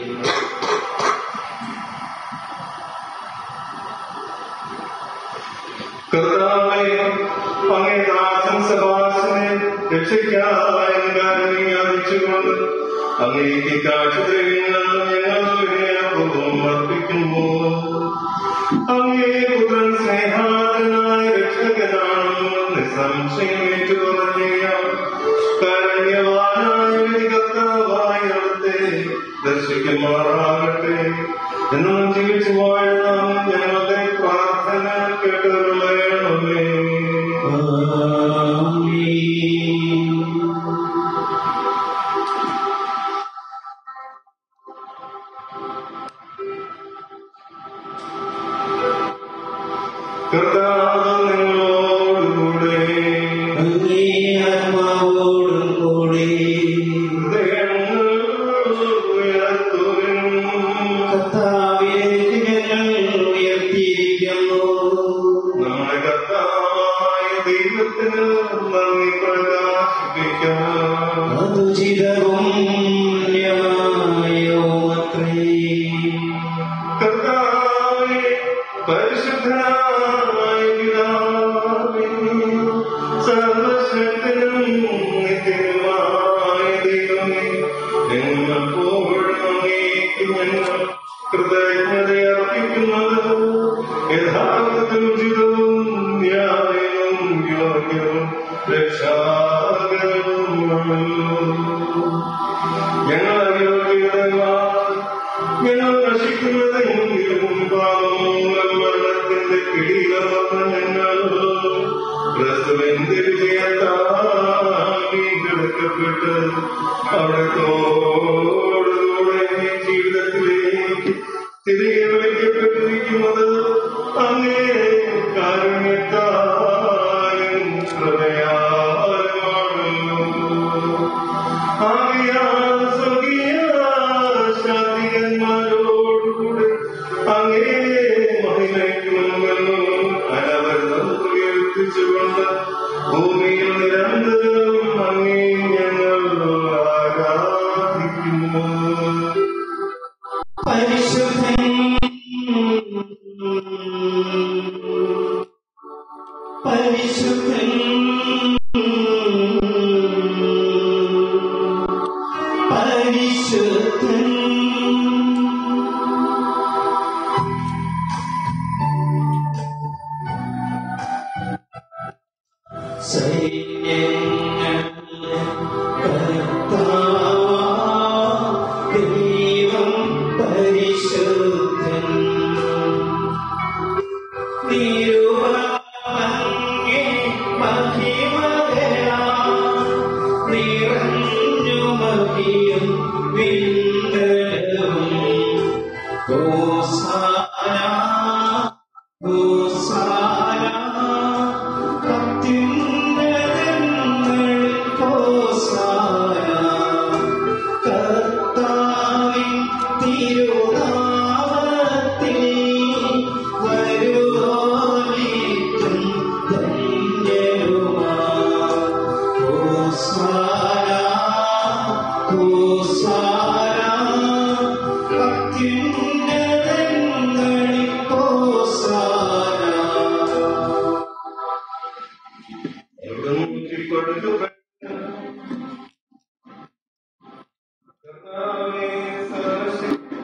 [SPEAKER 5] കർത്താവേ, അങ്ങേ ദാസൻ സെബാസ്റ്റ്യനെ രക്ഷിക്കാനായി അറിയിച്ചുകൊണ്ട് അങ്ങേക്ക് കാഴ്ചദ്രവ്യങ്ങൾ ഞങ്ങൾ അർപ്പിക്കുമ്പോ അങ്ങേ പുത്രൻ സ്നേഹാതനായ രക്ഷകനാണെന്ന് നിസ്സംശയമേറ്റു പറഞ്ഞ കാരുണ്യവാനായ കർത്താവായ അവിടുത്തെ ദർശിക്കുമാറാകട്ടെ. എന്നും ജീവിച്ചു വാഴുന്ന ഞങ്ങളുടെ പ്രാർത്ഥന കേട്ടുകൊള്ളണമേ. കർത്താവ് നിങ്ങളോടുകൂടെ
[SPEAKER 8] ആത്മാവോടും കൂടെ കർത്താവേ ഞങ്ങൾ ഉയർത്തിയിരിക്കുന്നു.
[SPEAKER 5] നമ്മുടെ കർത്താവായ ദൈവത്തിന് നന്ദി പ്രകാശിപ്പിക്കാം.
[SPEAKER 8] അതുചിതവും ന്യായമത്രേ.
[SPEAKER 5] കർത്താവേ, പരിശുദ്ധനായ പിതാവേ, സർവശക്തനും നിത്യനുമായ ദൈവമേ, ഞങ്ങളെപ്പോഴും അങ്ങേക്ക് ഞങ്ങൾ കൃതജ്ഞതയർപ്പിക്കുന്നത് യഥാർത്ഥത്തിൽ ഉചിതവും ന്യായവും യോഗ്യവും രക്ഷാകരവുമാണല്ലോ. ഞങ്ങൾ അയോഗ്യതകളാൽ ഞങ്ങൾ നശിക്കുന്നതെങ്കിലും പാപമൂലം മരണത്തിന്റെ പിടിയിലമർന്ന ഞങ്ങൾ ക്രിസ്തുവിന്റെ വിജയത്താൽ വീണ്ടെടുക്കപ്പെട്ട് അവിടത്തോടുകൂടെ ജീവിതത്തിലേക്ക് തിരികെ വിളിക്കപ്പെട്ടിരിക്കുന്നത് അങ്ങേ കാരുണ്യത്താലും കൃപയാലുമാണല്ലോ. ആകയാൽ സ്വർഗീയ ശാന്തികന്മാരോടുകൂടെ അങ്ങേ മഹിമയ്ക്കുമെന്നും അനവരതം ഉയർത്തിച്ചുകൊണ്ട് ഭൂമിയിൽ നിരന്തരം അങ്ങേ ഞങ്ങൾ ആരാധിക്കുന്നു.
[SPEAKER 8] പരിശുദ്ധൻ പരിശുദ്ധൻ പരിശുദ്ധൻ സൈന്യങ്ങളുടെ കർത്താവായ ദൈവം പരിശുദ്ധൻ. തിരുവങ്ങേ മഹിമകളാൽ നിറഞ്ഞു മഹിയും വിണ്ടലവും. ഹോസാന ഹോസാന അത്യുന്നതങ്ങളിൽ ഹോസാന. കർത്താവിൻ തിരുനാമത്തിൽ വരുവോനിറ്റും ധന്യരുമാ. ഹോസാന ഹോസാന അത്യുന്നതങ്ങളിൽ ഹോസാന.
[SPEAKER 5] കർത്താവേ, സർവശക്തൻ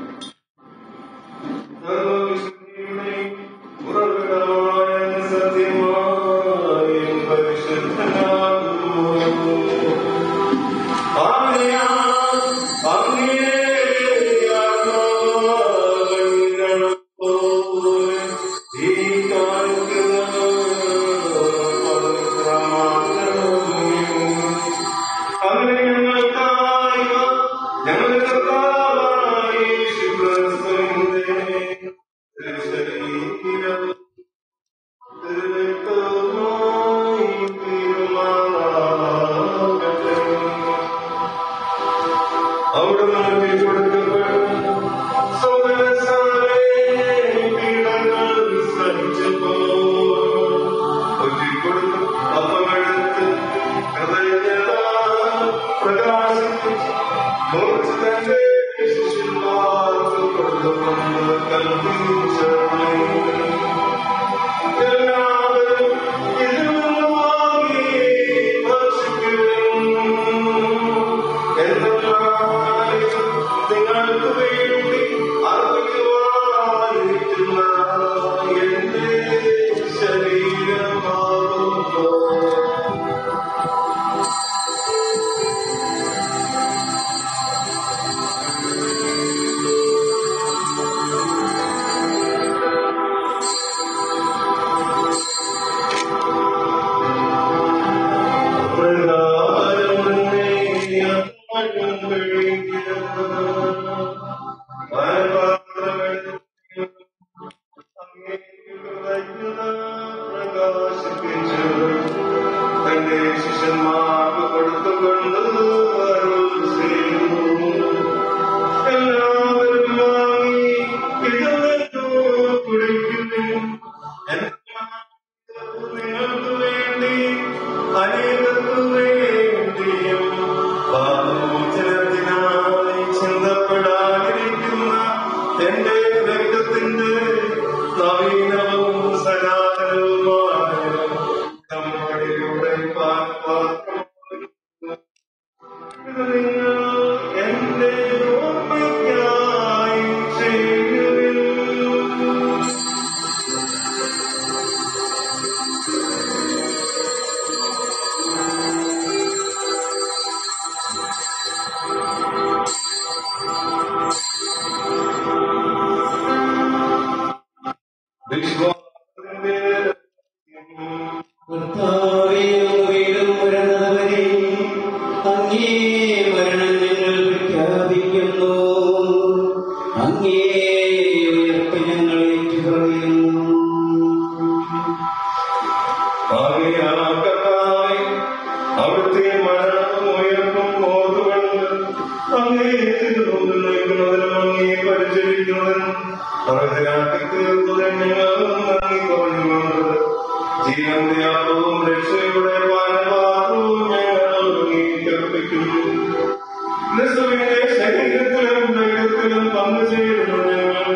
[SPEAKER 5] സർവവിശുദ്ധിയുടെയും ഉറവിടമായ സത്യമായ പരിശുദ്ധനാകുന്നു. ആകയാൽ അങ്ങേ ആത്മാവിനോടുകൂടെ ഈ കാണിക്കുന്നത് അങ്ങനെ ഞങ്ങൾക്കായി ഞങ്ങളുടെ കർത്താവായ യേശുക്രിസ്തുവിന്റെ ശരീരം തിരുരക്തവുമായി തീരുമാനം
[SPEAKER 10] തന്റെ ശിഷ്യന്മാർക്ക് കൊടുത്തുകൊണ്ട് അരുൾ ചെയ്തു. എല്ലാവരും വാങ്ങി ഇത് കുടിക്കുന്നു. നിങ്ങൾക്ക് വേണ്ടി അനേകർക്കു വേണ്ടിയും പാപമോചനത്തിനായി ചിന്തപ്പെടാതിരിക്കുന്ന എന്റെ രക്തത്തിന്റെ നവീനവും സനാതനവുമായ നമ്മുടെ പാത്രം നിങ്ങൾ എന്റെ ഓർമ്മയ്ക്കായി ചെയ്യുവിൻ.
[SPEAKER 8] കർത്താവേ, വീടും വരുന്നവരെ അങ്ങേ മരണം ഞങ്ങൾ പ്രഖ്യാപിക്കുന്നു. അങ്ങേ ഉയർപ്പ് ഞങ്ങൾ ഏറ്റുപറയുന്നു.
[SPEAKER 10] ആകയാൽ അവിടുത്തെ മരണവും ഉയർപ്പും ഓർത്തുകൊണ്ട് അങ്ങേ നോക്കുന്നതിനും അങ്ങേ പരിചരിക്കുന്നതിനും അർഹരാക്കി തീർത്തതിന് ഞങ്ങൾ നന്ദി പറഞ്ഞുകൊണ്ട് ജീവന്റെ അപ്പവും രക്ഷയുടെ പാനപാത്രവും ഞങ്ങൾ അംഗീകരിക്കുന്നു. ക്രിസ്തുവിന്റെ ശരീരത്തിലും ദൈവത്തിലും പങ്കുചേരുന്ന ഞങ്ങൾ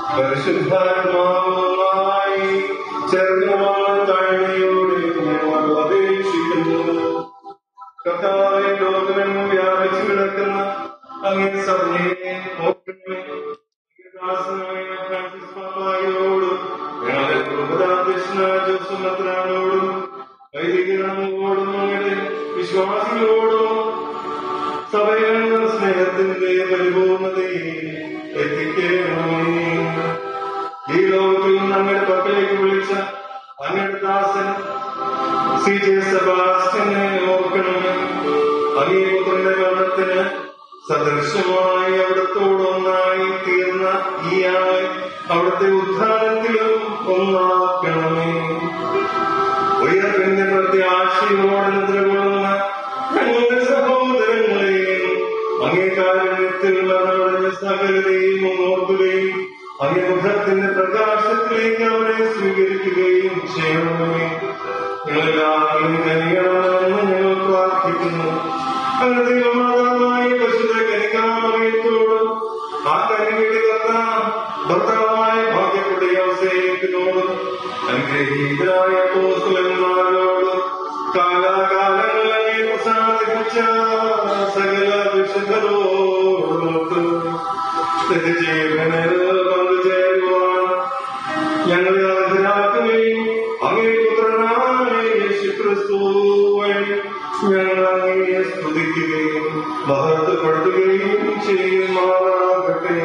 [SPEAKER 10] പരിശുദ്ധാത്മാവുമായി ചേർന്നമായ താഴ്മയോടെ ഞങ്ങൾ അപേക്ഷിക്കുന്നു. കർത്താവേ, ലോകമെങ്ങും വ്യാപിച്ചു കിടക്കുന്ന അങ്ങേ സഭയെ നോക്കണമേ. ദാസനായ ഫ്രാൻസിസ് പാപ്പായോടും ഞങ്ങളുടെ പ്രധാനാധ്യക്ഷനായ ജോസഫ് മെത്രാനോടും വൈദികരോടും അങ്ങയുടെ വിശ്വാസികളോടും സഭയുടെ സ്നേഹത്തിന്റെ പരിപൂർണതയെ എത്തിക്കണമേ. ഈ ലോകത്തിൽ ഞങ്ങളുടെ പക്കലേക്ക് വിളിച്ച അങ്ങയുടെ ദാസൻ സി ജെ സെബാസ്റ്റ്യനെ ഓർക്കണമേ. അങ്ങേ പുത്രന്റെ മരണത്തിന് സദൃശമായി അവിടത്തോടൊന്നായി തീർന്ന ഈ ആയി അവിടുത്തെ ഉദ്ധാനത്തിലും ഒന്നാക്കണമേ. ഉയർപ്പിന്റെ പ്രത്യാശയോടെ നിദ്രകൊള്ളുന്ന ഞങ്ങളുടെ സഹോദരങ്ങളെയും അങ്ങേ കാരുണ്യത്തിൽ അവരുടെ സകലതയും ഓർക്കുകയും അങ്ങേ മുഖത്തിന്റെ പ്രകാശത്തിലേക്ക് അവരെ സ്വീകരിക്കുകയും ചെയ്യണമേ. ഞങ്ങളെല്ലാവരും കനിയണമെന്ന് ഞങ്ങൾ പ്രാർത്ഥിക്കുന്നു. അങ്ങനെ ദൈവമാതാവായ പരിശുദ്ധ കനികാമറിയത്തോട് ആ കനിയുടെ ഭർത്താവായ ഭാഗ്യപ്പെട്ട യോസേഫിനോട് അനുഗ്രഹീതരായ അപ്പോസ്തലന്മാരോട് കാലാകാലങ്ങളെ പ്രസാദിപ്പിച്ച സകല വിശുദ്ധരോട് നിത്യജീവനിൽ പങ്കുചേരുവാൻ ഞങ്ങളെ അർഹരാക്കുകയും അങ്ങേ പുത്രനായ യേശുക്രിസ്തു വഴി ഞങ്ങൾ അങ്ങയെ സ്തുതിക്കുകയും മഹത്വപ്പെടുത്തുകയും ചെയ്യുമാറാകട്ടെ.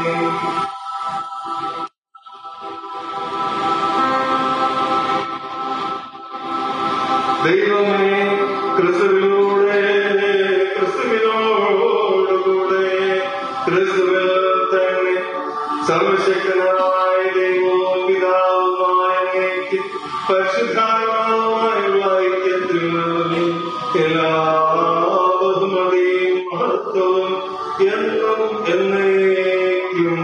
[SPEAKER 10] ദൈവമേ, ക്രിസ്തുവിലൂടെ ക്രിസ്തുവിനോടുകൂടെ ക്രിസ്തുവിൽ തന്നെ സർവശക്തനായ ദൈവവും പിതാവുമായ അങ്ങേക്ക് പരിശുദ്ധാത്മാവുമായുള്ള ഐക്യത്തിൽ എല്ലാ ബഹുമതിയും മഹത്വവും എന്നും എന്നേക്കും.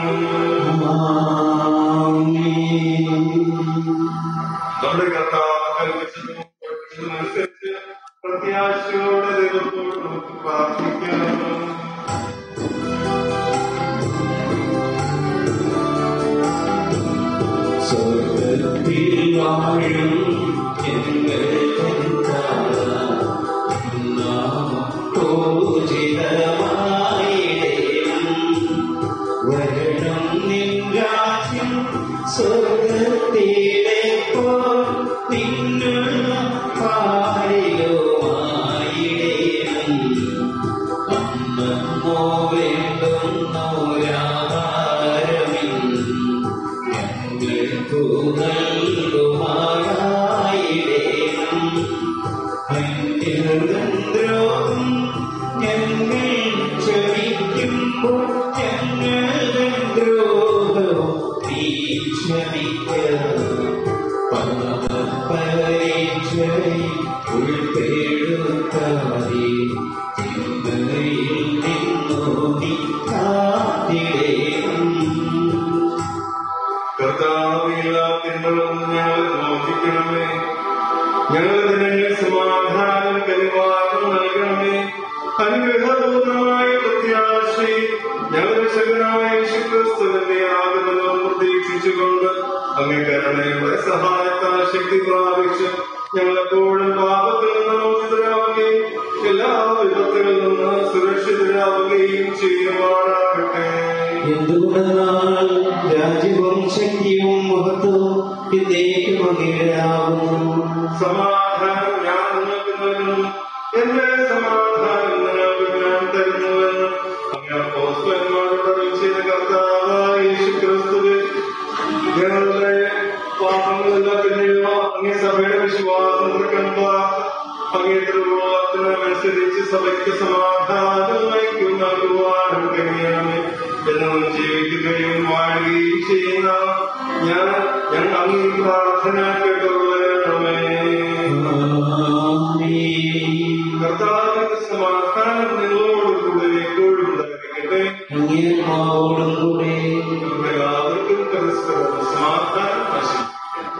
[SPEAKER 10] നമ്മുടെ കർത്താവ് കൽപ്പിച്ചതും പഠിപ്പിച്ചതുമനുസരിച്ച് പ്രത്യാശയോടെ ദൈവത്തോട് നമുക്ക് പ്രാർത്ഥിക്കണം.
[SPEAKER 8] സ്വർഗ്ഗത്തിൽ വാഴും വരണം നിൻ രാജ്യം സ്വർഗ്ഗത്തിലെ പോൽ നിന്നുള്ള പാരയോമായിടേണം. അന്നോ വേണ്ടുന്നോരാഹാരമിന്ന് ഞങ്ങൾക്കു നൽകുമാറായിടേണം. അന്യദ്രോഹം ഞങ്ങൾ ക്ഷമിക്കുമ്പോൾ ഞങ്ങളുടെ ദ്രോഹവും നീ ക്ഷമിക്ക. പാപപരീക്ഷയിൽ ഉൾപ്പെടുത്താതെ ചിന്തയിൽ നിന്നു നീ കാത്തിടേണം.
[SPEAKER 10] കർത്താവില്ലാത്തിന്നും ഞങ്ങൾ മോചിക്കണമേ. ഞങ്ങളുടെ സമാധാനം കനിവാർന്നു നൽകണമേ. അനുഗ്രഹപൂർണമായ പ്രത്യാശയിൽ ഞങ്ങളുടെ ശക്തനായ യേശുക്രിസ്തുവിന്റെ ആഗമനം പ്രതീക്ഷിച്ചുകൊണ്ട് അങ്ങ് കരുണയുടെ സഹായത്താൽ ശക്തി പ്രാപിച്ച് ഞങ്ങളെപ്പോഴും പാപത്തിൽ നിന്ന് മോചിതരാവുകയും എല്ലാ വിപത്തുകളിൽ നിന്ന് സുരക്ഷിതരാവുകയും ചെയ്യുവാനാകട്ടെ.
[SPEAKER 8] എന്തുകൊണ്ടെന്നാൽ രാജ്യവും ശക്തിയും മഹത്വവും എന്നേക്കും അങ്ങയുടേതാകുന്നു.
[SPEAKER 10] സമാധാനം ഞാൻ നിങ്ങൾക്ക് നൽകുന്നു, എന്റെ സമാധാനം നിങ്ങൾക്ക് ഞാൻ തരുന്നുവെന്ന് അങ്ങ് അപ്പോസ്തലന്മാരോട് അരുളിച്ചെയ്ത കർത്താവായ യേശുക്രിസ്തുവേ, ഞങ്ങളുടെ പാപങ്ങളെല്ലാം പിന്നെയോ അങ്ങേ സഭയുടെ വിശ്വാസം അങ്ങേ തിരുവോളത്തിനനുസരിച്ച് സഭയ്ക്ക് സമാധാനം നയിക്കും നൽകുവാനും കഴിയണമേ. എന്നും ജീവിക്കുകയും വാഴുകയും ചെയ്യുന്ന ഞാൻ ഞങ്ങൾ അങ്ങേ പ്രാർത്ഥന കേട്ടുകൊള്ളണമേ. കർത്താവിന്റെ സമാധാനം നിങ്ങളോടുകൂടെ എപ്പോഴും ഉണ്ടായിരിക്കട്ടെ. എല്ലാവർക്കും പരസ്പരം സമാധാനം ആശംസിക്കുന്നു.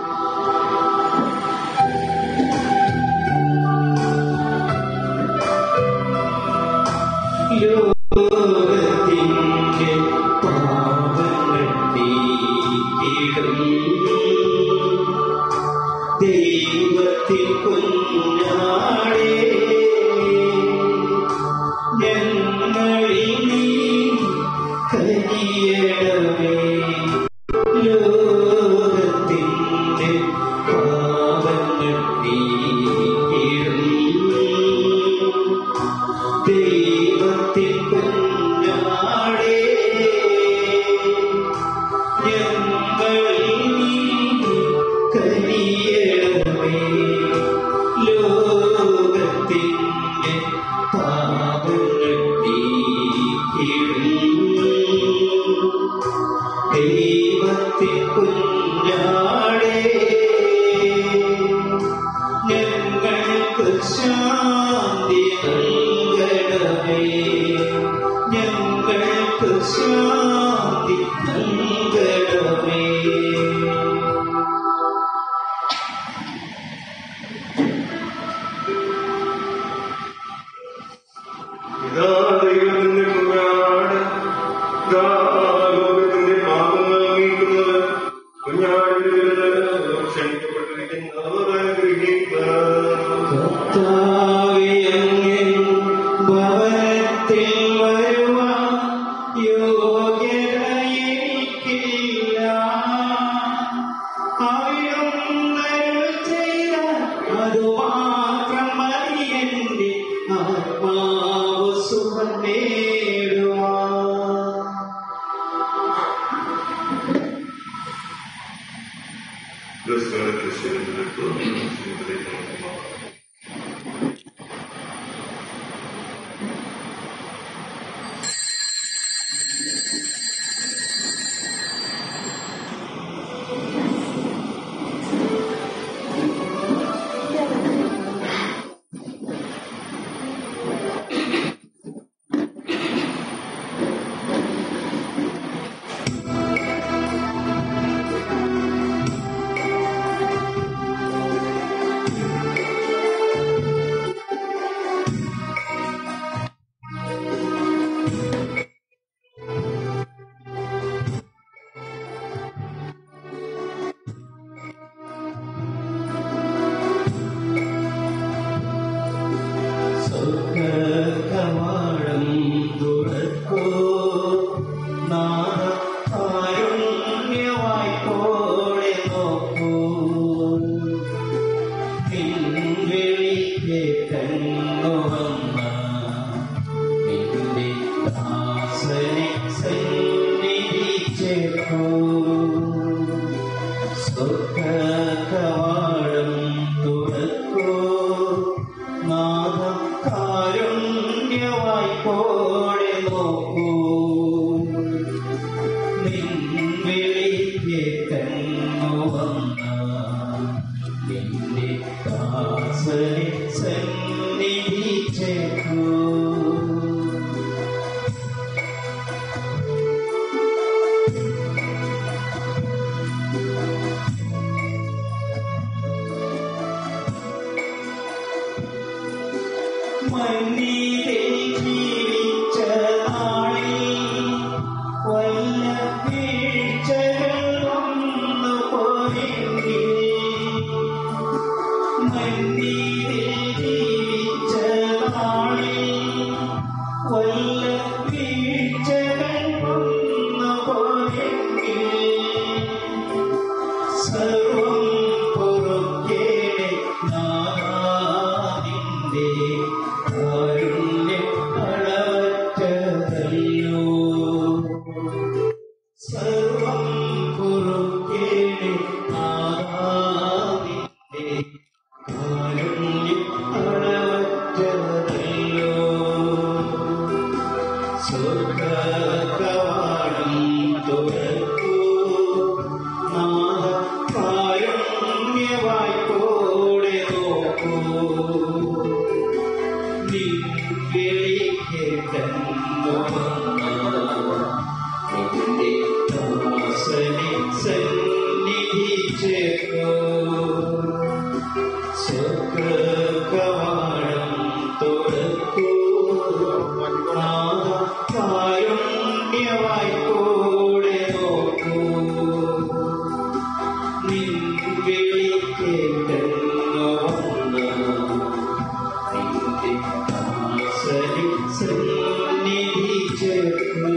[SPEAKER 8] ലോകത്തിന്റെ പാപങ്ങൾ നീക്കിടും ദൈവത്തിൻ കുഞ്ഞാടേ, ഞങ്ങളിൽ നീ കനിയണമേ. ലോകത്തിന്റെ പാപങ്ങൾ നീക്കിടും ദൈവത്തിൻ കുഞ്ഞാടേ, ഞങ്ങളിൽ നീ കനിയണമേ. ലോകത്തിന്റെ പാപങ്ങൾ നീക്കിടും ദൈവത്തിൻ കുഞ്ഞാടേ, ഞങ്ങൾക്ക് ശാന്തി നൽകണമേ. ഞങ്ങൾക്ക് ശാന്തി നൽകണമേ.
[SPEAKER 10] ഇതാ ദൈവത്തിന്റെ കുഞ്ഞാട്, ഇതാ ലോകത്തിന്റെ പാപങ്ങൾ നീക്കുന്നത്. കുഞ്ഞാടിന്റെ വിരുദ്ധ ക്ഷണിക്കപ്പെട്ടിരിക്കുന്നവർ അനുഗ്രഹിക്കുക.
[SPEAKER 8] കർത്താവേ, അങ്ങേ ഭവനത്തിൽ വരുവാൻ യോഗ്യത എനിക്കില്ല. അവിടുന്നരുൾ ചെയ്ത അതുമാത്രം മതി എന്റെ ആത്മാവ് സുഖം നേടുവാൻ.
[SPEAKER 10] ക്രിസ്തുവിന്റെ ശരീരത്തിൽ
[SPEAKER 8] സ്വർഗ്ഗകവാടം തുറക്കൂ, നാഥ കാരുണ്യവായ്പോടെ നോക്കൂ. നിൻവിളിക്ക് കണ്ണുവന്ന നിന്റെ ദാസനെ സന്നിധി ചേർക്കൂ. സ്വർഗ്ഗകവാടം തുറക്കൂ, നാഥ കാരുണ്യവായ്പോടെ നോക്കൂ. നിൻവിളിക്ക് കണ്ണുവന്ന നിന്റെ ദാസനെ സന്നിധി ചേർക്കൂ. മണ്ണിൽ ജീവിച്ച നാളിൽ വല്ല വീഴ്ചകൾ വന്നു പോയെങ്കിൽ, മണ്ണിൽ ജീവിച്ച നാളിൽ വല്ല വീഴ്ചകൾ വന്നു പോയെങ്കിൽ, സർവം പൊറുക്കേണേ നാഥനിന്റെ കാരുണ്യം അളവറ്റതല്ലോ. സർവം പൊറുക്കേണേ നാഥനിന്റെ കാരുണ്യം അളവറ്റതല്ലോ. സ്വർഗ്ഗകവാടം തുറക്കൂ നാഥ, കാരുണ്യവായ്പോടെ നോക്കൂ. നിൻ വിളി കേട്ടെന്നു വന്ന നിന്റെ ദാസനെ സന്നിധി ചേർക്കൂ. സ്വർഗ്ഗകവാടം തുറക്കൂ നാഥ, കാരുണ്യവായ്പോടെ നോക്കൂ. നിൻ വിളി കേട്ടെന്നു വന്ന നിന്റെ ദാസനെ സന്നിധി ചേർക്കൂ.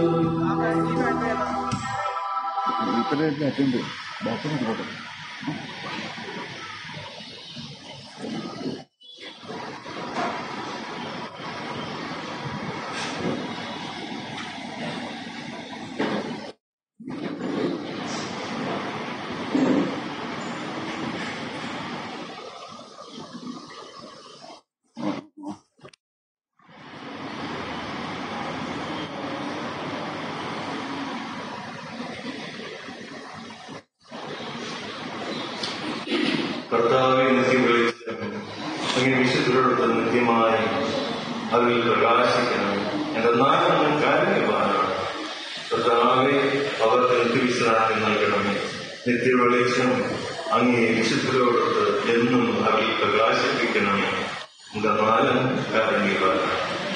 [SPEAKER 5] കർത്താവെ നിത്യം വിളിച്ച് അങ്ങനെ വിശുദ്ധരോടൊത്ത് നിത്യമായി അതിൽ പ്രകാശിക്കണം. എന്നാൽ നമ്മൾ കാരുണ്യവാനാണ്. കർത്താവെ അവർക്ക് നിത്യവിശ്രാമം നൽകണമേ. നിത്യവെളിച്ചം അങ്ങേ വിശുദ്ധരോടൊത്ത് എന്നും അതിൽ പ്രകാശിപ്പിക്കണമേ. എന്നാൽ കാരുണ്യവാനാണ്.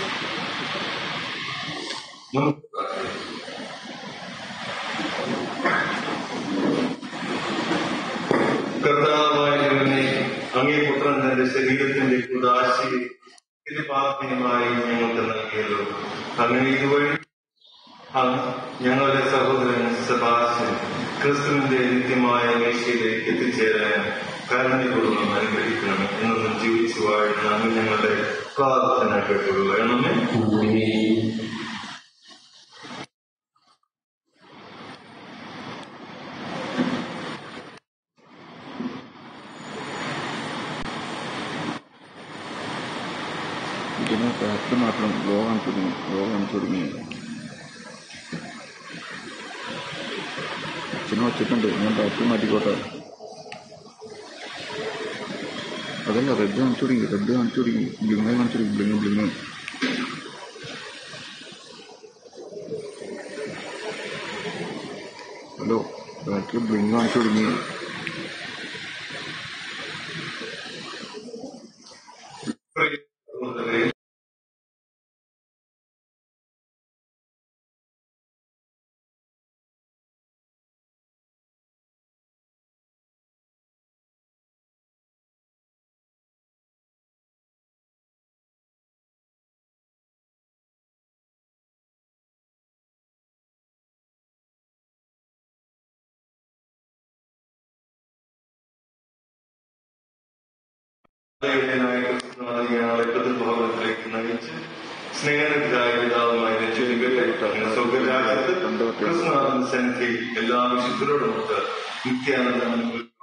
[SPEAKER 5] നമുക്ക് കർത്താവായവനെ അങ്ങേ പുത്രൻ തന്റെ ശരീരത്തിന്റെ ഉദാശി പാപമായി ഞങ്ങൾക്ക് നൽകിയല്ലോ. അങ്ങനെ ഇതുവഴി ഞങ്ങളുടെ സഹോദരൻ സെബാസ്റ്റ്യൻ ക്രിസ്തുവിന്റെ നിത്യമായ മേശയിലേക്ക് എത്തിച്ചേരാൻ കാരുണ്യപൂർവ്വം അനുഗ്രഹിക്കണം. എന്നൊന്നും ജീവിച്ചു വാഴുന്ന അങ്ങ് ഞങ്ങളുടെ പ്രാർത്ഥന കേട്ടുകൊള്ളണമേ.
[SPEAKER 11] ഇതിനെ ഫാക്ടറി മാത്രം ലോകം തുടങ്ങി ലോകം തുടങ്ങി അച്ഛനും വച്ചിട്ടുണ്ട്. ഞാൻ ഫാക്ടറി മാറ്റിക്കോട്ടെ. അതല്ല, റെഡ് കാണിച്ചു തുടങ്ങി റെഡ് കാണിച്ചു തുടങ്ങി ബ്ലിങ് കാണിച്ചു തുടങ്ങി bling bling hello, factory bling കാണിച്ചു തുടങ്ങി. ഭവനത്തിലേക്ക് നയിച്ച് സ്നേഹനിധിയായ പിതാവുമായി സ്വർഗരാജ്യത്ത് കൃഷ്ണനാഥൻ സന്നിധിയിൽ എല്ലാ വിശുദ്ധരോടുമൊത്ത് നിത്യാനന്ദം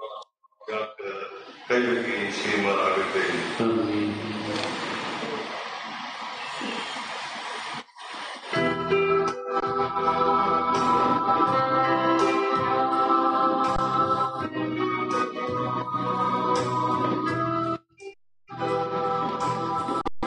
[SPEAKER 11] കൈവരികയും ചെയ്യുമാറാകട്ടെ.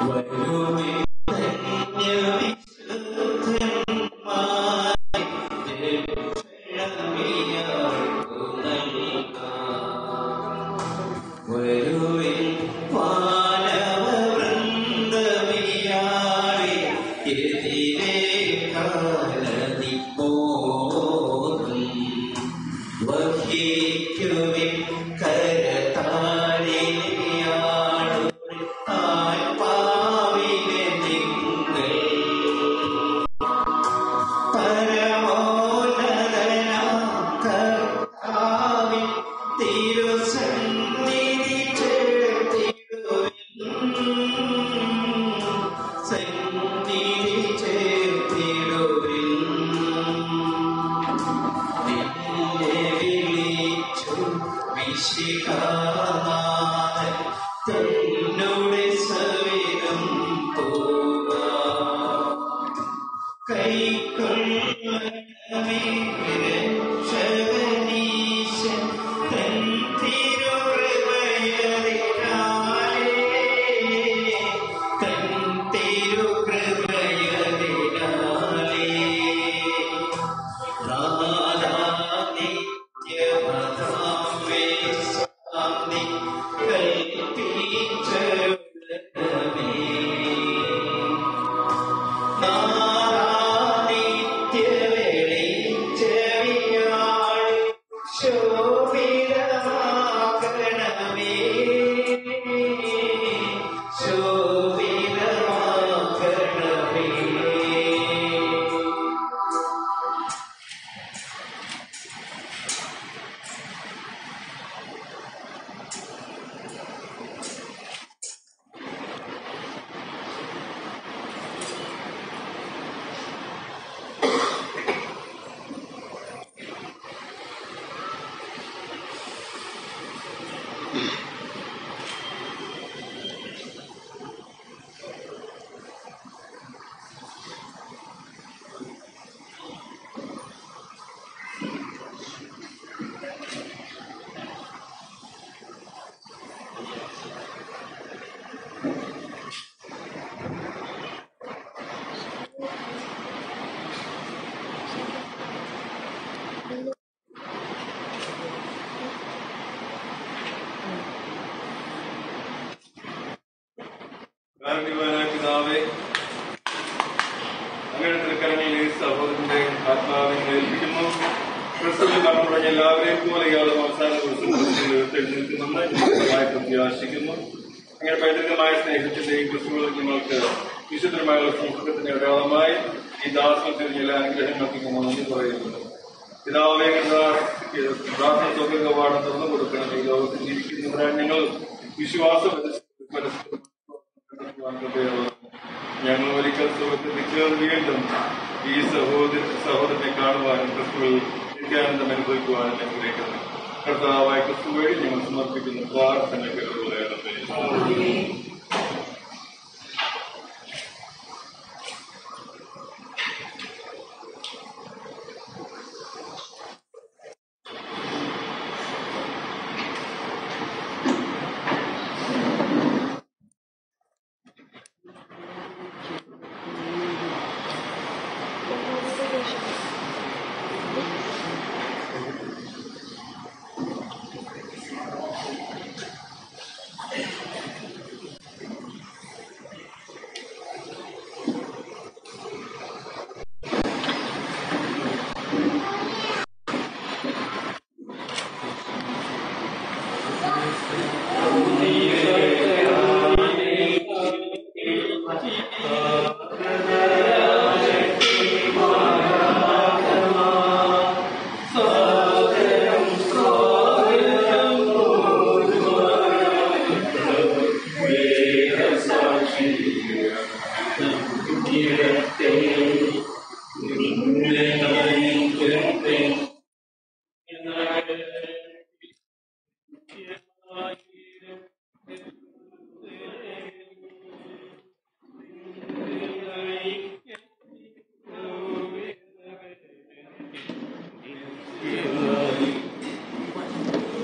[SPEAKER 10] പിതാവേ, അങ്ങയുടെ തൃക്കരങ്ങളിൽ സഹോദരന്റെ ആത്മാവിനെ ഏൽപ്പിക്കുന്നു. ക്രിസ്തുവിൽ കടന്നു പറഞ്ഞ എല്ലാവരെയും പോലെ ഇയാളും അവസാന ദിവസം എഴുന്നേൽക്കുമെന്ന് പ്രത്യാശിക്കുന്നു. അങ്ങനെ പൈതൃകമായ സ്നേഹത്തിന്റെയും ക്രിസ്തുവിൽ നിങ്ങൾക്ക് വിശുദ്ധമായുള്ള സംസ്കൃതത്തിന്റെ അടയാളമായി ഈ ദാസം തിരിഞ്ഞ എല്ലാ അനുഗ്രഹങ്ങൾക്ക് നന്ദി പറയുന്നു. പിതാവേ, പ്രാർത്ഥന തുക കവാടം തുറന്നു കൊടുക്കണം. ഈ ലോകത്തിൽ ജീവിക്കുന്നവരാൻ ഞങ്ങൾ വിശ്വാസം പരസ്പരം ഞങ്ങൾ ഒരിക്കൽ സുഹൃത്തിൽ വീണ്ടും ഈ സഹോദര സഹോദരനെ കാണുവാനും ക്രിസ്തുവിൽ നിത്യാനന്ദം അനുഭവിക്കുവാനും ആഗ്രഹിക്കുന്നു. കർത്താവായ ക്രിസ്തു വഴി ഞങ്ങൾ സമർപ്പിക്കുന്ന പ്രാർത്ഥന കേൾക്കുകയാണ്.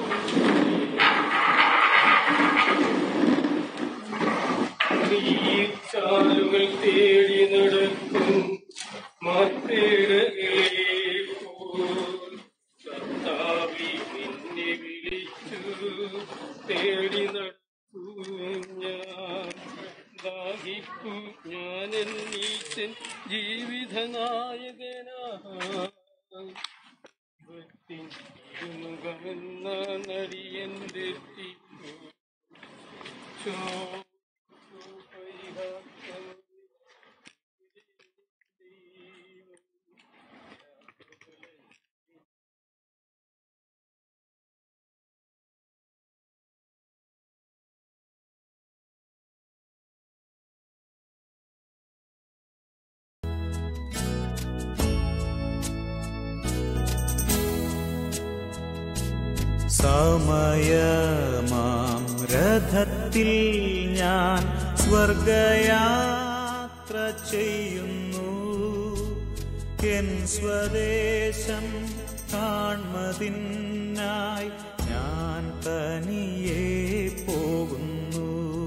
[SPEAKER 4] ഈ
[SPEAKER 10] ഞങ്ങൾ തേടി നടക്കും മാറ്റേടകളെ കർത്താവേ നിന്നെ വിളിച്ചു തേടി നടക്കൂ ഞാൻ ദാഹിക്കൂ ഞാൻ എന്നീശൻ ജീവിത നായകനായി മുഖമെന്ന നടിയന്റെ
[SPEAKER 1] സമയമാം രഥത്തിൽ ഞാൻ സ്വർഗയാത്ര ചെയ്യുന്നു എൻ സ്വദേശം കാൺമതിനായി ഞാൻ തനിയെ പോകുന്നു.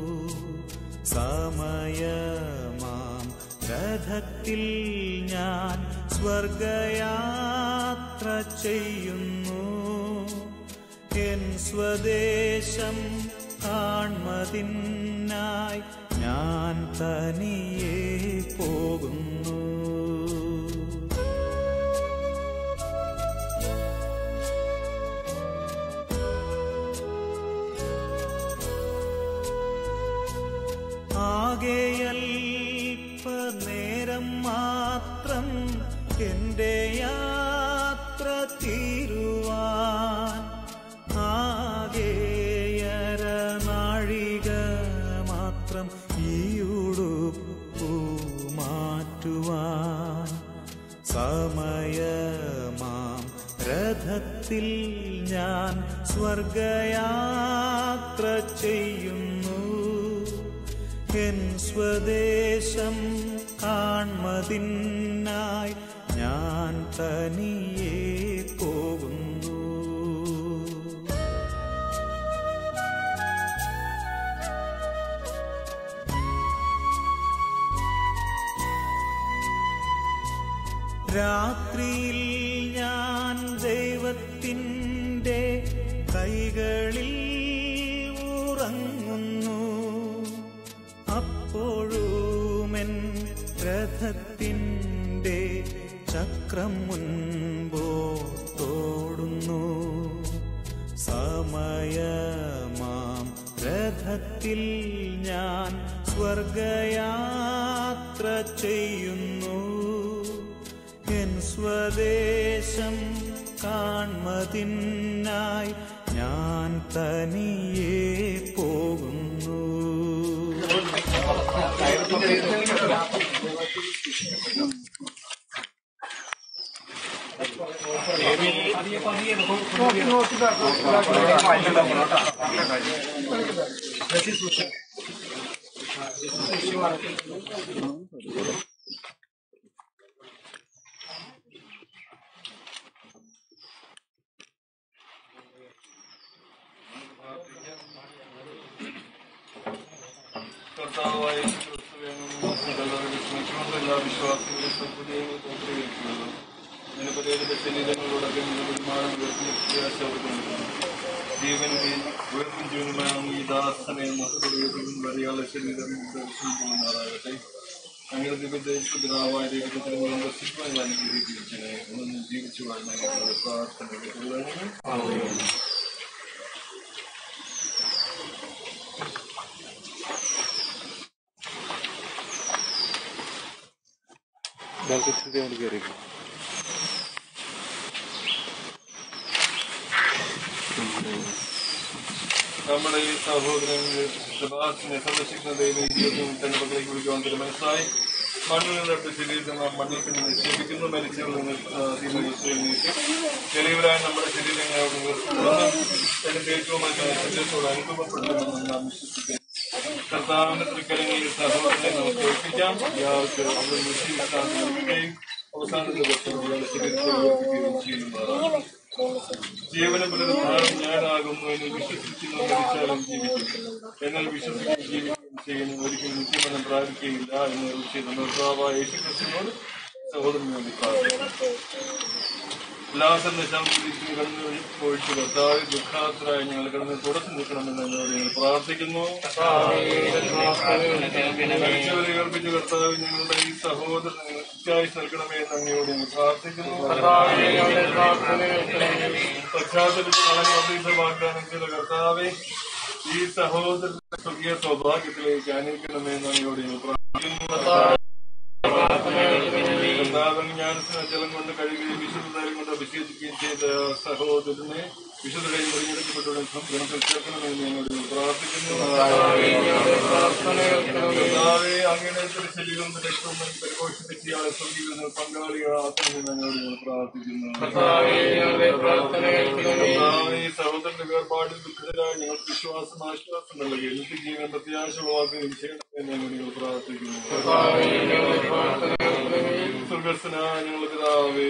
[SPEAKER 1] സമയമാം രഥത്തിൽ ഞാൻ സ്വർഗയാത്ര ചെയ്യുന്നു എൻ സ്വദേശം കാൺമതിനായി ഞാൻ തനിയെ പോകുന്നു. ആകെയൽപ്പനേരം മാത്രം എൻ്റെ യാത്ര തീരുവാൻ ആകെയര നാഴിക മാത്രം ഈയുടുപ്പു മാറ്റുവാൻ സമയമാം രഥത്തിൽ ഞാൻ സ്വർഗയാത്ര ചെയ്യുന്നു എൻ സ്വദേശം കാൺമതിനായി ഞാൻ തനിയെ പോകുന്നു. രാത്രിയിൽ ഞാൻ ദൈവത്തിൻ്റെ കൈകളിൽ ഉറങ്ങുന്നു. അപ്പോഴുമെൻ രഥത്തിൻ്റെ ചക്രം മുൻപോട്ടോടുന്നു. സമയമാം രഥത്തിൽ ഞാൻ സ്വർഗയാത്ര ചെയ്യുന്നു എൻ സ്വദേശം കാൺമതിനായി ഞാൻ തനിയെ പോകുന്നു.
[SPEAKER 10] കർത്താവായ എല്ലാ വിശ്വാസികളെ സൗകര്യങ്ങൾ പൂർത്തീകരിക്കുന്നത് നിലപരയുടെ ശരീരങ്ങളോടൊക്കെ നിർമ്മാണം ജീവന്റെ ഉയർത്തും ജീവനുമായ ഈ ദാസനെ മക്കളുടെയും മലയാള ശരീരം ദർശനം പോകുന്നതാകട്ടെ. അങ്ങനെ ദിവ്യദേശാവായ ദൈവത്തിന് ദർശിക്കാൻ അനുഗ്രഹിച്ചിരിക്കണേ. ഒന്നും ജീവിച്ചു വാഴുന്ന പ്രാർത്ഥന നമ്മുടെ ഈ സഹോദരങ്ങൾ സെബാസ്റ്റിനെ സന്ദർശിക്കുന്ന ദൈവം തന്റെ മക്കളെ കുറിക്കാൻ മനസ്സായി മണ്ണിൽ നിന്നിട്ട് ശരീരത്തിൽ നാം മണ്ണിൽ പിന്നെ നിക്ഷേപിക്കുന്നു. മരിച്ചവരിൽ നിന്ന് ചെറിയവരായ നമ്മുടെ ശരീരങ്ങൾ തന്റെ ഏറ്റവും ശരീരത്തോട് അനുഭവപ്പെടുമെന്ന് നാം വിശ്വസിക്കുന്നു. കർത്താവിന്റെ തൃക്കരങ്ങളിൽ സഹോദരനെ നമുക്ക് ഏൽപ്പിക്കാം. ഇയാൾക്ക് അവർ വിശ്വസിക്കുകയും അവസാന ദിവസം ഇയാളുടെ ശരീരത്തെ ഉയർത്തുകയും ചെയ്യുന്നതാണ്. ജീവനം പുനരുദ്ധാരം ഞാനാകുന്നു എന്ന് വിശ്വസിക്കുന്നു. മരിച്ചാലും ജീവിക്കും. എന്നാൽ വിശ്വസിക്കുകയും ജീവിക്കുകയും ചെയ്യുന്ന ഒരിക്കലും നിത്യമനം പ്രാപിക്കുകയില്ല എന്ന് ചെയ്ത നിർത്താവായ യേശുക്രിസ്തുവിനോട് സഹോദരന് വേണ്ടി പ്രാർത്ഥിക്കുന്നു. എല്ലാവരും കടന്നു പോയിട്ട് കർത്താവ് ദുഃഖാത്തരായ ഞങ്ങൾ കടന്ന് തുടച്ചു നിൽക്കണമെന്ന് എന്നോട് ഞങ്ങൾ പ്രാർത്ഥിക്കുന്നു. മരിച്ചവരെ കൽപ്പിച്ച കർത്താവ് ഞങ്ങളുടെ ഈ സഹോദരന് നിത്യായുസ് നൽകണമേ എന്ന് അങ്ങയോട് ഞങ്ങൾ പ്രാർത്ഥിക്കുന്നു. പശ്ചാത്തലത്തിൽ വളരെ വർദ്ധിച്ച വാഗ്ദാനം ചെയ്ത കർത്താവെ ഈ സഹോദരന്റെ സ്വർഗീയ സൗഭാഗ്യത്തിലേക്ക് അനുഗ്രഹിക്കണമേ എന്ന് അങ്ങയോട് ഞങ്ങൾ പ്രാർത്ഥിക്കുന്നു. കർത്താവൻ ജ്ഞാനത്തിന് ജലം കൊണ്ട് കഴുകുകയും വിശുദ്ധതാരം കൊണ്ട് അഭിഷേകിക്കുകയും ചെയ്ത സഹോദരനെ വിശുദ്ധയും തിരഞ്ഞെടുക്കപ്പെട്ടവരുടെ ഗണത്തിൽ ചേർക്കണമെന്ന് ഞങ്ങൾ പ്രാർത്ഥിക്കുന്നു. കർത്താവെ അങ്ങയുടെ ശരീരം രക്തവും പരിപോഷിപ്പിച്ച് ഇയാളെ സ്വർഗീയ പങ്കാളികളാക്കണമെന്ന് ഞങ്ങളോട് ഞങ്ങൾ പ്രാർത്ഥിക്കുന്നു. കർത്താവെ സഹോദരന്റെ വേർപാടിൽ ദുഃഖിതരായ ഞങ്ങൾക്ക് വിശ്വാസം ആശ്വാസം നൽകുകയും നിത്യജീവൻ പ്രത്യാശ ഉളവാക്കുകയും ചെയ്യണമെന്ന് ഞങ്ങൾ പ്രാർത്ഥിക്കുന്നു. സ്വർഗസ്ഥനായ ഞങ്ങളുടെ പിതാവേ,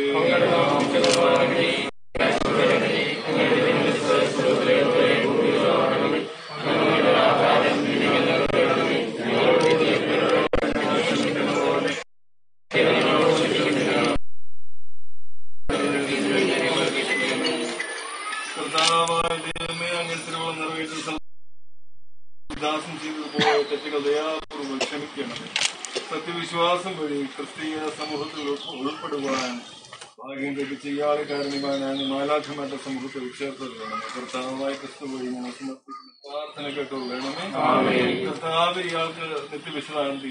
[SPEAKER 10] കർത്താവായ ദൈവമേ, അങ്ങ് തിരുവള്ളം നിറവേറ്റുന്ന ദാസം ചെയ്തതുപോലെ തെറ്റുകൾ ദയാപൂർവ്വം ക്ഷമിക്കണമേ. സത്യവിശ്വാസം വഴി ക്രിസ്തീയ സമൂഹത്തിൽ ഉൾപ്പെടുവാൻ ഭാഗ്യം ലഭിച്ച ഇയാളെ കാരണമാനാണ് മാലാഖമാരുടെ സമൂഹത്തിൽ ചേർത്തത് വേണമേ. കർത്താവായ ക്രിസ്തു വഴി ഞങ്ങൾ സമർപ്പിക്കുന്ന പ്രാർത്ഥന കേട്ടുകൊള്ളണമേ. കർത്താവ് ഇയാൾക്ക് നിത്യവിശ്രാന്തി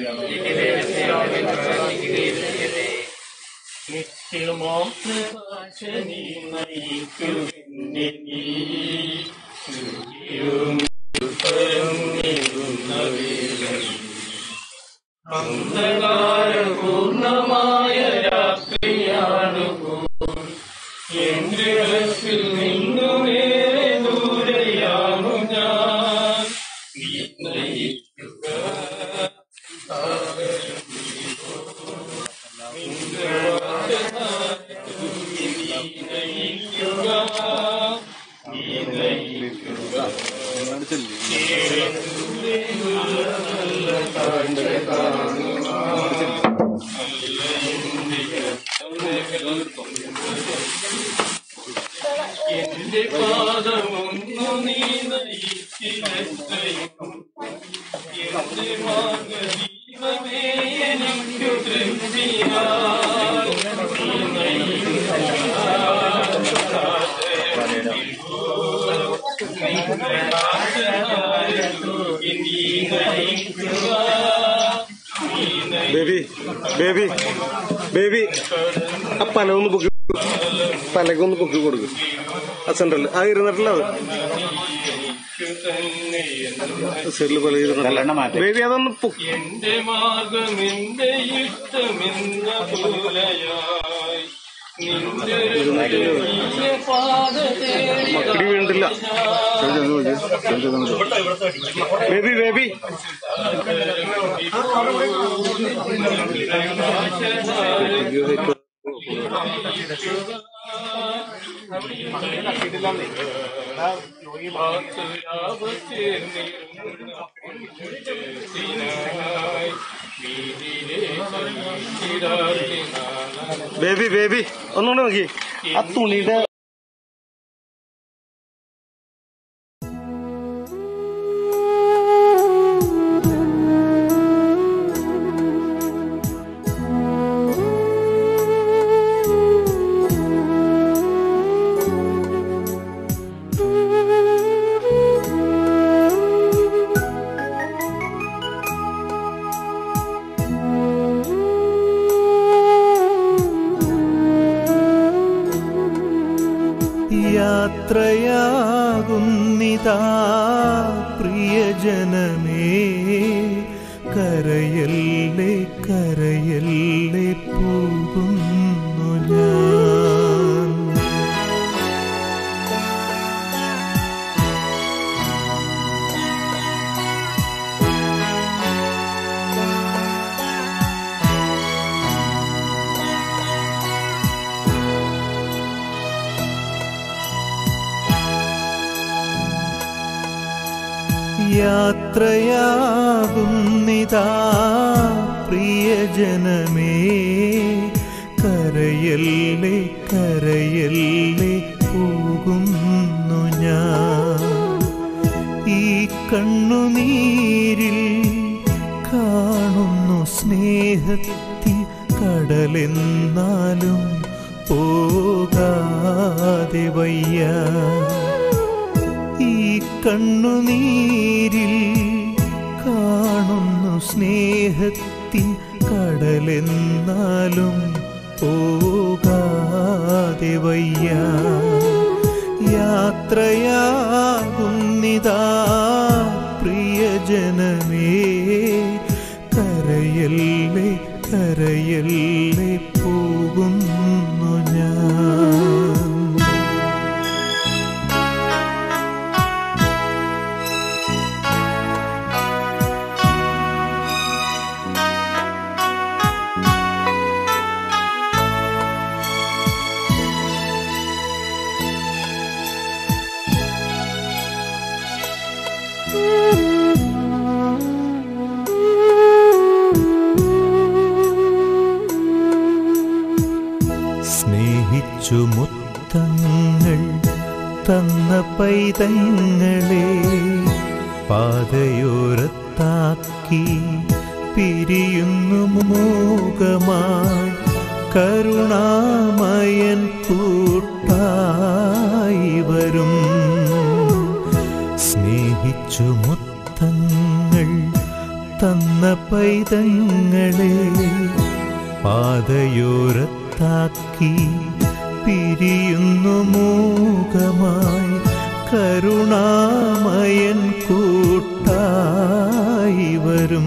[SPEAKER 8] നിത്യമാം പൂർണ്ണമായ രാത്രിയാണ് എന്റെ മനസ്സിൽ നിന്നുമേറെ ദൂരെയാണു ഞാൻ. നീ നയിക്കുക എന്റെ പാദമൊന്നു നീ നയിച്ചിരയും എന്റെ മാർഗദീപമേ എനിക്കു തൃപ്തിയായി നീ
[SPEAKER 12] ബേബി ബേബി ബേബി ആ പല ഒന്ന് പൊക്കി പലകൊന്ന് പൊക്കി കൊടുക്കും. ആ സെന്ററിൽ ആ ഇരുന്നിട്ടില്ല അത് സെല്ലിൽ പല ഇരുന്നിട്ട് ബേബി അതൊന്ന് പൊക്കി.
[SPEAKER 8] എന്റെ മാർഗം എന്റെ ഇഷ്ടമെന്ന പോലെയായി
[SPEAKER 12] മക്കടി വീണിട്ടില്ല. ബേബി ബേബി ബേബി ബേബി ഒന്നുകൂടെ നോക്കി ആ തുണിയുടെ
[SPEAKER 1] യാത്രയാകുന്നിതാ പ്രിയജനമേ, കരയല്ലേ കരയല്ലേ പോകുന്നു ഞാൻ. യാത്രയാകുന്നിതാ പ്രിയജനമേ, കരയല്ലേ കരയല്ലേ പോകുന്നു ഞാൻ. ഈ കണ്ണുനീരിൽ കാണുന്നു സ്നേഹത്തിൻ കടലെന്നാലും പോകാതെ വയ്യ. ഈ കണ്ണുനീരിൽ കാണുന്നു സ്നേഹത്തിൻ കടലെന്നാലും പോകാതെ വയ്യ. യാത്രയാകുന്നിതാ പ്രിയജനമേ, കരയല്ലേ കരയല്ലേ പോകുന്നു ഞാൻ. സ്നേഹിച്ചു മുത്തങ്ങൾ തന്ന പൈതങ്ങളെ പാതയോരത്താക്കി പിരിയുന്നു മോഹമായി കരുണാമയൻ കൂട്ടായി വരും. സ്നേഹിച്ചു മുത്തങ്ങൾ തന്ന പൈതങ്ങളെ പാതയോരത്താക്കി പിരിയുന്നു മൂകമായി കരുണാമയൻ കൂട്ടായി വരും.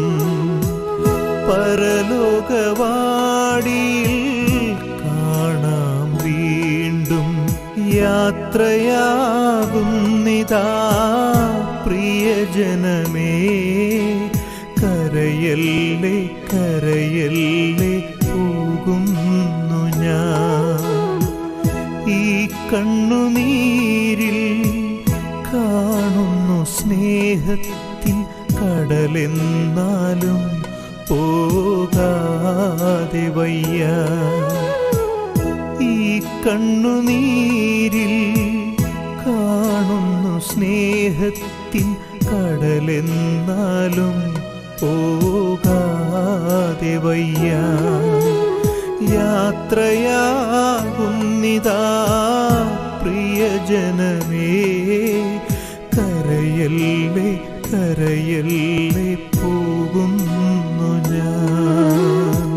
[SPEAKER 1] പരലോകവാടിയിൽ കാണാം വീണ്ടും യാത്രയാകുന്നിതാ പ്രിയജനമേ, കരയല്ലേ കരയല്ലേ പോകുന്നു ഞാൻ. ഈ കണ്ണുനീരിൽ കാണുന്നു സ്നേഹത്തിൻ കടലെന്നാലും പോകാതെ വയ്യ. ഈ കണ്ണുനീരിൽ കാണുന്നു സ്നേഹത്തിൻ കടലെന്നാലും പോകാതെ വയ്യ. യാത്രയാകുന്നിതാ പ്രിയജനമേ, കരയല്ലേ കരയല്ലേ പോകുന്നു ഞാൻ.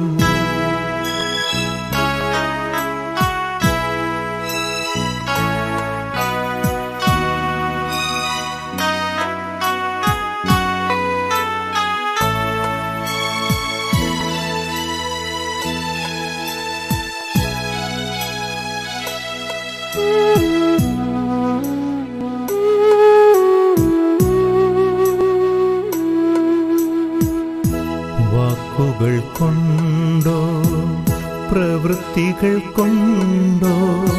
[SPEAKER 1] വാക്കുകൾ കൊണ്ടോ പ്രവൃത്തികൾ കൊണ്ടോ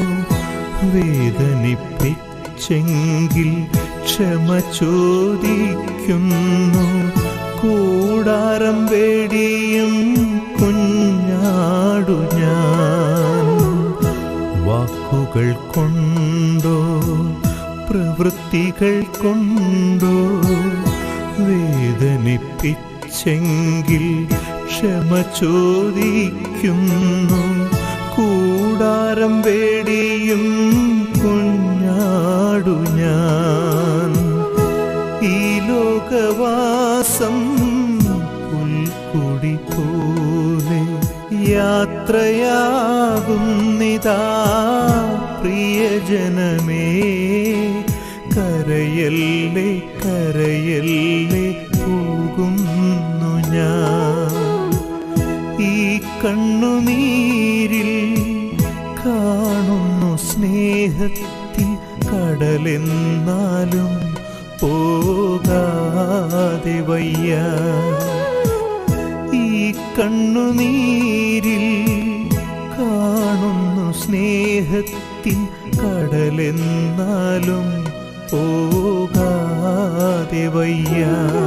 [SPEAKER 1] വേദനിപ്പിച്ചെങ്കിൽ ക്ഷമ ചോദിക്കുന്നു. കൂടാരം വേടിയും കുഞ്ഞാടു ഞാൻ. വാക്കുകൾ കൊണ്ടോ പ്രവൃത്തികൾ കൊണ്ടോ വേദനിപ്പിച്ചെങ്കിൽ ക്ഷമ ചോദിക്കുന്നു. കൂടാരം വേടിയും കുഞ്ഞാടു ഞാൻ. ഈ ലോകവാസം പുൽക്കൊടി പോലെ യാത്രയാകുന്നിതാ പ്രിയജനമേ, കരയല്ലേ കരയല്ലേ പോകുന്നു ഞാൻ. ഈ കണ്ണുനീരിൽ കാണുന്നു സ്നേഹത്തിൻ കടലെന്നാലും പോകാതെ വയ്യ. ഈ കണ്ണുനീരിൽ കാണുന്നു സ്നേഹത്തിൻ കടലെന്നാലും പോകാതെ പോകാതെ വയ്യ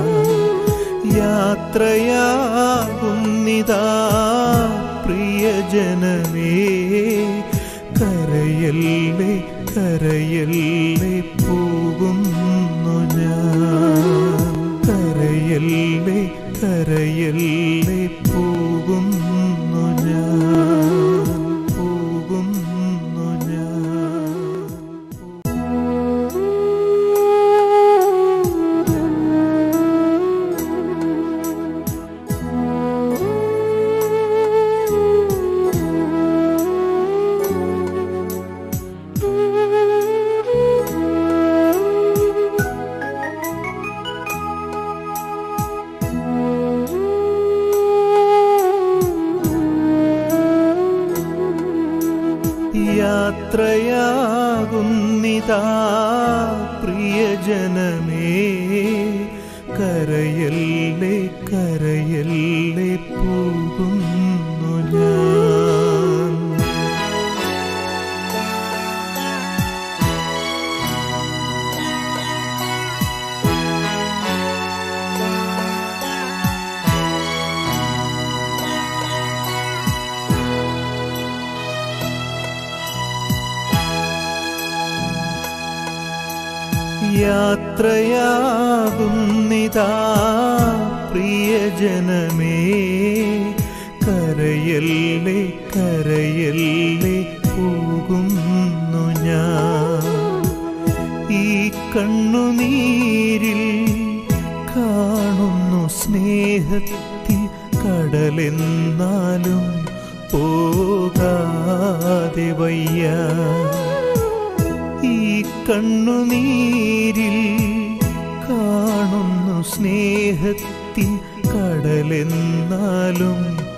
[SPEAKER 1] യാത്രയാകുന്നിതാ പ്രിയജനമേ കരയല്ലേ കരയല്ലേ പോകുന്നു ഞാൻ കരയല്ലേ കരയല്ലേ പോകുന്നു ഞാൻ പോകുന്നു ഞാൻ യാത്രയാകുന്നിതാ പ്രിയജനമേ കരയല്ലേ കരയല്ലേ പോകുന്നു ഞാൻ യാത്രയാകുന്നിതാ പ്രിയജനമേ കരയല്ലേ കരയല്ലേ പോകുന്നു ഞാൻ ഈ കണ്ണുനീരിൽ കാണുന്നു സ്നേഹത്തിൻ കടലെന്നാലും പോകാതെ വയ്യ ഈ കണ്ണുനീരിൽ കാണുന്നു സ്നേഹത്തിൻ കടലെന്നാലും